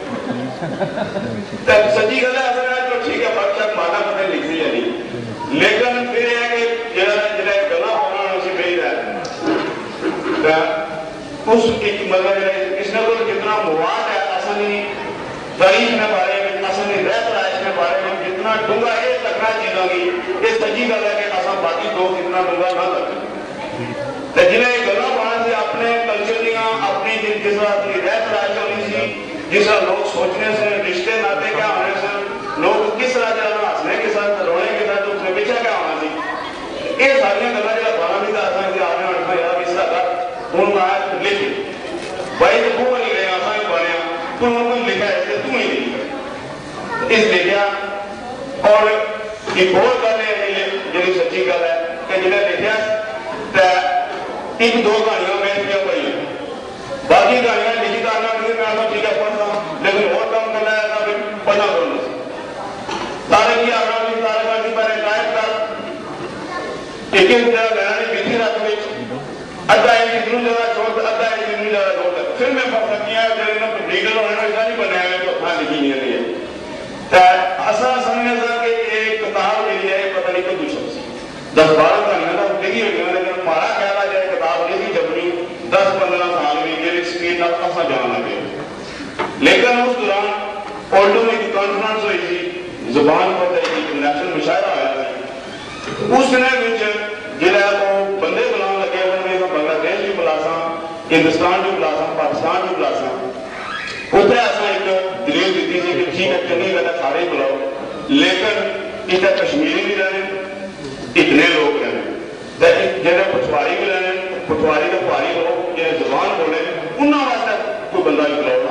سچی گل ہے اصل تو ٹھیک ہے بات شاید مانا پتہ لکھتی ہے نہیں لیکن پھر یہ ہے کہ جہاں جہاں گلا ہونا اسی بہی رہا اس ایک مطلب اس نے تو جتنا مواد ہے اصل ہی تاریخ میں بارے میں اصل ہی رہ رائش میں بارے میں جتنا ڈونگا یہ تکنا چیزوں کی یہ سچی گل ہے کہ اصل باقی دوست اتنا ڈونگا نہ تک جنہیں گلا پانا سے اپنے کلچر دیا اپنی جس طرح اپنی رہ رائش ہونی سی جس طرح لوگ سوچنے سے رشتے ناتے کیا ہونے سے لوگ کس طرح جانا ہسنے کے ساتھ رونے کے ساتھ اس میں پیچھا کیا ہونا سی یہ ساری گلا جا بانا بھی تھا کہ آپ نے اٹھا یار اس طرح کا ان کا لکھ بھائی تو وہ نہیں رہے آسان ہی بنے تو انہوں نے لکھا ہے اس تم ہی لکھا اس لکھا اور ایک بہت گل ہے جی سچی گل ہے کہ جنہیں لکھا ایک دو کہانیاں میں کیا پڑھی باقی کہانیاں لکھی کرنا مجھے میں آپ ٹھیک ہے پڑھتا لیکن اور کام کرنا ہے تھا پھر پڑھنا پڑھنا سارے کی آنا بھی سارے کا بھی پہلے ٹائپ کر ایک ایک جگہ لینا نہیں بیٹھی رات میں ادھا ایک اتنی جگہ چھوڑ کر ادھا ایک اتنی جگہ چھوڑ کر پھر میں پڑھ سکتی ہے جب انہوں لیگل ہونے میں ایسا نہیں بنایا ہے تو ہاں لکھی نہیں ہے اصل سمجھنے سے کہ ایک کتاب کے لیے پتہ نہیں کوئی دوسرا دس بارہ کہانیاں تو لکھی ہوئی ہیں لیکن ہمارا خیال ہے جائے کتاب لکھی جبنی دس پندرہ سال میں میری سپیڈ تک اصا جانا گیا لیکن اس دوران اردو میں ایک کانفرنس ہوئی تھی زبان پر ایک نیشنل مشاعرہ آیا تھا اس نے جہاں وہ بندے بلاؤ لگے انہوں نے بنگلہ دیش بھی بلا سا ہندوستان بھی بلا سا پاکستان بھی بلا سا اتنے اصل ایک دلیل دیتی تھی کہ ٹھیک ہے چنگی گل ہے سارے بلاؤ لیکن اتنے کشمیری بھی رہے اتنے لوگ رہے جہاں پٹواری بھی رہے پٹواری کے پہاڑی لوگ جہاں زبان بولے انہوں واسطے کوئی بندہ بھی بلاؤ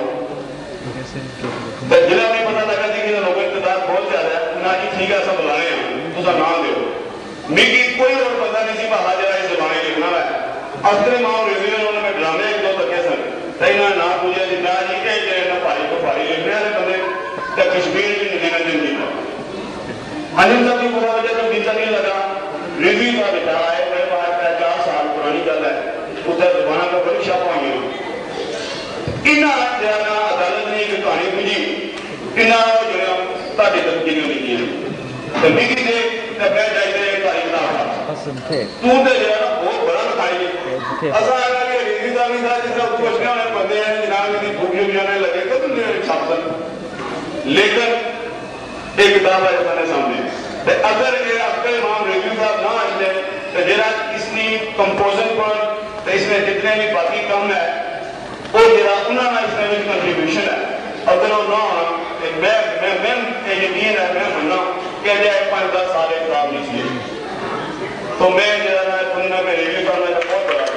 جہاں بھی پتا لگا کہ لوگوں کی تعداد بہت زیادہ ہے نہ کہ ٹھیک ہے ایسا بلانے ہیں تو نام دو میری کوئی اور بندہ نہیں سی بہا جا اس زبان لکھنا ہے اصل ماں ریزی انہوں نے ڈرامے ایک دو لگے سن تو انہوں نے پوچھا جی نہ جی کہ جہاں پہاڑی کو پہاڑی لکھنے والے بندے کشمیر کی نہیں نہ زندگی انجم صاحب کی بہت وجہ تو بیتا نہیں لگا ریزی کا بیٹا ہے میرے پاس چار سال پرانی گل ہے ادھر زبانہ کا بڑی چھاپ آئی انہوں جہاں عدالت نے ایک کہانی پوچھی انہوں جو ہے تاکہ تبدیلی ہوئی ہے تو میری دے تو میں جائے تاریخ نہ تو دے جو ہے بہت بڑا لکھائی ہے اصل ہے کہ ریڈیو کا بھی تھا جس طرح پوچھنے والے بندے ہیں جناب کی بھوکیوں جانے لگے تو تم نے چھاپ سکتے لیکن ایک کتاب ہے ہمارے سامنے اگر یہ اکبر امام ریڈیو صاحب نہ آتے تو جرا اس نے کمپوزن پر تو اس میں جتنے بھی باقی کم ہے وہ جرا انہوں نے اس میں بھی کنٹریبیوشن ہے اگر وہ نہ ہونا میں میں میں یقین ہے میں مننا کہ جائے پانچ دس سال کتاب نہیں چاہیے تو میں جرا سننا میں ریڈیو کرنا کا بہت بڑا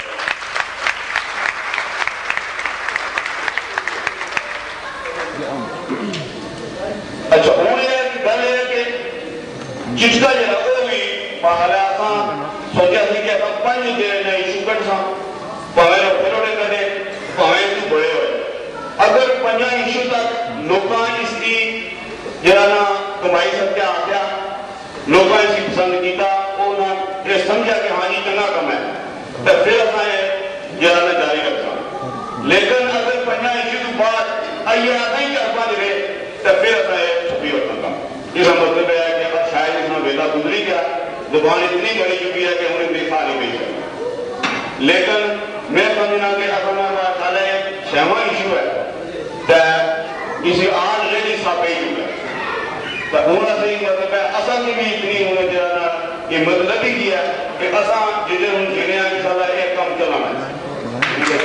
اچھا ہوں یہ گل ہے کہ جس کا جرا وہ بھی پہلے آسان سوچا سی کہ آپ پانچ دیر نے ایشو کٹ سا پہلے پھروڑے کرے پہلے تو بڑے ہوئے اگر پنجا ایشو تک لوگاں اس کی جرانا کمائی سب کیا آگیا لوگاں اس کی پسند کیتا انہوں نے سمجھا کہ ہاں جی چنگا کم ہے تو پھر اپنا یہ جرانا جاری رکھا لیکن اگر پنجا ایشو تو بعد آئیے آتا ہی کر پا لے تو پھر اپنا یہ چھپی ہوتا کم اس کا مطلب ہے کہ اب شاید اس میں ویلا گزری گیا زبان اتنی بڑی چکی ہے کہ انہیں دیکھا نہیں گئی ہے لیکن میں سمجھنا کہ اپنا خیال ہے شہما ایشو ہے اسے آج ریلی ساپے ہی ہوگا تو ہونا صحیح مطلب ہے اصل کی بھی اتنی ہونے جانا یہ مطلب ہی کیا کہ اصل جدے ہوں جنہیں آگے سالہ ایک کام چلانا ہے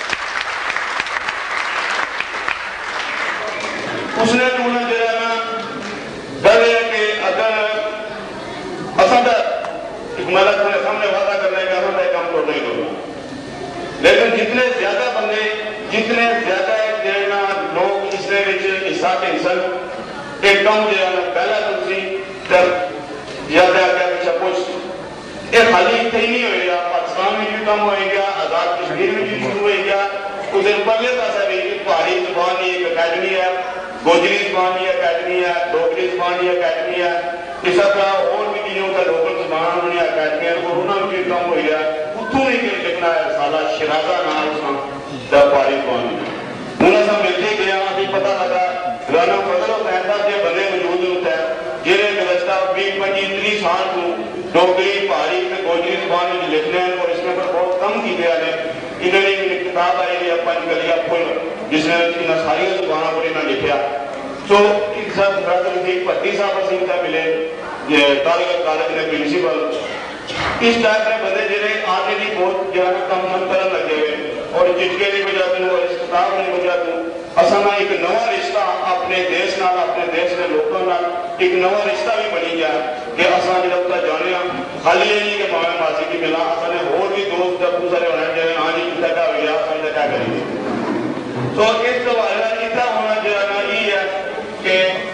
اس نے تو ہونا جانا گل ہے کہ اگر اصل ایک ملک نے سامنے وعدہ کرنے کا اصل ایک کام کرنا ہی کرنا لیکن جتنے زیادہ بندے جتنے زیادہ دینا لوگ اس نے حصہ کے حصہ ایک کم دینا پہلا تلسی تر زیادہ کیا پیچھا پوچھ ایک خالی ہی نہیں ہوئے گا پاکستان میں بھی کم ہوئے گا آزاد کشمیر میں بھی شروع ہوئے گا ادھر پرلے پاسا بھی پہاڑی زبان ایک اکیڈمی ہے گوجری زبان کی اکیڈمی ہے ڈوگری زبان کی اکیڈمی ہے اس طرح اور بھی چیزوں کا لوکل زبان ہونے اکیڈمی ہے اور انہوں نے بھی کم ہوئی ہے اتوں ہی کہ لکھنا ہے سالہ شرازہ نام اس کا جب پہاڑی زبان کی انہیں سب ملتے گیا ابھی پتہ لگا رانا فضل و فہدہ کے بندے موجود ہوتا ہے جنہیں گزشتہ بیس پچیس تیس سال کو ڈوگری پہاڑی میں گوجری زبان میں لکھنے ہیں اور اس میں پر بہت کم کی گیا ہے انہوں نے ایک کتاب آئی ہے پنج گلیا پھول جس نے ان ساری زبانوں پر انہوں نے لکھا تو ایک صاحب برادر رفیق پتی صاحب سنگھ کا ملے یہ طالب کالج نے پرنسپل اس ٹائپ میں بندے جنہیں آگے بھی بہت جو ہے کم من کرنے لگے ہوئے اور جٹکے نہیں بجا دوں اور اس کتاب نہیں بجا دوں اصلا ایک نوا رشتہ اپنے دیش نال اپنے دیش کے لوگوں نال ایک نوا رشتہ بھی بنی گیا کہ اصلا جب تک جانے ہم خالی یہ نہیں کہ ماں ماسی کی ملا اصل نے اور بھی دوست جب دوسرے ہونے جائے ہاں جی کتا کیا ہو گیا سمجھا کیا کریں گے تو اس کا واحدہ اتنا ہونا جو ہے یہ ہے کہ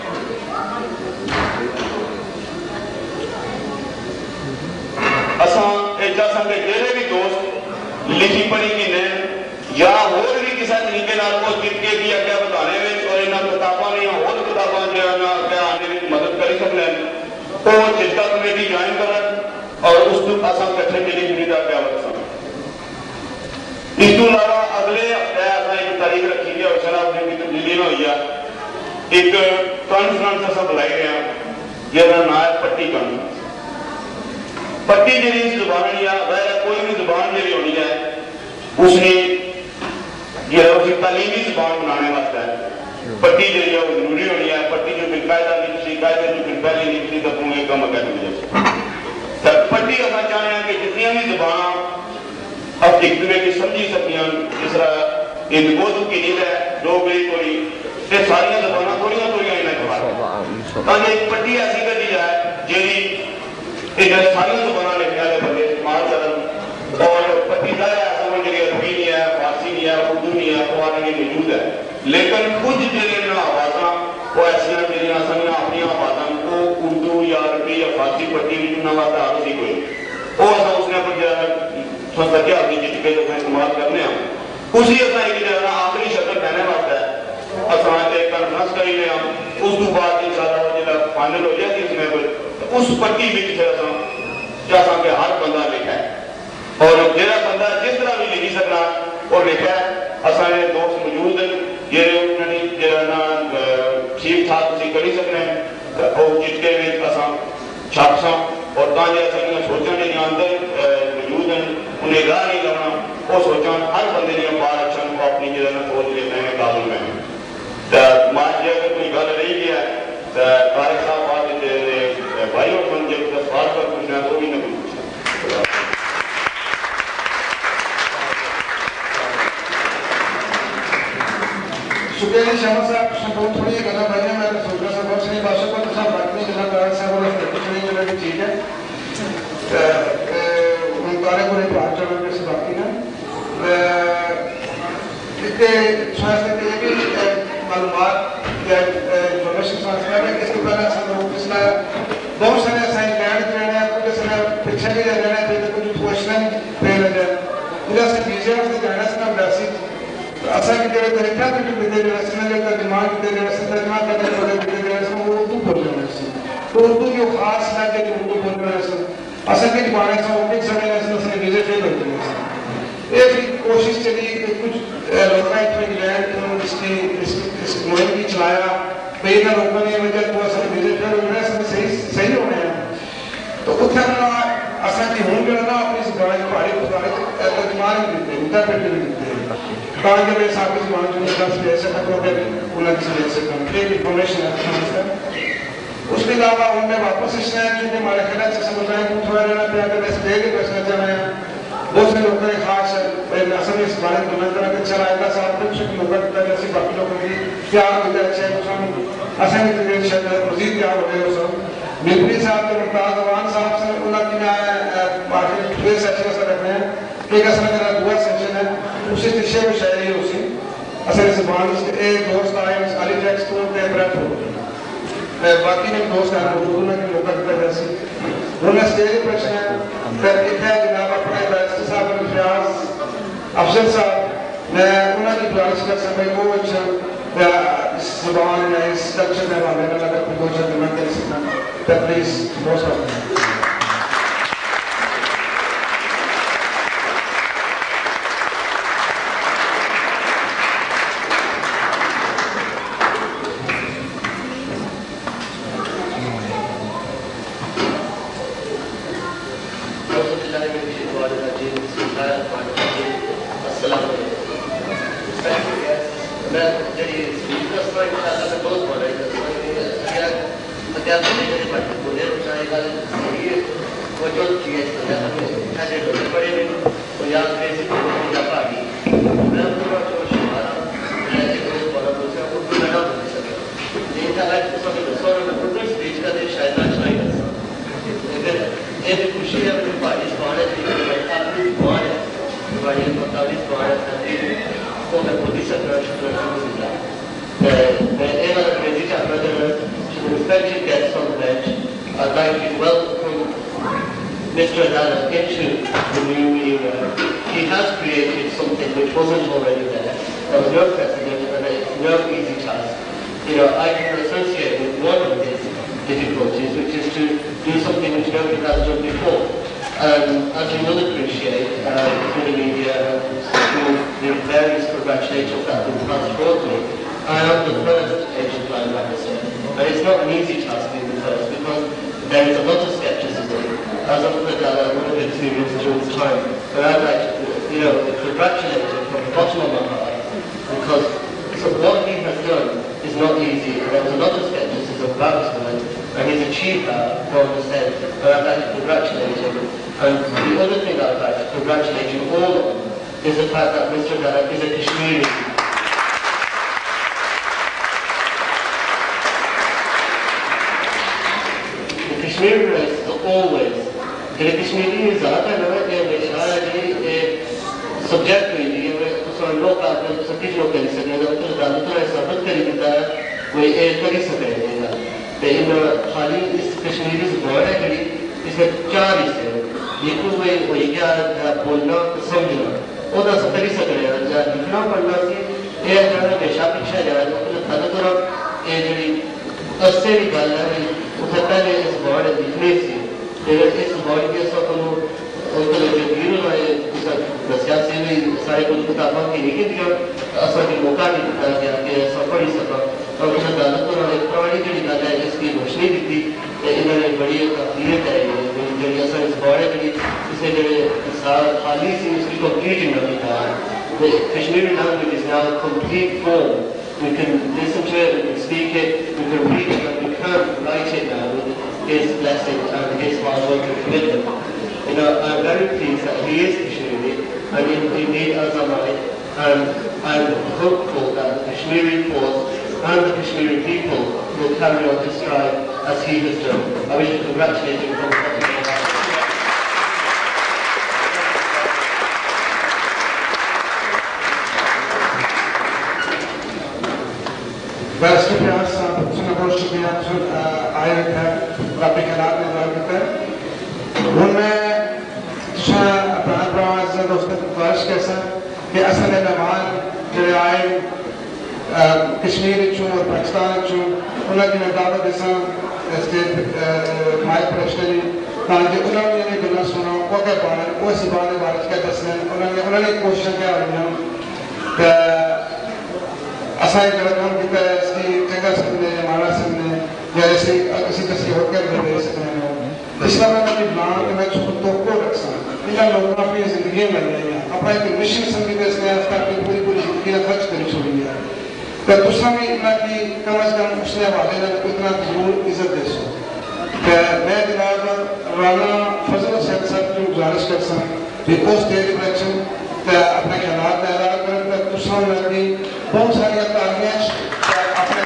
اصلا ایجا سن کے جیسے بھی دوست لکھی پڑھی کی نین یا اور بھی کسی طریقے نال کو جت کے بھی اگے بتانے میں اور انہاں کتاباں نے اور کتاباں جو ہے نا اگے آنے میں مدد کر سکتے ہیں وہ جتنا کمیٹی جوائن کرن اور اس کو اصل کٹھے کے لیے بھی کیا بتا اس کو علاوہ اگلے ہفتے اصل ایک تاریخ رکھی گئی اور شراب نے بھی تبدیلی میں ہوئی ہے ایک کانفرنس اصل بلائی گیا جس کا نام ہے پٹی کانفرنس پٹی جی زبان یا غیر کوئی بھی زبان جی ہونی ہے اس نے یہ اسی تعلیمی زبان بنانے واسطے ہے پٹی جی ہے وہ ضروری ہونی ہے پٹی جو پھر قاعدہ لکھی قاعدے جو پھر پہلے لکھی تو پونگے کم اکیڈمی جیسے پٹی اصل چاہتے ہیں کہ جتنی بھی زبان اب ایک دوسرے کی سمجھی سکتی ہیں جس طرح اردو کی نیل ہے ڈوگری کوئی یہ ساری زبان تھوڑی تھوڑی انہیں ایک پٹی ایسی کر دی جائے جی یہ ساری زبان لکھنے والے بندے استعمال کرن اور پٹی ظاہر ہے سمجھ جی عربی نہیں ہے فارسی نہیں ہے اردو نہیں ہے وہ آنے کی موجود ہے لیکن کچھ جہاں آوازاں وہ ایسا جہاں سمجھنا اپنی آوازاں وہ اردو یا عربی یا فارسی پٹی بھی چننا واسطے آ سی کوئی وہ اصل اس نے اپنے جو سکے اپنی جٹکے جو استعمال کرنے ہیں اسی اصل ایک جگہ آخری شکل کہنے واسطے ہے اصل ایک کنفرنس کری لے ہم اس کو بعد ان شاء اللہ جب فائنل ہو جائے اس میں اس پٹی بھی پھر اصل چاہتا کہ ہر بندہ لکھا ہے اور جہاں بندہ جس طرح بھی لکھی سکنا وہ لکھا ہے اصل دوست موجود ہیں یہ ٹھیک ٹھاک تھی کری سکنے وہ جتنے بھی اصل چھاپ سا اور تاکہ اصل سوچنے کے اندر موجود ہیں انہیں راہ نہیں لگنا وہ سوچان ہر بندے نے بار اچھا اپنی جگہ نہ سوچ لے میں قابل میں تو ماں جی اگر کوئی گل رہی گیا تو قاری صاحب بات دیتے بھائی اور من جب سوال پر پوچھنا تو بھی نہ پوچھنا. شکریہ شاہ صاحب بہت تھوڑی گلا بھائی میں نے سوچا سا بہت ساری باشا کو تو بات نہیں کرنا قاری صاحب اور کچھ نہیں جو بھی ٹھیک ہے ان کارے کو نہیں پہنچ چڑھا میں سے باقی نا کہ شاید سے یہ بھی معلومات انفارمیشن ٹرانسفر ہے کہ اس کے پہلے سب لوگ اس میں بہت سارے ایسا انگلینڈ کے رہنے ہیں کچھ ایسا پکچر بھی رہنے ہیں پھر کچھ کوششن پہ رہنے ہیں مجھے ایسا بیجے اور سے جانا سے میں بیسی اصلا کی جگہ طریقہ بھی بیدے جو رسمہ جو ترجمان کی جگہ رسمہ ترجمان کرنے پڑے بیدے جو رسمہ وہ اردو بول رہے ہیں تو اردو کی خاص لگے جو اردو بول رہے ہیں اصلا کی جبانے سے وہ ایک سمجھنے سے مثلا بیجے فیل ہوتے ہیں ایک کوشش چلی کہ کچھ لوگاں اتنے انگلینڈ اس کی اس مہم کی چلایا بینا لوگوں نے وجہ تو اصلا بیجے فیل ہونے ہیں صحیح ہونے ہیں تو اتنے ہمیں اصلا کی ہوں گے نا اپنی زبان کی پہاڑی خدای ترجمان بھی دیتے ہیں انٹرپریٹر بھی دیتے ہیں تاکہ میرے صاحب کی زبان جو نکل سے ایسے تک کہ انہیں کسی لے سکتا ہوں ایک انفارمیشن ہے اس کے علاوہ ان میں واپس اس نے چونکہ ہمارے خیلات سے سمجھ رہے ہیں کہ تھوڑا رہنا پہ اگر ایسے دے کے پیسنا چاہ رہے ہیں بہت سے لوگوں نے خاص اصل اس بارے میں بلند کرنا کہ چلا ایسا صاحب نے شکل ہوگا کہ پہلے ایسی باقی لوگوں کی پیار ہو جائے اچھے اس ہم اصل میں تجھے شاید مزید پیار ہو گئے اس ہم ملکری صاحب کے مرتاز عوان صاحب سے انہوں کی میں مارکیٹ ٹوئر سیکشن سے رکھنے ہیں ایک اصل میرا دعا سیکشن ہے اسی تشے میں شاعری ہے اسی اصل زبان سے ایک دوست آئے علی ٹیکس کو پہ پریپ ہو باقی میں دوست آئے اردو میں کی موقع کرتا ہے ایسی انہوں نے اسٹیج پرچھنا ہے پھر ایک ہے جناب اپنے بیسٹر صاحب اور فیاض افضل صاحب میں انہوں کی پلانس کر سکتا ہے وہ اچھا اس زبان میں اس کلچر میں ہمیں لگا کہ دو چند میں کر سکتا ہے پلیز دوست آئے uh, Khalisi is completing of the time. The Kashmiri language is now a complete form. We can listen to it, we can speak it, we can read it, and we can write it now with his blessing and his hard work and commitment. You know, I'm very pleased that he is Kashmiri, and he made us alright, and I'm hopeful that the Kashmiri force and the Kashmiri people will carry on his stride as he has done. I wish to congratulate him from the bottom of my heart. بس شکریہ صاحب سنا بہت شکریہ آئے تھے رب کلام نے دعا کرتا ہے ہوں میں شاہ اپنا پرواز دوست گزارش کیسا کہ اصل مہمان جو آئے کشمیر چوں اور پاکستان چوں انہوں کی میں دعوت دیساں اسٹیٹ مائک پریشنری تاکہ انہوں نے یہ گلہ سنا وہ کہ پانا وہ اسی بانے بارش کا دسنے انہوں نے کوشش کیا رہی ہوں کہ اسائی جلکم کی طرح اس کی جگہ سکنے مانا سکنے یا ایسی کسی کسی ہو کر دے سکنے ہوں اس لئے میں نے بلان کہ میں چھوٹ تو کو رکھ سکتا انہا لوگ اپنی زندگی میں رہے ہیں اپنا ایک مشن سنگی دے سکنے اس کا اپنی پوری پوری زندگی نے خرچ کری چھوڑی ہے کہ دوسرا میں اتنا کی کم از کم اس نے والے نے اتنا ضرور عزت دے سو کہ میں جناب رانا فضل حسین صاحب کی گزارش کر سکتا کہ اس ڈیلی بچوں کہ اپنے خیالات میں اعلان کریں کہ دوسرا میں بھی بہت ساری تعلیمیں اپنے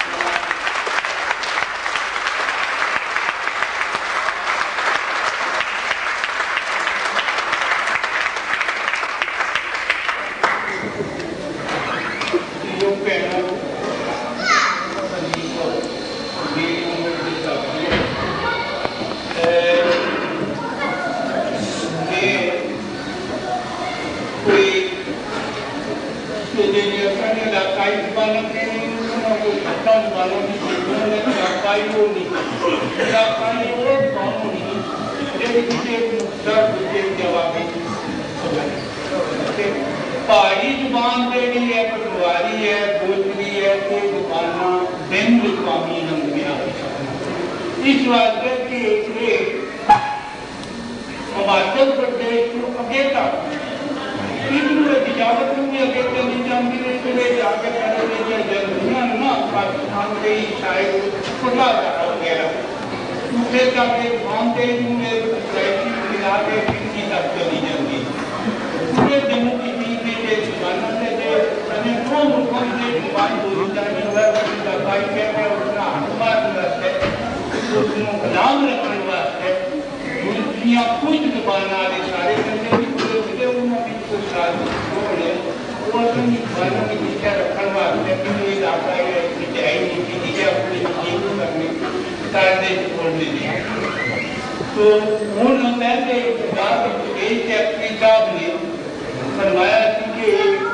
پہاڑی زبان دے لی ہے پٹواری ہے گوجری ہے کہ زبانہ بین الاقوامی نمبریاں اس واسطے کہ ایک ہماچل پردیش کو اگے تک اس میں تجارت میں اگے چلی جاتی ہے اس میں جا کے پہلے یہ جلدیاں نہ پاکستان کے ہی شاید کھلا جاتا وغیرہ اسے تک ایک باندھے میں سائٹی ملا کے کسی تک چلی جاتی پورے جموں کی بیچ کے زبانہ سے جو انہیں دو ملکوں سے زبان بولی جانے ہوئے وقت دفاعی کے میں اتنا حکمات واسطے اس کو غلام رکھنے واسطے دنیا کچھ زبان آنے سارے کرنے بھی پورے ملے انہوں بھی کچھ شادی چھوڑے وہ اپنی زبانوں کی نیچے رکھنے واسطے بھی یہ علاقہ ہے نیچے آئی نیچے نیچے اپنی چیز کرنے کارنے چھوڑنے دیں تو انہوں نے پہلے بات ایک اپنی کتاب نے فرمایا کہ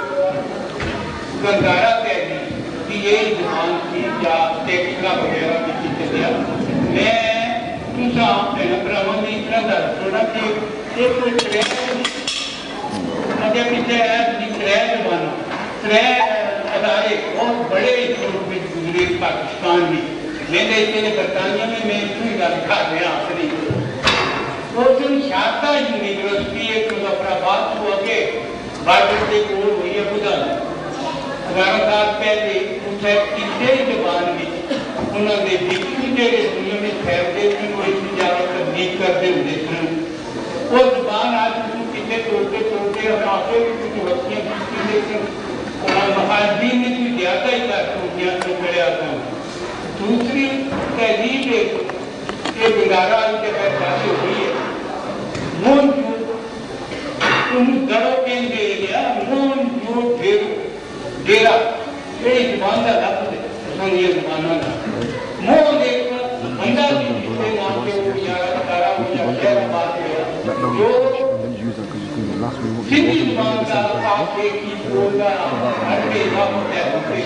گندارہ تیری کہ یہ زبان کی یا ٹیکنہ وغیرہ کی چیزیں دیا میں تُسا برہمن نے اتنا در چھوڑا کہ ایک کوئی ترے مجھے پیچھے ہے اپنی ترے زبانہ ترے ادارے بہت بڑے شروع میں گزرے پاکستان میں میں نے اس نے برطانیہ میں میں اتنی گل کر رہا آخری تو سن شاردہ یونیورسٹی ایک مظفرآباد کو آگے بارڈر سے کور ہوئی ہے خدا ہزارہ سال پہلے اسے کسی زبان میں انہوں نے دیکھی میرے دنیا میں پھیلتے تھے کوئی تجارت تبلیغ کرتے ہوئے سن وہ زبان آج ان کسی توڑتے توڑتے ہم آگے بھی کچھ وقتیاں کی لیکن مہاجرین نے کوئی زیادہ ہی کر دنیا سے کھڑے آتا ہوں دوسری تہذیب ایک کہ بندارہ ان کے بعد باتیں ہوئی ہے مون جو انہوں گڑوں کے اندے گیا مون جو ڈیرا یہ زبان کا لفظ ہے سن یہ زبانہ کا مون ایک بندہ بھی جسے نام کے وہ بیارہ بتارہ ہو یا شہر بات ہے جو سندھی زبان کا آپ ایک ہی بولنا ہر کے حساب ہوتا ہے اس کے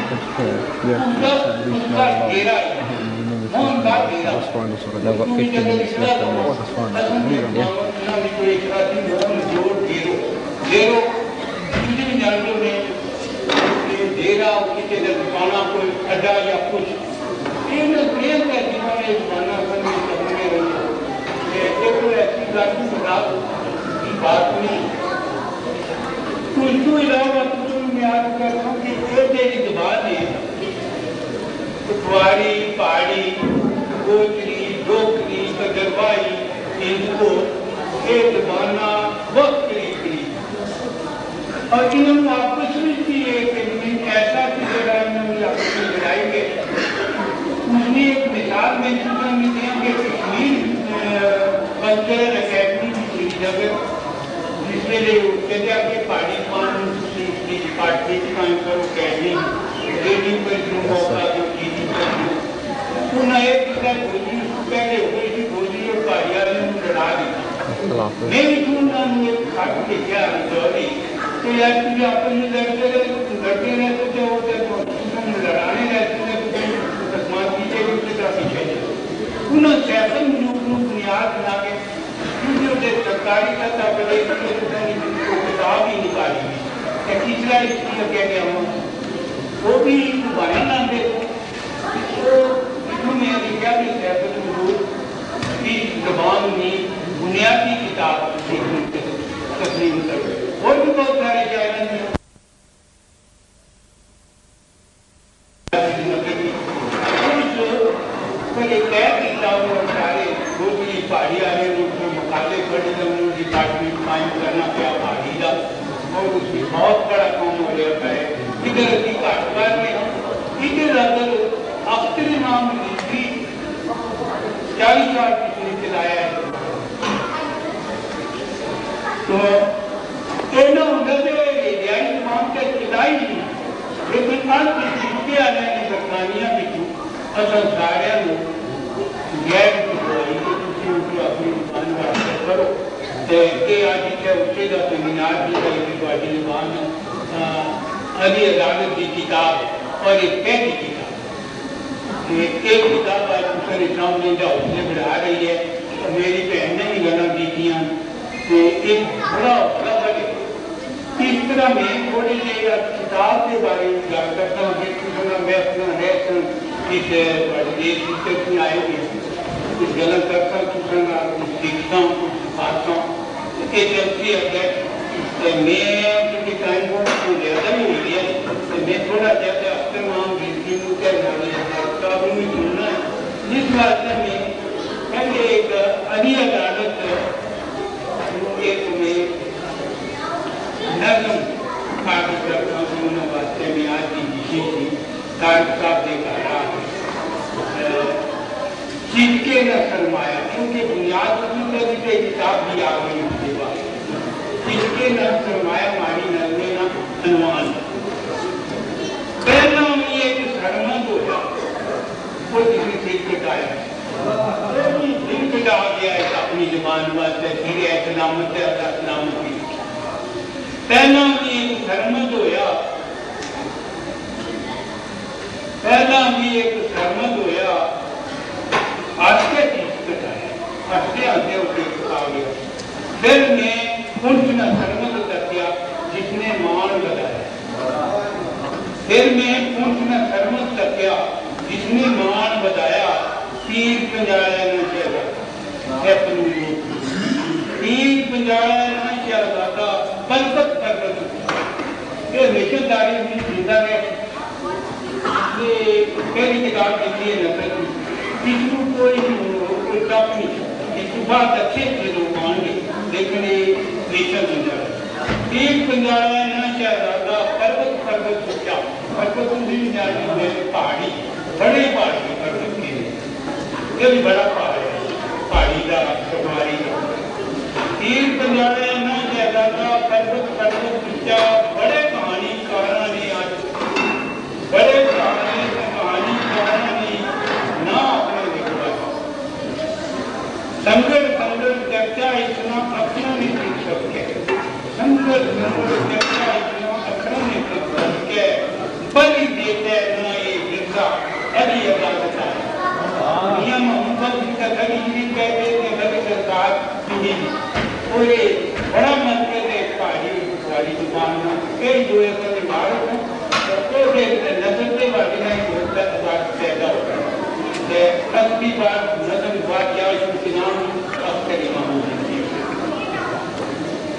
حساب اس کا ڈیرا ہے مون کا ڈیرا تمہیں جگہ اصلاح کرو اصلاح کوئی اقراتی مون جو ڈیرو ڈیرو تجھے بھی جانتے ہیں ڈیرا کسی نے زبانہ کوئی کھڑا یا کچھ ان پریم کا زبانہ زبانہ کرنے سکنے رہے ہیں ایک ایسی ذاتی خراب بات نہیں تو اس کو علاوہ میں یاد کرتا ہوں کہ یہ تیری زبان ہے پٹواری پہاڑی گوجری ڈوکری کجروائی ان کو یہ زبانہ وقت قریب قریب اور انہوں نے آپس میں کی ایک ایسا کہ انہوں نے آپس میں لڑائی کے اس نے ایک مثال میں چکا میں دیا کہ کشمیر کلچرل اکیڈمی کی جگہ جس میں لے کہتے ہیں کہ پہاڑی پان کی ڈپارٹمنٹ قائم کرو کہنی ریڈنگ پر جو موقع جو چیزی کرو انہیں ایک دوسرا گوجی اس کو پہلے ہوئے تھی گوجی اور پہاڑیاں نے انہوں لڑا دی میں بھی چوننا انہوں ایک خاک کے کیا جوڑی تو یار تجھے اپنے لڑتے رہے لڑتے رہتے تھے ہوتے تھے لڑانے رہتے تھے تسمات کیجئے کہ اسے طرح پیچھے جائے انہوں سیاسن ملوک بنیاد بنا کے کیونکہ اسے سرکاری کا تابلے کتاب ہی نکالی گئی کہ تیسرا اس کی کہہ گیا ہوں وہ بھی دوبارہ نہ دے تو انہوں نے لکھا کہ سیاسن ملوک کی زبان میں بنیادی کتاب تسلیم کر گئے اور بھی بہت سارے جائیں ہیں پہاڑی آنے مقابلے کھڑے تھے انہوں نے ڈپارٹمنٹ قائم کرنا پیا پہاڑی کا اور اس کی بہت بڑا کام ہو رہا ہے ادھر کی کاروبار میں ادھر اگر اختر نام لکھی چالیس سال کسی نے چلایا ہے تو کہنا ہوتا ہے ریائی تمام کا چلائی نہیں لیکن آج کی چیزیں آنے کی برطانیہ بھی اصل سارے لوگ غیر کی ہوئی اپنی زبان واسطے کرو کہ آج ہے اسے کا سیمینار بھی کرے گی زبان علی عدالت کی کتاب اور ایک پہلی کتاب ایک کتاب آج حسین اسلام زندہ حوصلے بڑھا رہی ہے میری بہن نے بھی گانا دی تھیں تو ایک بڑا بڑا بڑے اس طرح میں تھوڑی دیر کتاب کے بارے میں جان کرتا ہوں کہ میں اپنا ریسن اس دیش میں آئے ہوئے کچھ غلط کرتا ہوں کچھ سیکھتا ہوں کچھ سکھاتا ہوں یہ چلتی ہے میں کیونکہ ٹائم بہت زیادہ نہیں ہوئی ہے میں تھوڑا زیادہ اکثر وہاں گرتی ہوں کیا کتابوں میں سننا ہے جس واسطے میں پہلے ایک علی عدالت ایک میں نظم حاصل کرتا ہوں انہوں واسطے میں آج کی جیسی تھی تاریخ صاحب دیکھا رہا ہے چیزکے نہ سرمایا کیونکہ بنیاد کی طریقے کتاب بھی آ گئی اس کے بعد چیزکے نہ سرمایا ماری نظمے نہ عنوان پہلا ہم یہ کہ سرمند ہو جائے وہ کسی سے کٹایا دل کٹا گیا ہے اپنی زبان واسطے پھر ہے سلامت ہے اللہ سلامت کی پہلا ہم یہ کہ سرمند ہویا پہلا ہم یہ کہ سرمند ہویا آسکے چیز کٹایا آسکے آتے ہوتے کٹا گیا پھر میں پنچنا سرمند کر دیا جس نے مان بتایا پھر میں پنچنا سرمند کر دیا جس نے مان بتایا تیر پنجایا نہ شہزادہ ہے پنجایا تیر پنجایا نہ شہزادہ پلکت پرکت یہ ہمیشہ تاریخ میں زندہ ہے یہ پہلی کتاب لکھی ہے نظر کی اس کو کوئی کوئی ٹاپ نہیں اس کو بہت اچھے سے لوگ آن گے لیکن یہ نیچر زندہ ہے تیر پنجایا نہ شہزادہ پرکت پرکت سوچا پرکت بھی جانے میں پہاڑی بڑے پہاڑی پرکت کے یہ بھی بڑا پہاڑ ہے پہاڑی کا سواری کا تیر پنجایا نہ شہزادہ پرکت پرکت سوچا بڑے کہانی کارا نے آج بڑے کہانی کہانی کارا نے نہ اپنے لکھوا سنگر سنگر چرچا اتنا اپنا نہیں لکھ سکتے سنگر سنگر چرچا اتنا اپنا نہیں لکھ سکتے بلی دیتے نہ یہ گرزا علی عدالت آئے میاں محمد جن کا گھر شریف کہتے تھے گھر سرکار نہیں اور یہ بڑا منطقہ ہے پہاڑی پہاڑی زبان میں کئی جو ہے کہ عمارت ہیں تو دیکھتے نظر کے واقعی نہیں ہوتا بات پیدا ہوتا ہے اصلی بات نظر بات یا اس کے نام اختر امام ہوتی ہے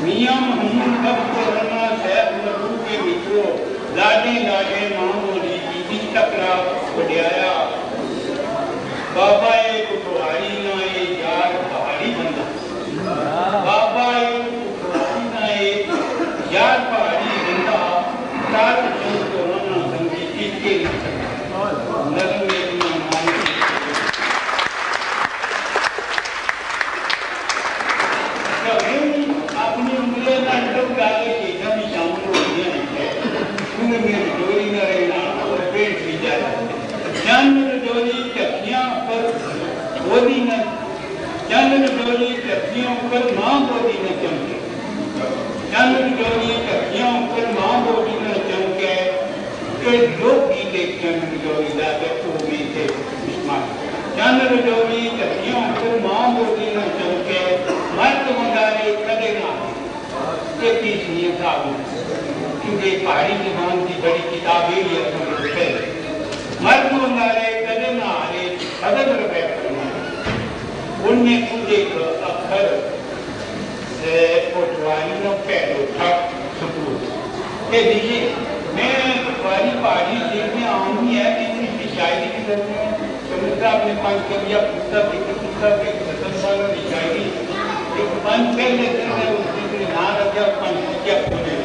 میاں محمد بخت رنا صاحب مدعو کے مترو لاڈے لاڈے ماں بولی کی ٹکرا وڈیایا بابا کٹواری نہ یار پہاڑی بندہ بابا کٹواری نہ یار پہاڑی بندہ تار چند کو رونا سمجھی اس کے نظم میں اپنی انگلیں نہ ڈب ڈالے کہ جب شامل ہو گیا ہے کیونکہ میری ڈوری نہ رہنا اور پیٹ بھی جائے جان میں ڈوری چکیاں پر بودی نہ جان میں ڈوری چکیاں پر ماں بودی نہ چمکے جان میں ڈوری چکیاں پر ماں بودی نہ چمکے کہ لوگ بھی دیکھتے ہیں ڈوری جاتے تو بھی تھے جان میں ڈوری چکیاں پر ماں بودی نہ چمکے مرد منگارے کدے نہ یہ پیس نہیں صاحب کیونکہ پہاڑی زبان کی بڑی کتابیں ہی ہے مرد منگارے کدے نہ آرے صدق روپے کرنا ان میں خود ایک اکھر پٹواری نو پہلو تھک سکوت کہ دیکھئے میں پٹواری پہاڑی دیکھنے آؤں ہی ہے کہ اس کی شاعری کی ضرورت ہے سمجھتا اپنے پانچ کبھیا پوچھتا دیکھتے پوچھتا دیکھتے ستر سالوں کی شاعری ایک پانچ پہلے دن ہے اس کی نہ رکھا پانچ کیا کھونے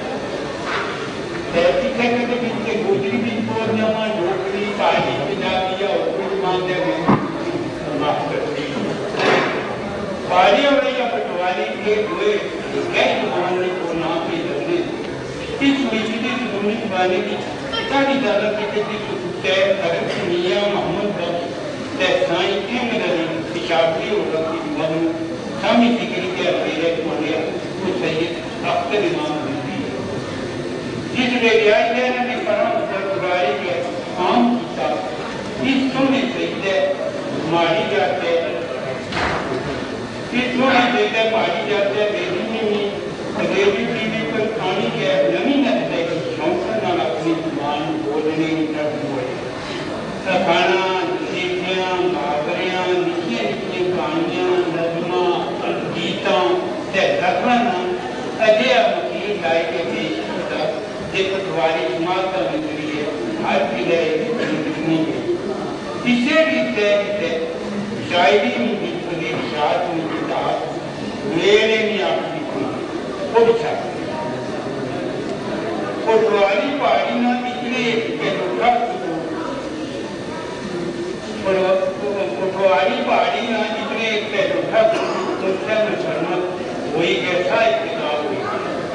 پیسے کہتے تھے کہ ان کے گوجری بھی پور جمع ڈوکری پہاڑی پجا دیا اور کچھ ماندے میں معاف کرتی پہاڑی اور یا پٹواری کے ہوئے گیس ماننے کو نام بھی لگنے اس مجھے سننے بانے کی ساری زیادہ کہتے تھے کہ حضرت میاں محمد بخت تحسائیں کے مدنی اشارتی ہوگا کی مدنی سامی فکری کے اپیرے مانیا وہ سید اختر امام ہوتی ہے جس ریڈیائی ہے نے فرام اتر قرآن کے عام کتاب اس سونے سیدے ماری جاتے اس سونے سیدے ماری جاتے بیدی میں بھی ریڈی ٹی وی پر کھانی کے نمی نہ دے شونسر نہ اپنی زمان بولنے تک ہوئے سکھانا سیکھیاں ماغریاں نکھے نکھے کہانیاں نظماں گیتاں تے دکھانا اجے مکیر لائے کے پیش کرتا جے پٹواری جماعت کا نظری ہے ہر پلے لکھنی ہے اسے بھی تے تے شاعری میں بھی ارشاد میں کتاب میرے میں آپ لکھنی وہ بچھا پٹواری پہاڑی نہ اتنے کہ لکھا پٹواری پہاڑی نہ اتنے کہ لکھا مجھے مسلمت وہی کیسا اتقاب ہوئی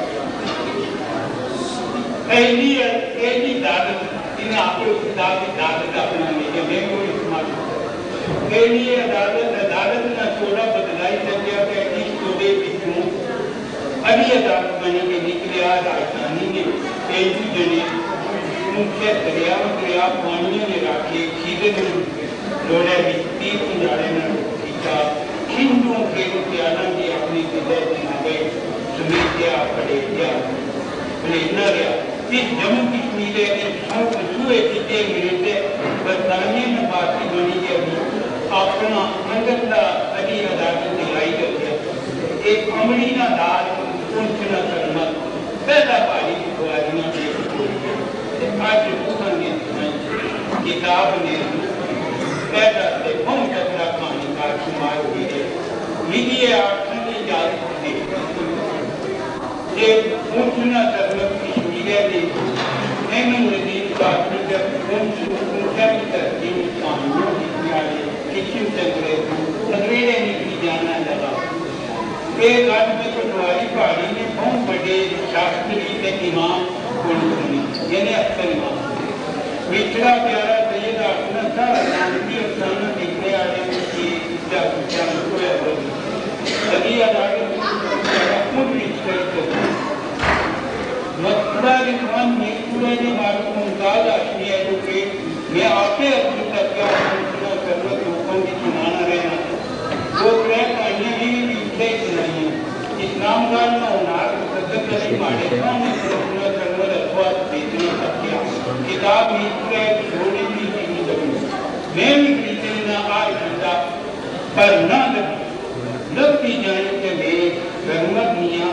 پہلی پہلی عدالت انہیں آپ کو کتاب عدالت اپنا لیجئے میں کوئی استعمال پہلی عدالت عدالت نہ چھوڑا بدلائی سکیا کہ اس چھوڑے بچوں ابھی عدالت بنے کے نکلے آج آسانی میں پینجو جنے ان سے دریا و دریا پانیوں نے راکھے چیزیں میں لوڑے بھی تیر کنجارے میں کھیچا کھنڈوں کے رکیانا بھی اپنی قدر بنا گئے سمیت دیا پڑے دیا بلیدنا گیا اس جمع کشمیرے کے سو سوئے چیزیں ملتے برطانیہ میں باتی بنی کے بھی اپنا مندرہ علی عدالت دلائی کر دیا ایک امرینا دار انچنا کرمت پیدا پاری پٹواریوں کے پٹوری آج اوپر نے کتاب نے پیدا سے ہم جتنا کھانی کا شمار ہوئی ہے میڈیا آٹھن کی اجازت دے یہ انچنا کرمت کشمیرے نے احمد نظیر کافی جب انچنا کی ترتیب کہانیوں کی پیارے کچھن چندرے نگریرے نکلی جانا لگا ایک آج میں پٹواری پہاڑی میں بہت بڑے شاستری کے امام کو سنی یعنی اکثر امام مچڑا پیارا سید آسنا تھا نانوی افسانہ دیکھنے آنے میں کی کیا کچھا کوئی عبد علی عدالت احمد رشتہ کرتا مقصدہ رضوان میں پورے نے معلوم ممتاز آشنی ہے جو کہ میں آپے اپنے تک کیا سننا کرنا لوگوں کی سنانا رہنا وہ کریں پہنے بھی بھی سنائی اسلام کا نہ ہنار مصدق علی ماڑے خان نے سننا کرنا رکھوات بیتنا سکیا کتاب ہی چھوڑی بھی چینی دبی میں بھی کریتے نہ آج بندہ پر نہ دبی لگتی جائیں کہ میں گرمت میاں علامہ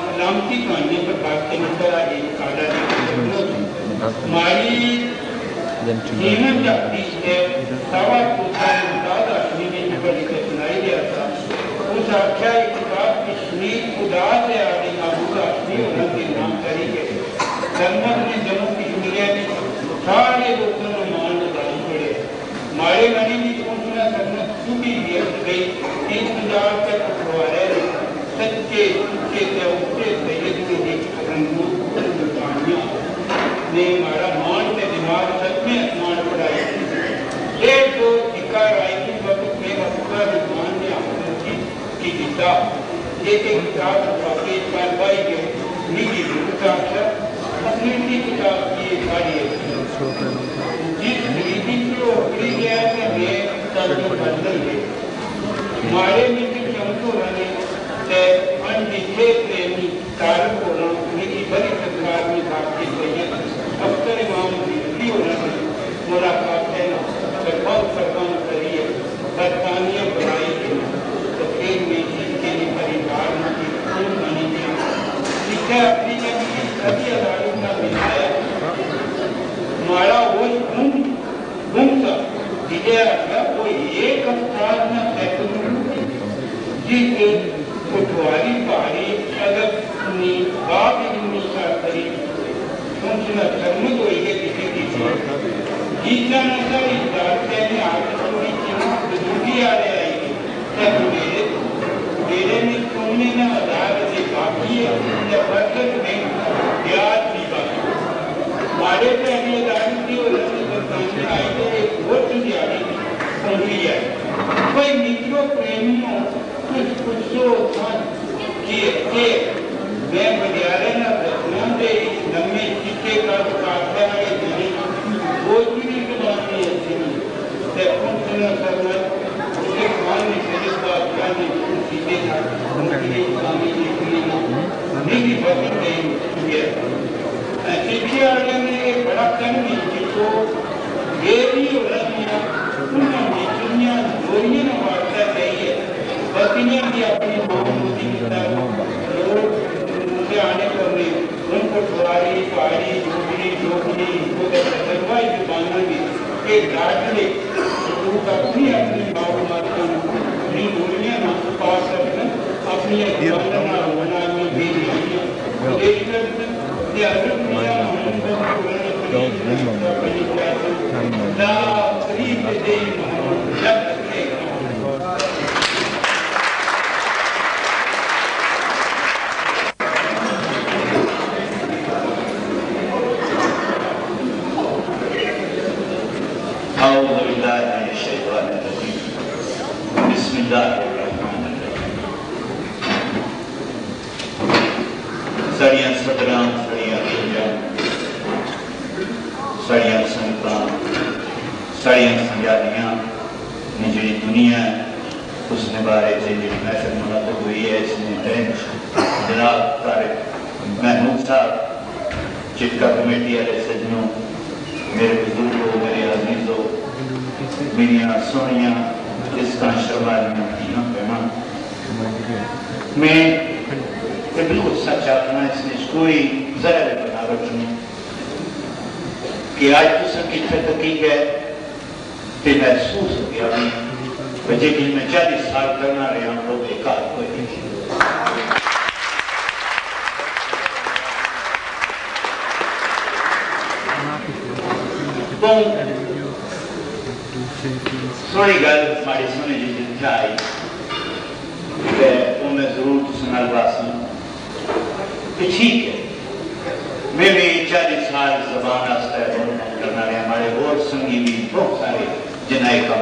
की कहानी पर बात करने पर आज एक काला हमारी जीवन जाती है सवा पुत्र मुताद आदमी ने जो बड़ी से सुनाई दिया था उस आख्या एक किताब की शरीफ खुदा से आदि माबूद आदमी उनके नाम करेंगे जन्नत में जम्मू कश्मीर में सारे लोगों ने मान लगाने पड़े हमारे मनी की पहुंचना करना टूटी गई तीन हजार तक पकड़वाए सच्चे सच्चे से उससे सैयद कहानियां ने हमारा मान से दिमाग सच में आसमान पढ़ाए ये जो शिकार आई थी वक्त मेरा पूरा विद्वान ने अपनी की किताब ये एक किताब वाकई कार्रवाई के निजी किताब अपनी की किताब की सारी जिस रीति को उभरी गया कि वे तर्क बदल गए हमारे मित्र चमको वाले अनदिखे प्रेमी कारक होना उनकी बड़ी सरकार में बातचीत हुई है अफसर इमाम भी होना मुलाकात है ना तो बहुत सरकार करी है बरतानिया बनाई थी तो फिर में इसके लिए परिवार में की खून बनी थी शिक्षा अपनी जगह सभी अदालतों का मिलाया हमारा वो गुम गुम था जिसे वो एक अवतार में जिसके कुटवारी पहाड़ी अगर अपनी बाप इतनी करी उनसे धर्म को ये किसी की जितना नशा इस रास्ते में आकर बुजुर्गी आ रहे आएगी तब मेरे मेरे में सुनने में आधार से बाकी है या बरकत नहीं ब्याज भी बाकी हमारे पहले दारू की और बताने आए थे एक बहुत दिहाड़ी उनकी है कोई मित्रों प्रेमियों कुछ कुछ जो था कि के मैं बजारे ना दर्शन दे नम्मे चिट्टे का काटता है जने वो भी के बात है जने ते कौन सुना करना उसके कान में मेरे बात का नहीं सीधे था उनके स्वामी जी के नहीं भी बात नहीं ये चिट्टे वाले ने एक बड़ा कम नहीं तो ये भी रखिया उन्होंने दुनिया दुनिया में वार्ता चाहिए बतियां भी अपनी मामूली उनके आने पर उनको सवारी पहाड़ी झोपड़ी झोपड़ी सरवाई के बांधना भी एक घाट ले उनका अपनी अपनी मालूमात को नहीं दुनिया ना पास करना अपनी बांधना होना में भी नहीं एक या दुनिया ना करीब दे जब साड़ियां सदरां साड़ियां खिंजा साड़ियां संगतां साड़ियां संजादियां ने जी दुनिया उसने बारे से जी महफिल मुनक़िद हुई है इसमें जनाब तारिक महमूद साहब चिटका कमेटी वाले सज्जनों मेरे बुजुर्गों मेरे अजीजों मेरिया सोनिया इसका शर्मालियां तीनों बहना मैं बिल्कुल सच आखना इसमें कोई ज़ाहिर बनावट नहीं कि आज तुम कितने तकीक है तो महसूस हो गया वजह कि मैं चालीस साल करना रहा हूँ वो बेकार कोई तो सोनी गल हमारी सोने जी जिथे आई वो मैं जरूर सुनल वासी ठीक है मैं भी चालीस साल जबान करना रहा हमारे और संगी भी बहुत सारे जिनाए कम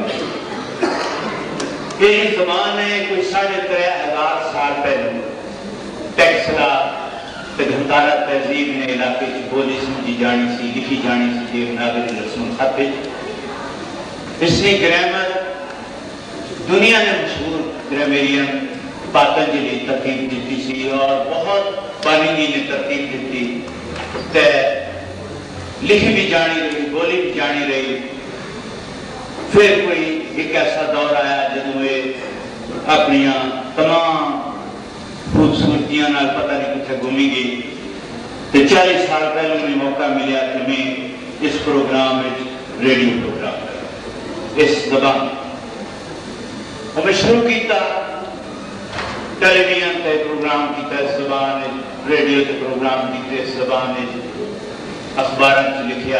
ये जबान है कोई साढ़े तेरह हजार साल पहले टैक्सला घंटारा तहजीब ने इलाके की बोली समझी जानी सी लिखी जानी सी देवनागरी रस्म खत इसने ग्रामर दुनिया ने मशहूर ग्रामेरियन पातंजलि तरतीब दी सी और बहुत पाणिनि ने तरतीब दी ते लिखी भी जानी रही बोली भी जानी रही फिर कोई एक ऐसा दौर आया जब ये अपनिया तमाम خوبصورتیاں نال پتہ نہیں کتنے گھومی گئی تو چالیس سال پہلے مجھے موقع ملیا کہ میں اس پروگرام میں ریڈیو پروگرام کروں اس زبان اور میں شروع کیتا ٹیلی ویژن تے پروگرام کیتا اس زبان ریڈیو تے پروگرام کیتے اس زبان اخبار لکھیا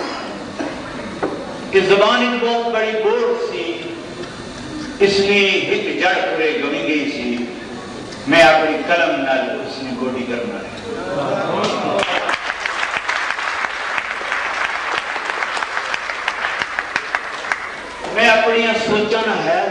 کہ زبان ایک بہت بڑی بورڈ سی اس لیے ایک جڑ پورے گمی گئی سی میں اپنی قلم نال اس نے گوڈی کرنا ہے میں اپنی سوچنا ہے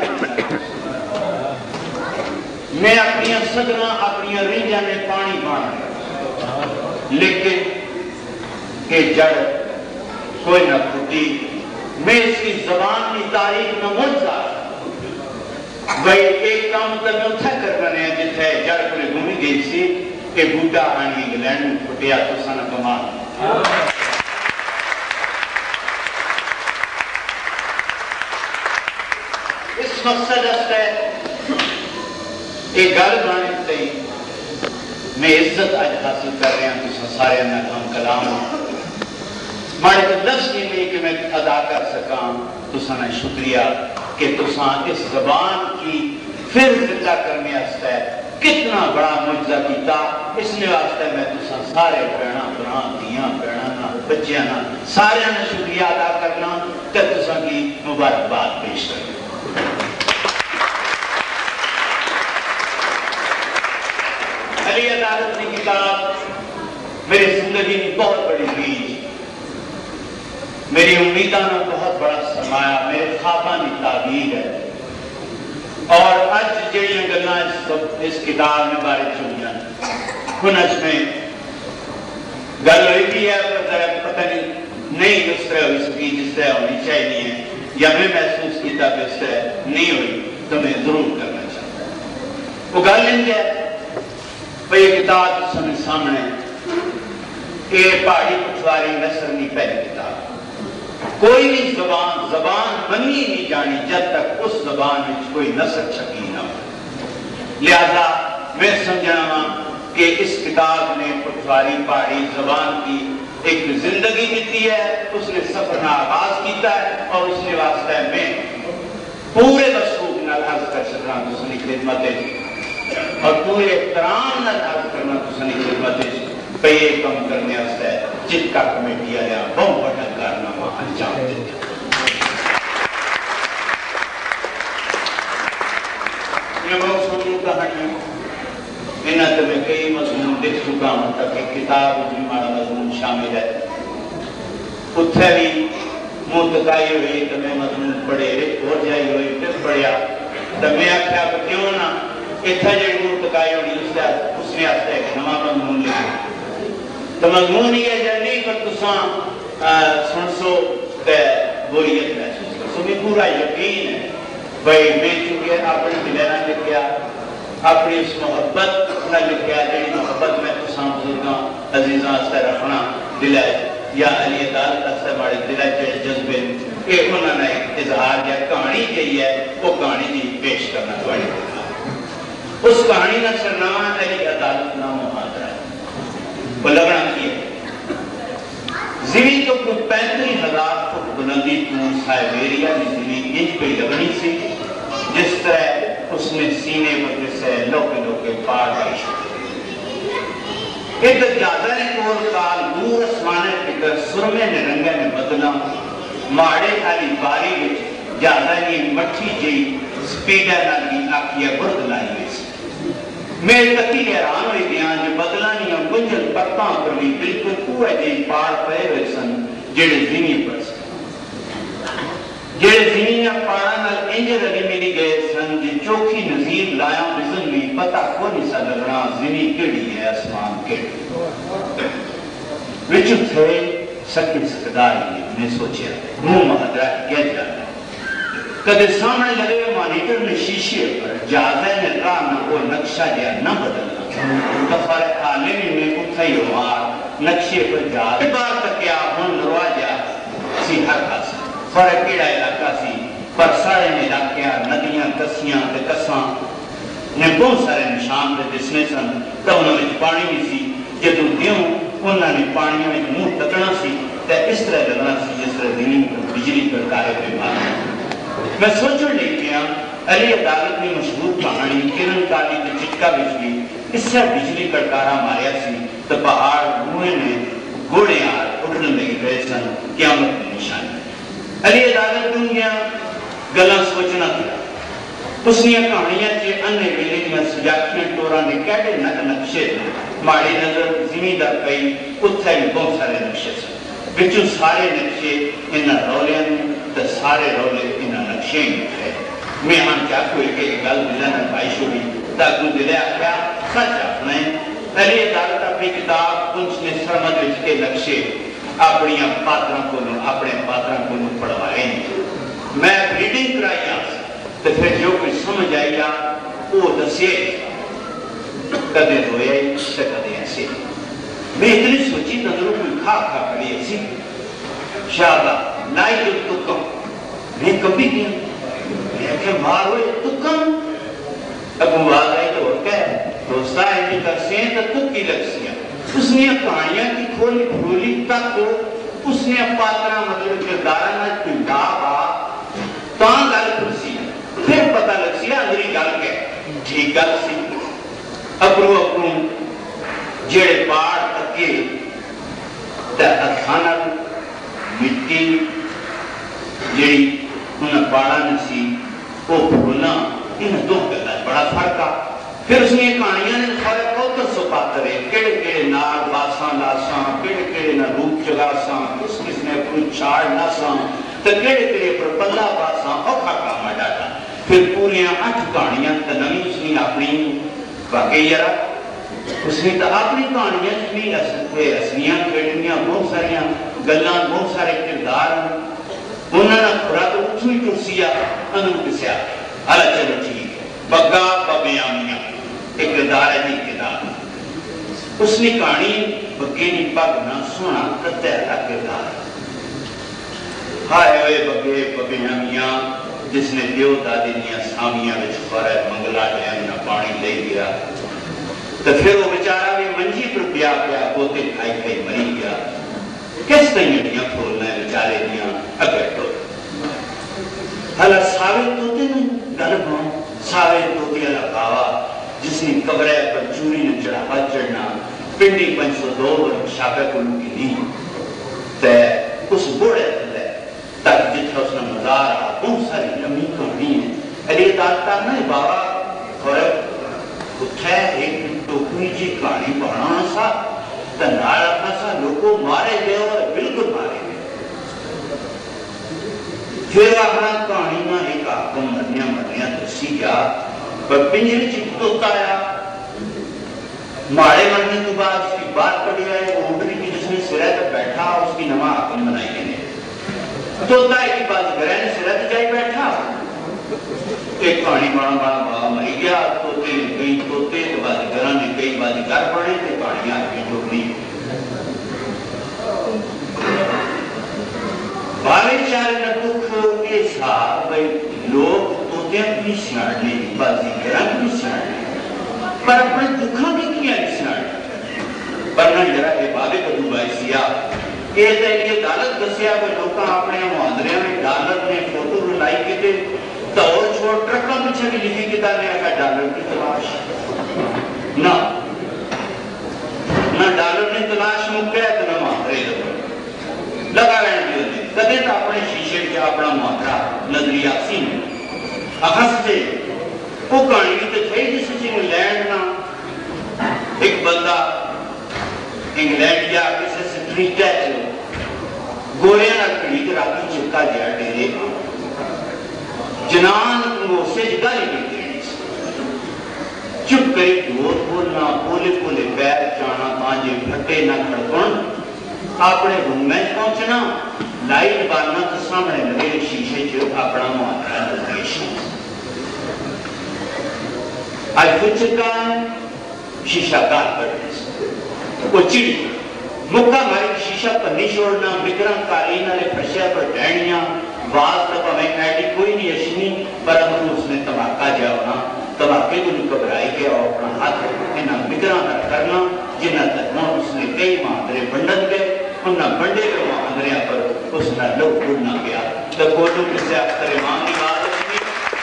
میں اپنی صدرہ اپنی رنجہ میں پانی بانا لیکن کہ جڑ کوئی نہ پھوٹی میں اس کی زبان کی تاریخ نہ مجھا بھئی ایک کام تو میں اتھا کر رہے ہیں جتھے جڑ پورے گھومی گئی سی کہ بوٹا آنی انگلینڈ میں پھٹیا تو سنہ کمال اس مقصد است ہے ایک گل بانے تھی میں عزت آج حاصل کر رہے ہیں تو سارے میں ہم کلام مارے تو لفظ یہ نہیں کہ میں ادا کر سکاں تو سنہ شکریہ کہ تو سان اس زبان کی پھر زندہ کرنے آستا ہے کتنا بڑا معجزہ کیتا اس نے واسطے میں تو سان سارے بہنا بران دیاں بہنا بچیاں سارے نے شکریہ ادا کرنا کہ تو سان کی مبارکباد پیش کرنا علی عدالت کی کتاب میری زندگی میں بہت بڑی بیج میری امیداں میں بہت بڑا سرمایہ میرے خوابانی تعبیر ہے اور آج جڑیاں گلنا اس کتاب میں بارے چونیاں ہنچ میں گل ہوئی بھی ہے پتہ نہیں نہیں اس طرح ہوئی سکی جس طرح ہونی چاہیے ہے یا میں محسوس کیتا کہ اس طرح نہیں ہوئی تو میں ضرور کرنا چاہتا ہوں وہ گل نہیں ہے بھئی یہ کتاب سمیں سامنے یہ پہاڑی پٹواری نثر نہیں پہلی کتاب کوئی بھی زبان زبان بنی نہیں جانی جب تک اس زبان میں کوئی نثر چھکی نہ ہو لہذا میں سمجھنا ہوں کہ اس کتاب نے پٹواری پہاڑی زبان کی ایک زندگی دیتی ہے اس نے سفر نہ آغاز کیتا ہے اور اس نے واسطہ ہے میں پورے مشروب نہ عرض کر سکنا تو سنی خدمت اور پورے احترام نہ عرض کرنا تو سنی خدمت پہ یہ کم کرنے آستا ہے جت کا کمیٹی آیا بہت بڑا کارنامہ انجام دیتے یہ بہت سنوں کہانی انہاں تے میں کئی مضمون دیکھ چکا ہوں تک کہ کتاب میں ہمارا مضمون شامل ہے اتھے بھی منتقائی ہوئی تو میں مضمون پڑھے اور جائی ہوئی پھر پڑھیا تو میں آکھیا کہ کیوں نہ اتھا جڑی منتقائی ہوئی اس نے آستا ہے کہ نما مضمون لکھے تو مضمون یہ ہے نہیں پر تساں سن سو تے بوریت محسوس کر سو میں پورا یقین ہے بھئی میں چونکہ اپنی دلہ نہ لکھیا اپنی اس محبت نہ لکھیا جڑی محبت میں تساں بزرگاں عزیزاں سے رکھنا دلہ یا علی عدالت سے بڑے دلہ جذبے کہ انہوں نے اظہار یا کہانی جئی ہے وہ کہانی جی پیش کرنا پڑی اس کہانی نہ سرنامہ علی عدالت نام محاضرہ ہے وہ لگنا کی ہے زمین تو کچھ پینتری ہزار فٹ بلندی تو سائبیریا کی زمین انج پہ لگنی سی جس طرح اس نے سینے بدلے سے لوکے لوکے پار بائی ایک جادہ نے کور کال دور اسمانے فکر سرمے نے رنگے نے بدلا ماڑے کھالی باری وچ جادہ نے مٹھی جئی سپیڈا نالی آکھیا برد لائی ویسی میں تکی حیران ہوئی دیاں جو بدلانی اور گنجل پتاں پر بھی بالکل کوئے جی پار پے ہوئے سن جڑے زمین پر سن جڑے زمین پارا نال انج لگی میری گئے سن جی چوکھی نظیر لائیں بزن بھی پتہ کو نہیں سا لگنا زمین کیڑی ہے اسمان کیڑی وچ تھے سکن سکداری نے سوچیا منہ محضرہ کیا جانا کدے سامنے لگے مانیٹر میں شیشے پر جازے نے راہ نہ کوئی نقشہ دیا نہ بدلنا دفار عالمی میں اتھائی ہوار نقشے پر جازے بار تکیا ہن روا جا سی ہر کھاسی فرق کیڑا علاقہ سی پر سارے علاقیاں ندیاں کسیاں تے کساں نے بہت سارے نشان پہ دسنے سن تو انہوں نے پانی بھی سی جدو دیوں انہوں نے پانیوں میں منہ تکنا سی تو اس طرح لگنا سی جس طرح دینی بجلی پر کارے پہ مارا میں سوچن لے گیا علی عدالت میں مشہور کہانی کرن کالی کے چٹکا بچ گئی اس سے بجلی کڑکارا ماریا سی تو پہاڑ روئے نے گوڑے آر اٹھنے لگی گئے سن قیامت میں نشانی علی عدالت دنیا گلاں سوچنا کیا اس نے کہانیاں چے انے ویلے میں سجاکیاں ٹورا نے کہتے نک نقشے ماڑی نظر زمیندار پئی اتھے بھی بہت سارے نقشے سن بچوں سارے نقشے انہاں رولیاں نے تو سارے رولے انہاں نقشے ہی تھے میں ہاں کیا کوئی کہ گل ملن بھائی شوری تاکو دلے آکھیا سچ اپنے علی عدالت اپنی کتاب انس نے سرمد وچ کے نقشے اپنی پاتراں کو اپنے پاتراں کو پڑھوائے میں ریڈنگ کرائی آس تو پھر جو کوئی سمجھ آئی گا وہ دسے کدے رویا ہی سے کدے ایسے میں اتنی سوچی نظروں کوئی کھا کھا کری ایسی شاہدہ لائی جو تو کم میں کبھی گیا میں کہ مار ہوئے تو کم ابو آگ آئی تو کہہ دوستہ ہے جو کرسیں تو تک کی لگ سیا اس نے کہانیاں کی کھولی کھولی تک کو اس نے پاترہ مطلب کردارہ نہ کوئی ڈابا تاں گل کرسی پھر پتہ لگ سیا اندری گل کے ٹھیک گل سی اپرو اپرو جڑے پاڑ تکے تا اتھانا مٹی جڑی انہاں پاڑا نسی وہ بھولا انہاں دو گلہ بڑا فرقا پھر اس نے کہانیاں نے خواہ کوتر سو پاترے کڑے کڑے نار باساں لاساں کڑے کڑے نہ روپ چگاساں اس کس نے کوئی چھاڑ ناساں تو کڑے کڑے پر پلہ باساں اوکھا کاما ڈاٹا پھر پوریاں اٹھ کہانیاں تنمی اس نے اپنی واقعی یرا اس نے تو اپنی کہانیاں بھی اصلیاں کھڑنیاں بہت ساریاں گلاں بہت سارے کردار انہوں نے خورا تو اٹھوئی کرسیا انہوں کسیا اللہ چلو ٹھیک بگا بابیاں میاں ایک کردار ہے نہیں کردار اس نے کہانی بگینی پاک نہ سونا کتیرہ کردار ہائے ہوئے بگے بابیاں میاں جس نے دیو دادی نیا سامیاں وچ خورے منگلا ڈیم نہ پانی لے گیا تو پھر وہ بچارہ بھی منجی پر پیا پیا بوتے کھائی کھائی مری گیا کس تنگیاں کھولنا ہے بچارے دیا اگر تو حالا ساوے توتے نے گل بھاؤں ساوے توتے اللہ باوا جس نے قبرے پر چوری نے چڑھا چڑھنا پنڈی پنچ سو دو اور شاپے کو لوں کی نہیں تے اس بوڑے تلے تاکہ جتھا اس نے مزار آ بہت ساری لمحی کہانی ہے علی عدالتہ نہیں بابا خورے اٹھے ایک ٹوکری جی کہانی پڑھنا سا تو نال اپنا سا لوگوں مارے گئے اور بالکل مارے گئے پھر اپنا کہانی میں ایک آقا مرنیاں مرنیاں دسی گیا پر پنجری چپ توتا آیا مارے مرنے کے بعد اس کی بات پڑی آئے وہ اٹھنے کی جس نے سرہ تک بیٹھا اس کی نماں حکم بنائی گئے توتا ایک بات گرہ نے سرہ تک جائی بیٹھا ایک کہانی بڑا بڑا بڑا مری گیا توتے نے کئی توتے تو بعد گرہ نے کئی بعد گر پڑے تھے کہانی آدمی ٹوکنی بارے چارے نٹوک کے ساتھ بھئی لوگ توتے اپنی سیاڑنے بازی گرہ اپنی سیاڑنے پر اپنے دکھا بھی کیا ہے سیاڑنے پر نہ جرہ اے بابے کا دوبائی سیاہ یہ تھے کہ عدالت دسیا کہ لوگاں اپنے معاندرے میں عدالت نے فوٹو رلائی کے تھے تو اور چھوڑ ٹرکا پیچھے بھی لکھی کتا نے اگر ڈالر کی تلاش نہ نہ ڈالر نے تلاش مکہ ہے تو نہ معاندرے لگا رہے ہیں نے کدے تو اپنے شیشے کے اپنا معاندرہ نظریاتی میں اخص سے وہ کہانی تو تھے جس سے انگلینڈ نا ایک بندہ انگلینڈ یا کسی سٹریٹ ہے گوریاں نہ کھڑی کے راکی چکا جا ڈیرے جنان وہ سے جگہ لے گئے چپ کرے دور بولنا بولے بولے پیر جانا تانجے پھٹے نہ کھڑکن اپنے روم میں پہنچنا لائٹ بارنا تو سامنے لگے شیشے جو اپنا معاملہ لگیشی آج کچھ چکا ہے شیشہ کار کرنے سے وہ چڑی مکہ ماری شیشہ پر نہیں چھوڑنا بکرم کالین والے فرشے پر ڈینیاں واز تک ہمیں ایڈی کوئی نہیں اشنی پر ہم اس نے تماکہ جاؤنا دھماکے کو گھبرائی گیا اور اپنا ہاتھ انہاں مگراں دا کرنا جنہاں تک ہوں اس نے کئی مہاندرے بنڈن گئے انہاں بنڈے کے مہاندریاں پر اس نے لوگ بڑھنا گیا تو کوٹوں کسے اختر امام کی بات ہوئی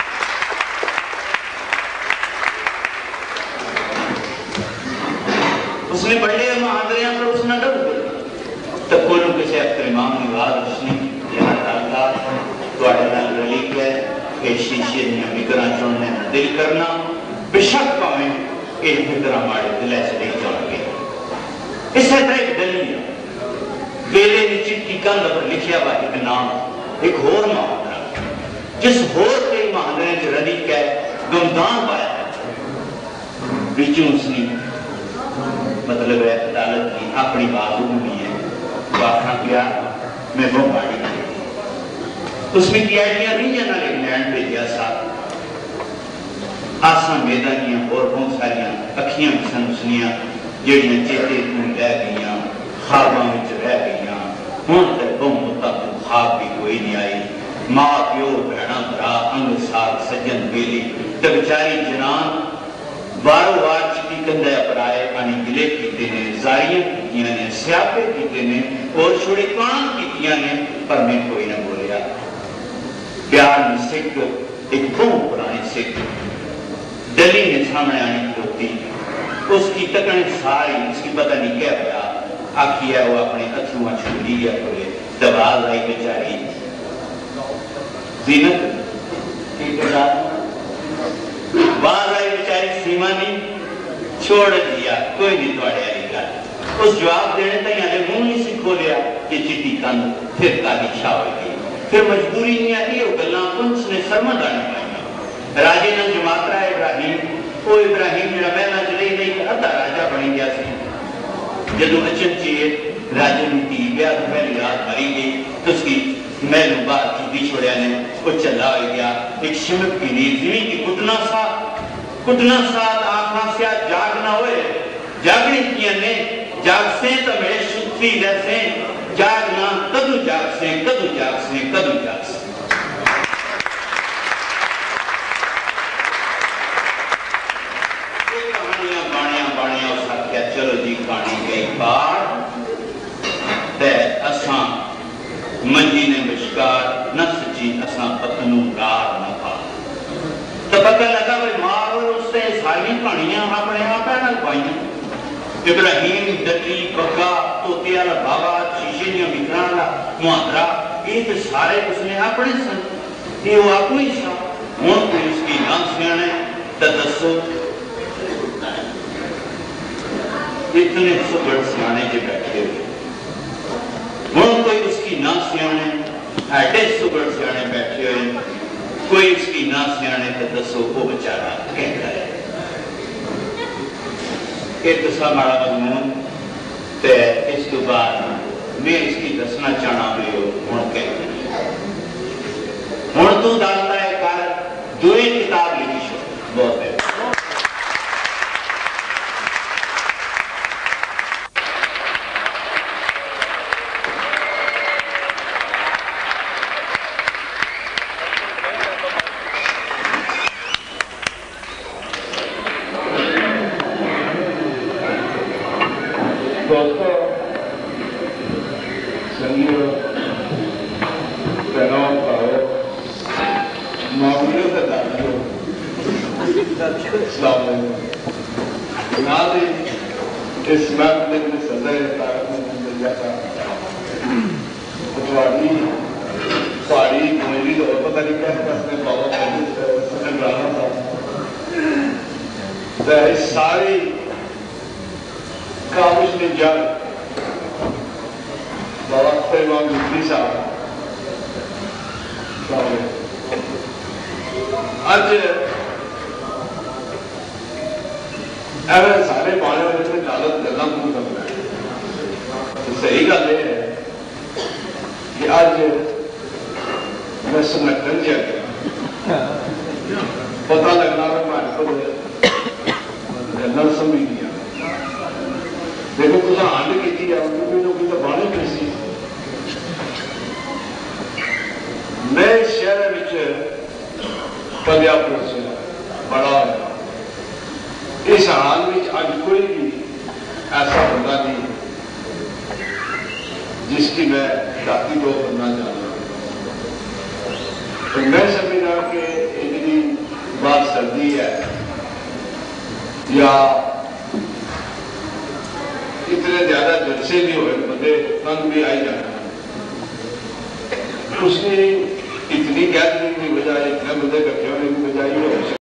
اس نے بنڈے مہاندریاں پر اس نے لوگ بڑھنا تو کوٹوں کسے اختر امام کی بات اس نے یہاں تعالیٰ دوڑے نال رلی گئے کہ شیشے نے مگراں چوننے دل کرنا بشک پاویں ایک مگراں مارے دلے سے نہیں چون گے اس طرح ایک دلیل ویلے نے چٹی کند پر لکھیا با ایک نام ایک ہور مہاندرہ جس ہور کے مہاندرے جو رلی کے گمدان بایا بیچوں اس نے مطلب ہے عدالت کی اپنی بازو بھی ہے واقعہ کیا میں وہ ماری اس میں کی آئیڈیا نہیں جانا انگلینڈ پہ جیا سا آسان میدانیاں اور بہت ساریاں اکھیاں سن سنیاں جڑیاں چیتے توں لے گئیاں خواباں وچ رہ گئیاں ہن تک بہت مطابق خواب بھی کوئی نہیں آئی ماں پیو بہنا برا انگ ساتھ سجن بیلی تے بیچاری جنان وارو وار چکی کندے اپرائے پانی گلے کیتے نے زاریاں کیتیاں نے سیاپے کیتے نے اور چھوڑے کان کیتیاں نے پر میں کوئی نہ بولیا پیار میں سکھ ایک بہت پرانی سکھ دلی نے سامنے آنی کھوتی اس کی تکنے ساری اس کی پتہ نہیں کیا پیا آکھی ہے وہ اپنے اتھروہ چھوڑی گیا کوئے دباز آئی بچاری زینت کی کتاب باز آئی بچاری سیما نہیں چھوڑ دیا کوئی نہیں توڑے آئی گا اس جواب دینے تھا یہاں نے منہ نہیں سے کھولیا کہ چٹی کند پھر کالی شاہ ہوئی گئی پھر مجبوری نہیں آئی وہ گلنا کنچ نے سرمد آنے پائیں راجے نے جماعت رہا ابراہیم وہ ابراہیم جڑا محلہ چلے نہیں کہ ادھا راجہ بنی گیا سی جدو اچن چیئے راجے نے تی بیاد پہلی رات مری گئی تو اس کی محلوں بار چوٹی چھوڑیا نے وہ چلا ہوئی گیا ایک شمک کی نیل زمین کی کٹنا سا کٹنا ساتھ آنکھاں سے جاگنا ہوئے جاگنے کیا نے جاگ سے تو میرے شکفی جیسے جاگنا کدو جاگ سے کدو جاگ سے کدو جاگ سے چلو جی کھانی گئی بار تے اساں منجی نے مشکار نہ سچی اساں پتنوں گار نہ پا تو پتہ لگا بھئی مار اور اس سے ساری کھانیاں اپنے آپ ہے نہ پائیں ابراہیم ڈٹی بگا توتی والا بابا شیشینیاں مکرانا مہاندرا یہ تو سارے اس نے اپنے سن یہ وہ اپنی سا ہوں کوئی اس کی نام سیانے تو دسو اتنے سبڑ سیانے کے بیٹھے ہوئے ہوں کوئی اس کی نہ سیانے ایڈے سبڑ سیانے بیٹھے ہوئے کوئی اس کی نہ سیانے تو دسو وہ بچارہ کہتا ہے ایک دسا مارا مضمون تے اس کے بعد میں اس کی دسنا چاہنا ہوئے ہو ہوں کہتے ہیں ہوں تو دانتا ہے کار دوئے کتاب لکھی شو بہت ہے اس محفل میں صدر طارق محمد جاتا اتواری پہاڑی گوئلی تو اور پتہ نہیں کہتا اس نے بابا پہلے سکن رانا تھا تو اس ساری کامش نے جان بابا اختر امام جبری صاحب آج ایوے سارے پانے والے میں جالت گلنا موں کرنا ہے تو صحیح گل یہ ہے کہ آج میں سنگھن جا گیا پتہ لگنا میں مارے کو گلنا سمجھ گیا دیکھو تو ہانڈ کی تھی آپ کو بھی تو بانے پیسی میں شہر میں پلیا پڑوسی بڑا ہوا اس حال میں اج کوئی بھی ایسا بندہ نہیں جس کی میں ذاتی طور کرنا چاہتا ہوں. تو میں سمجھنا کہ یہ جی بات سردی ہے یا اتنے زیادہ جلسے نہیں ہوئے بندے تنگ بھی آئی جانا اس نے اتنی قیدی کی بجائے اتنے بندے کٹھے ہونے کی بجائے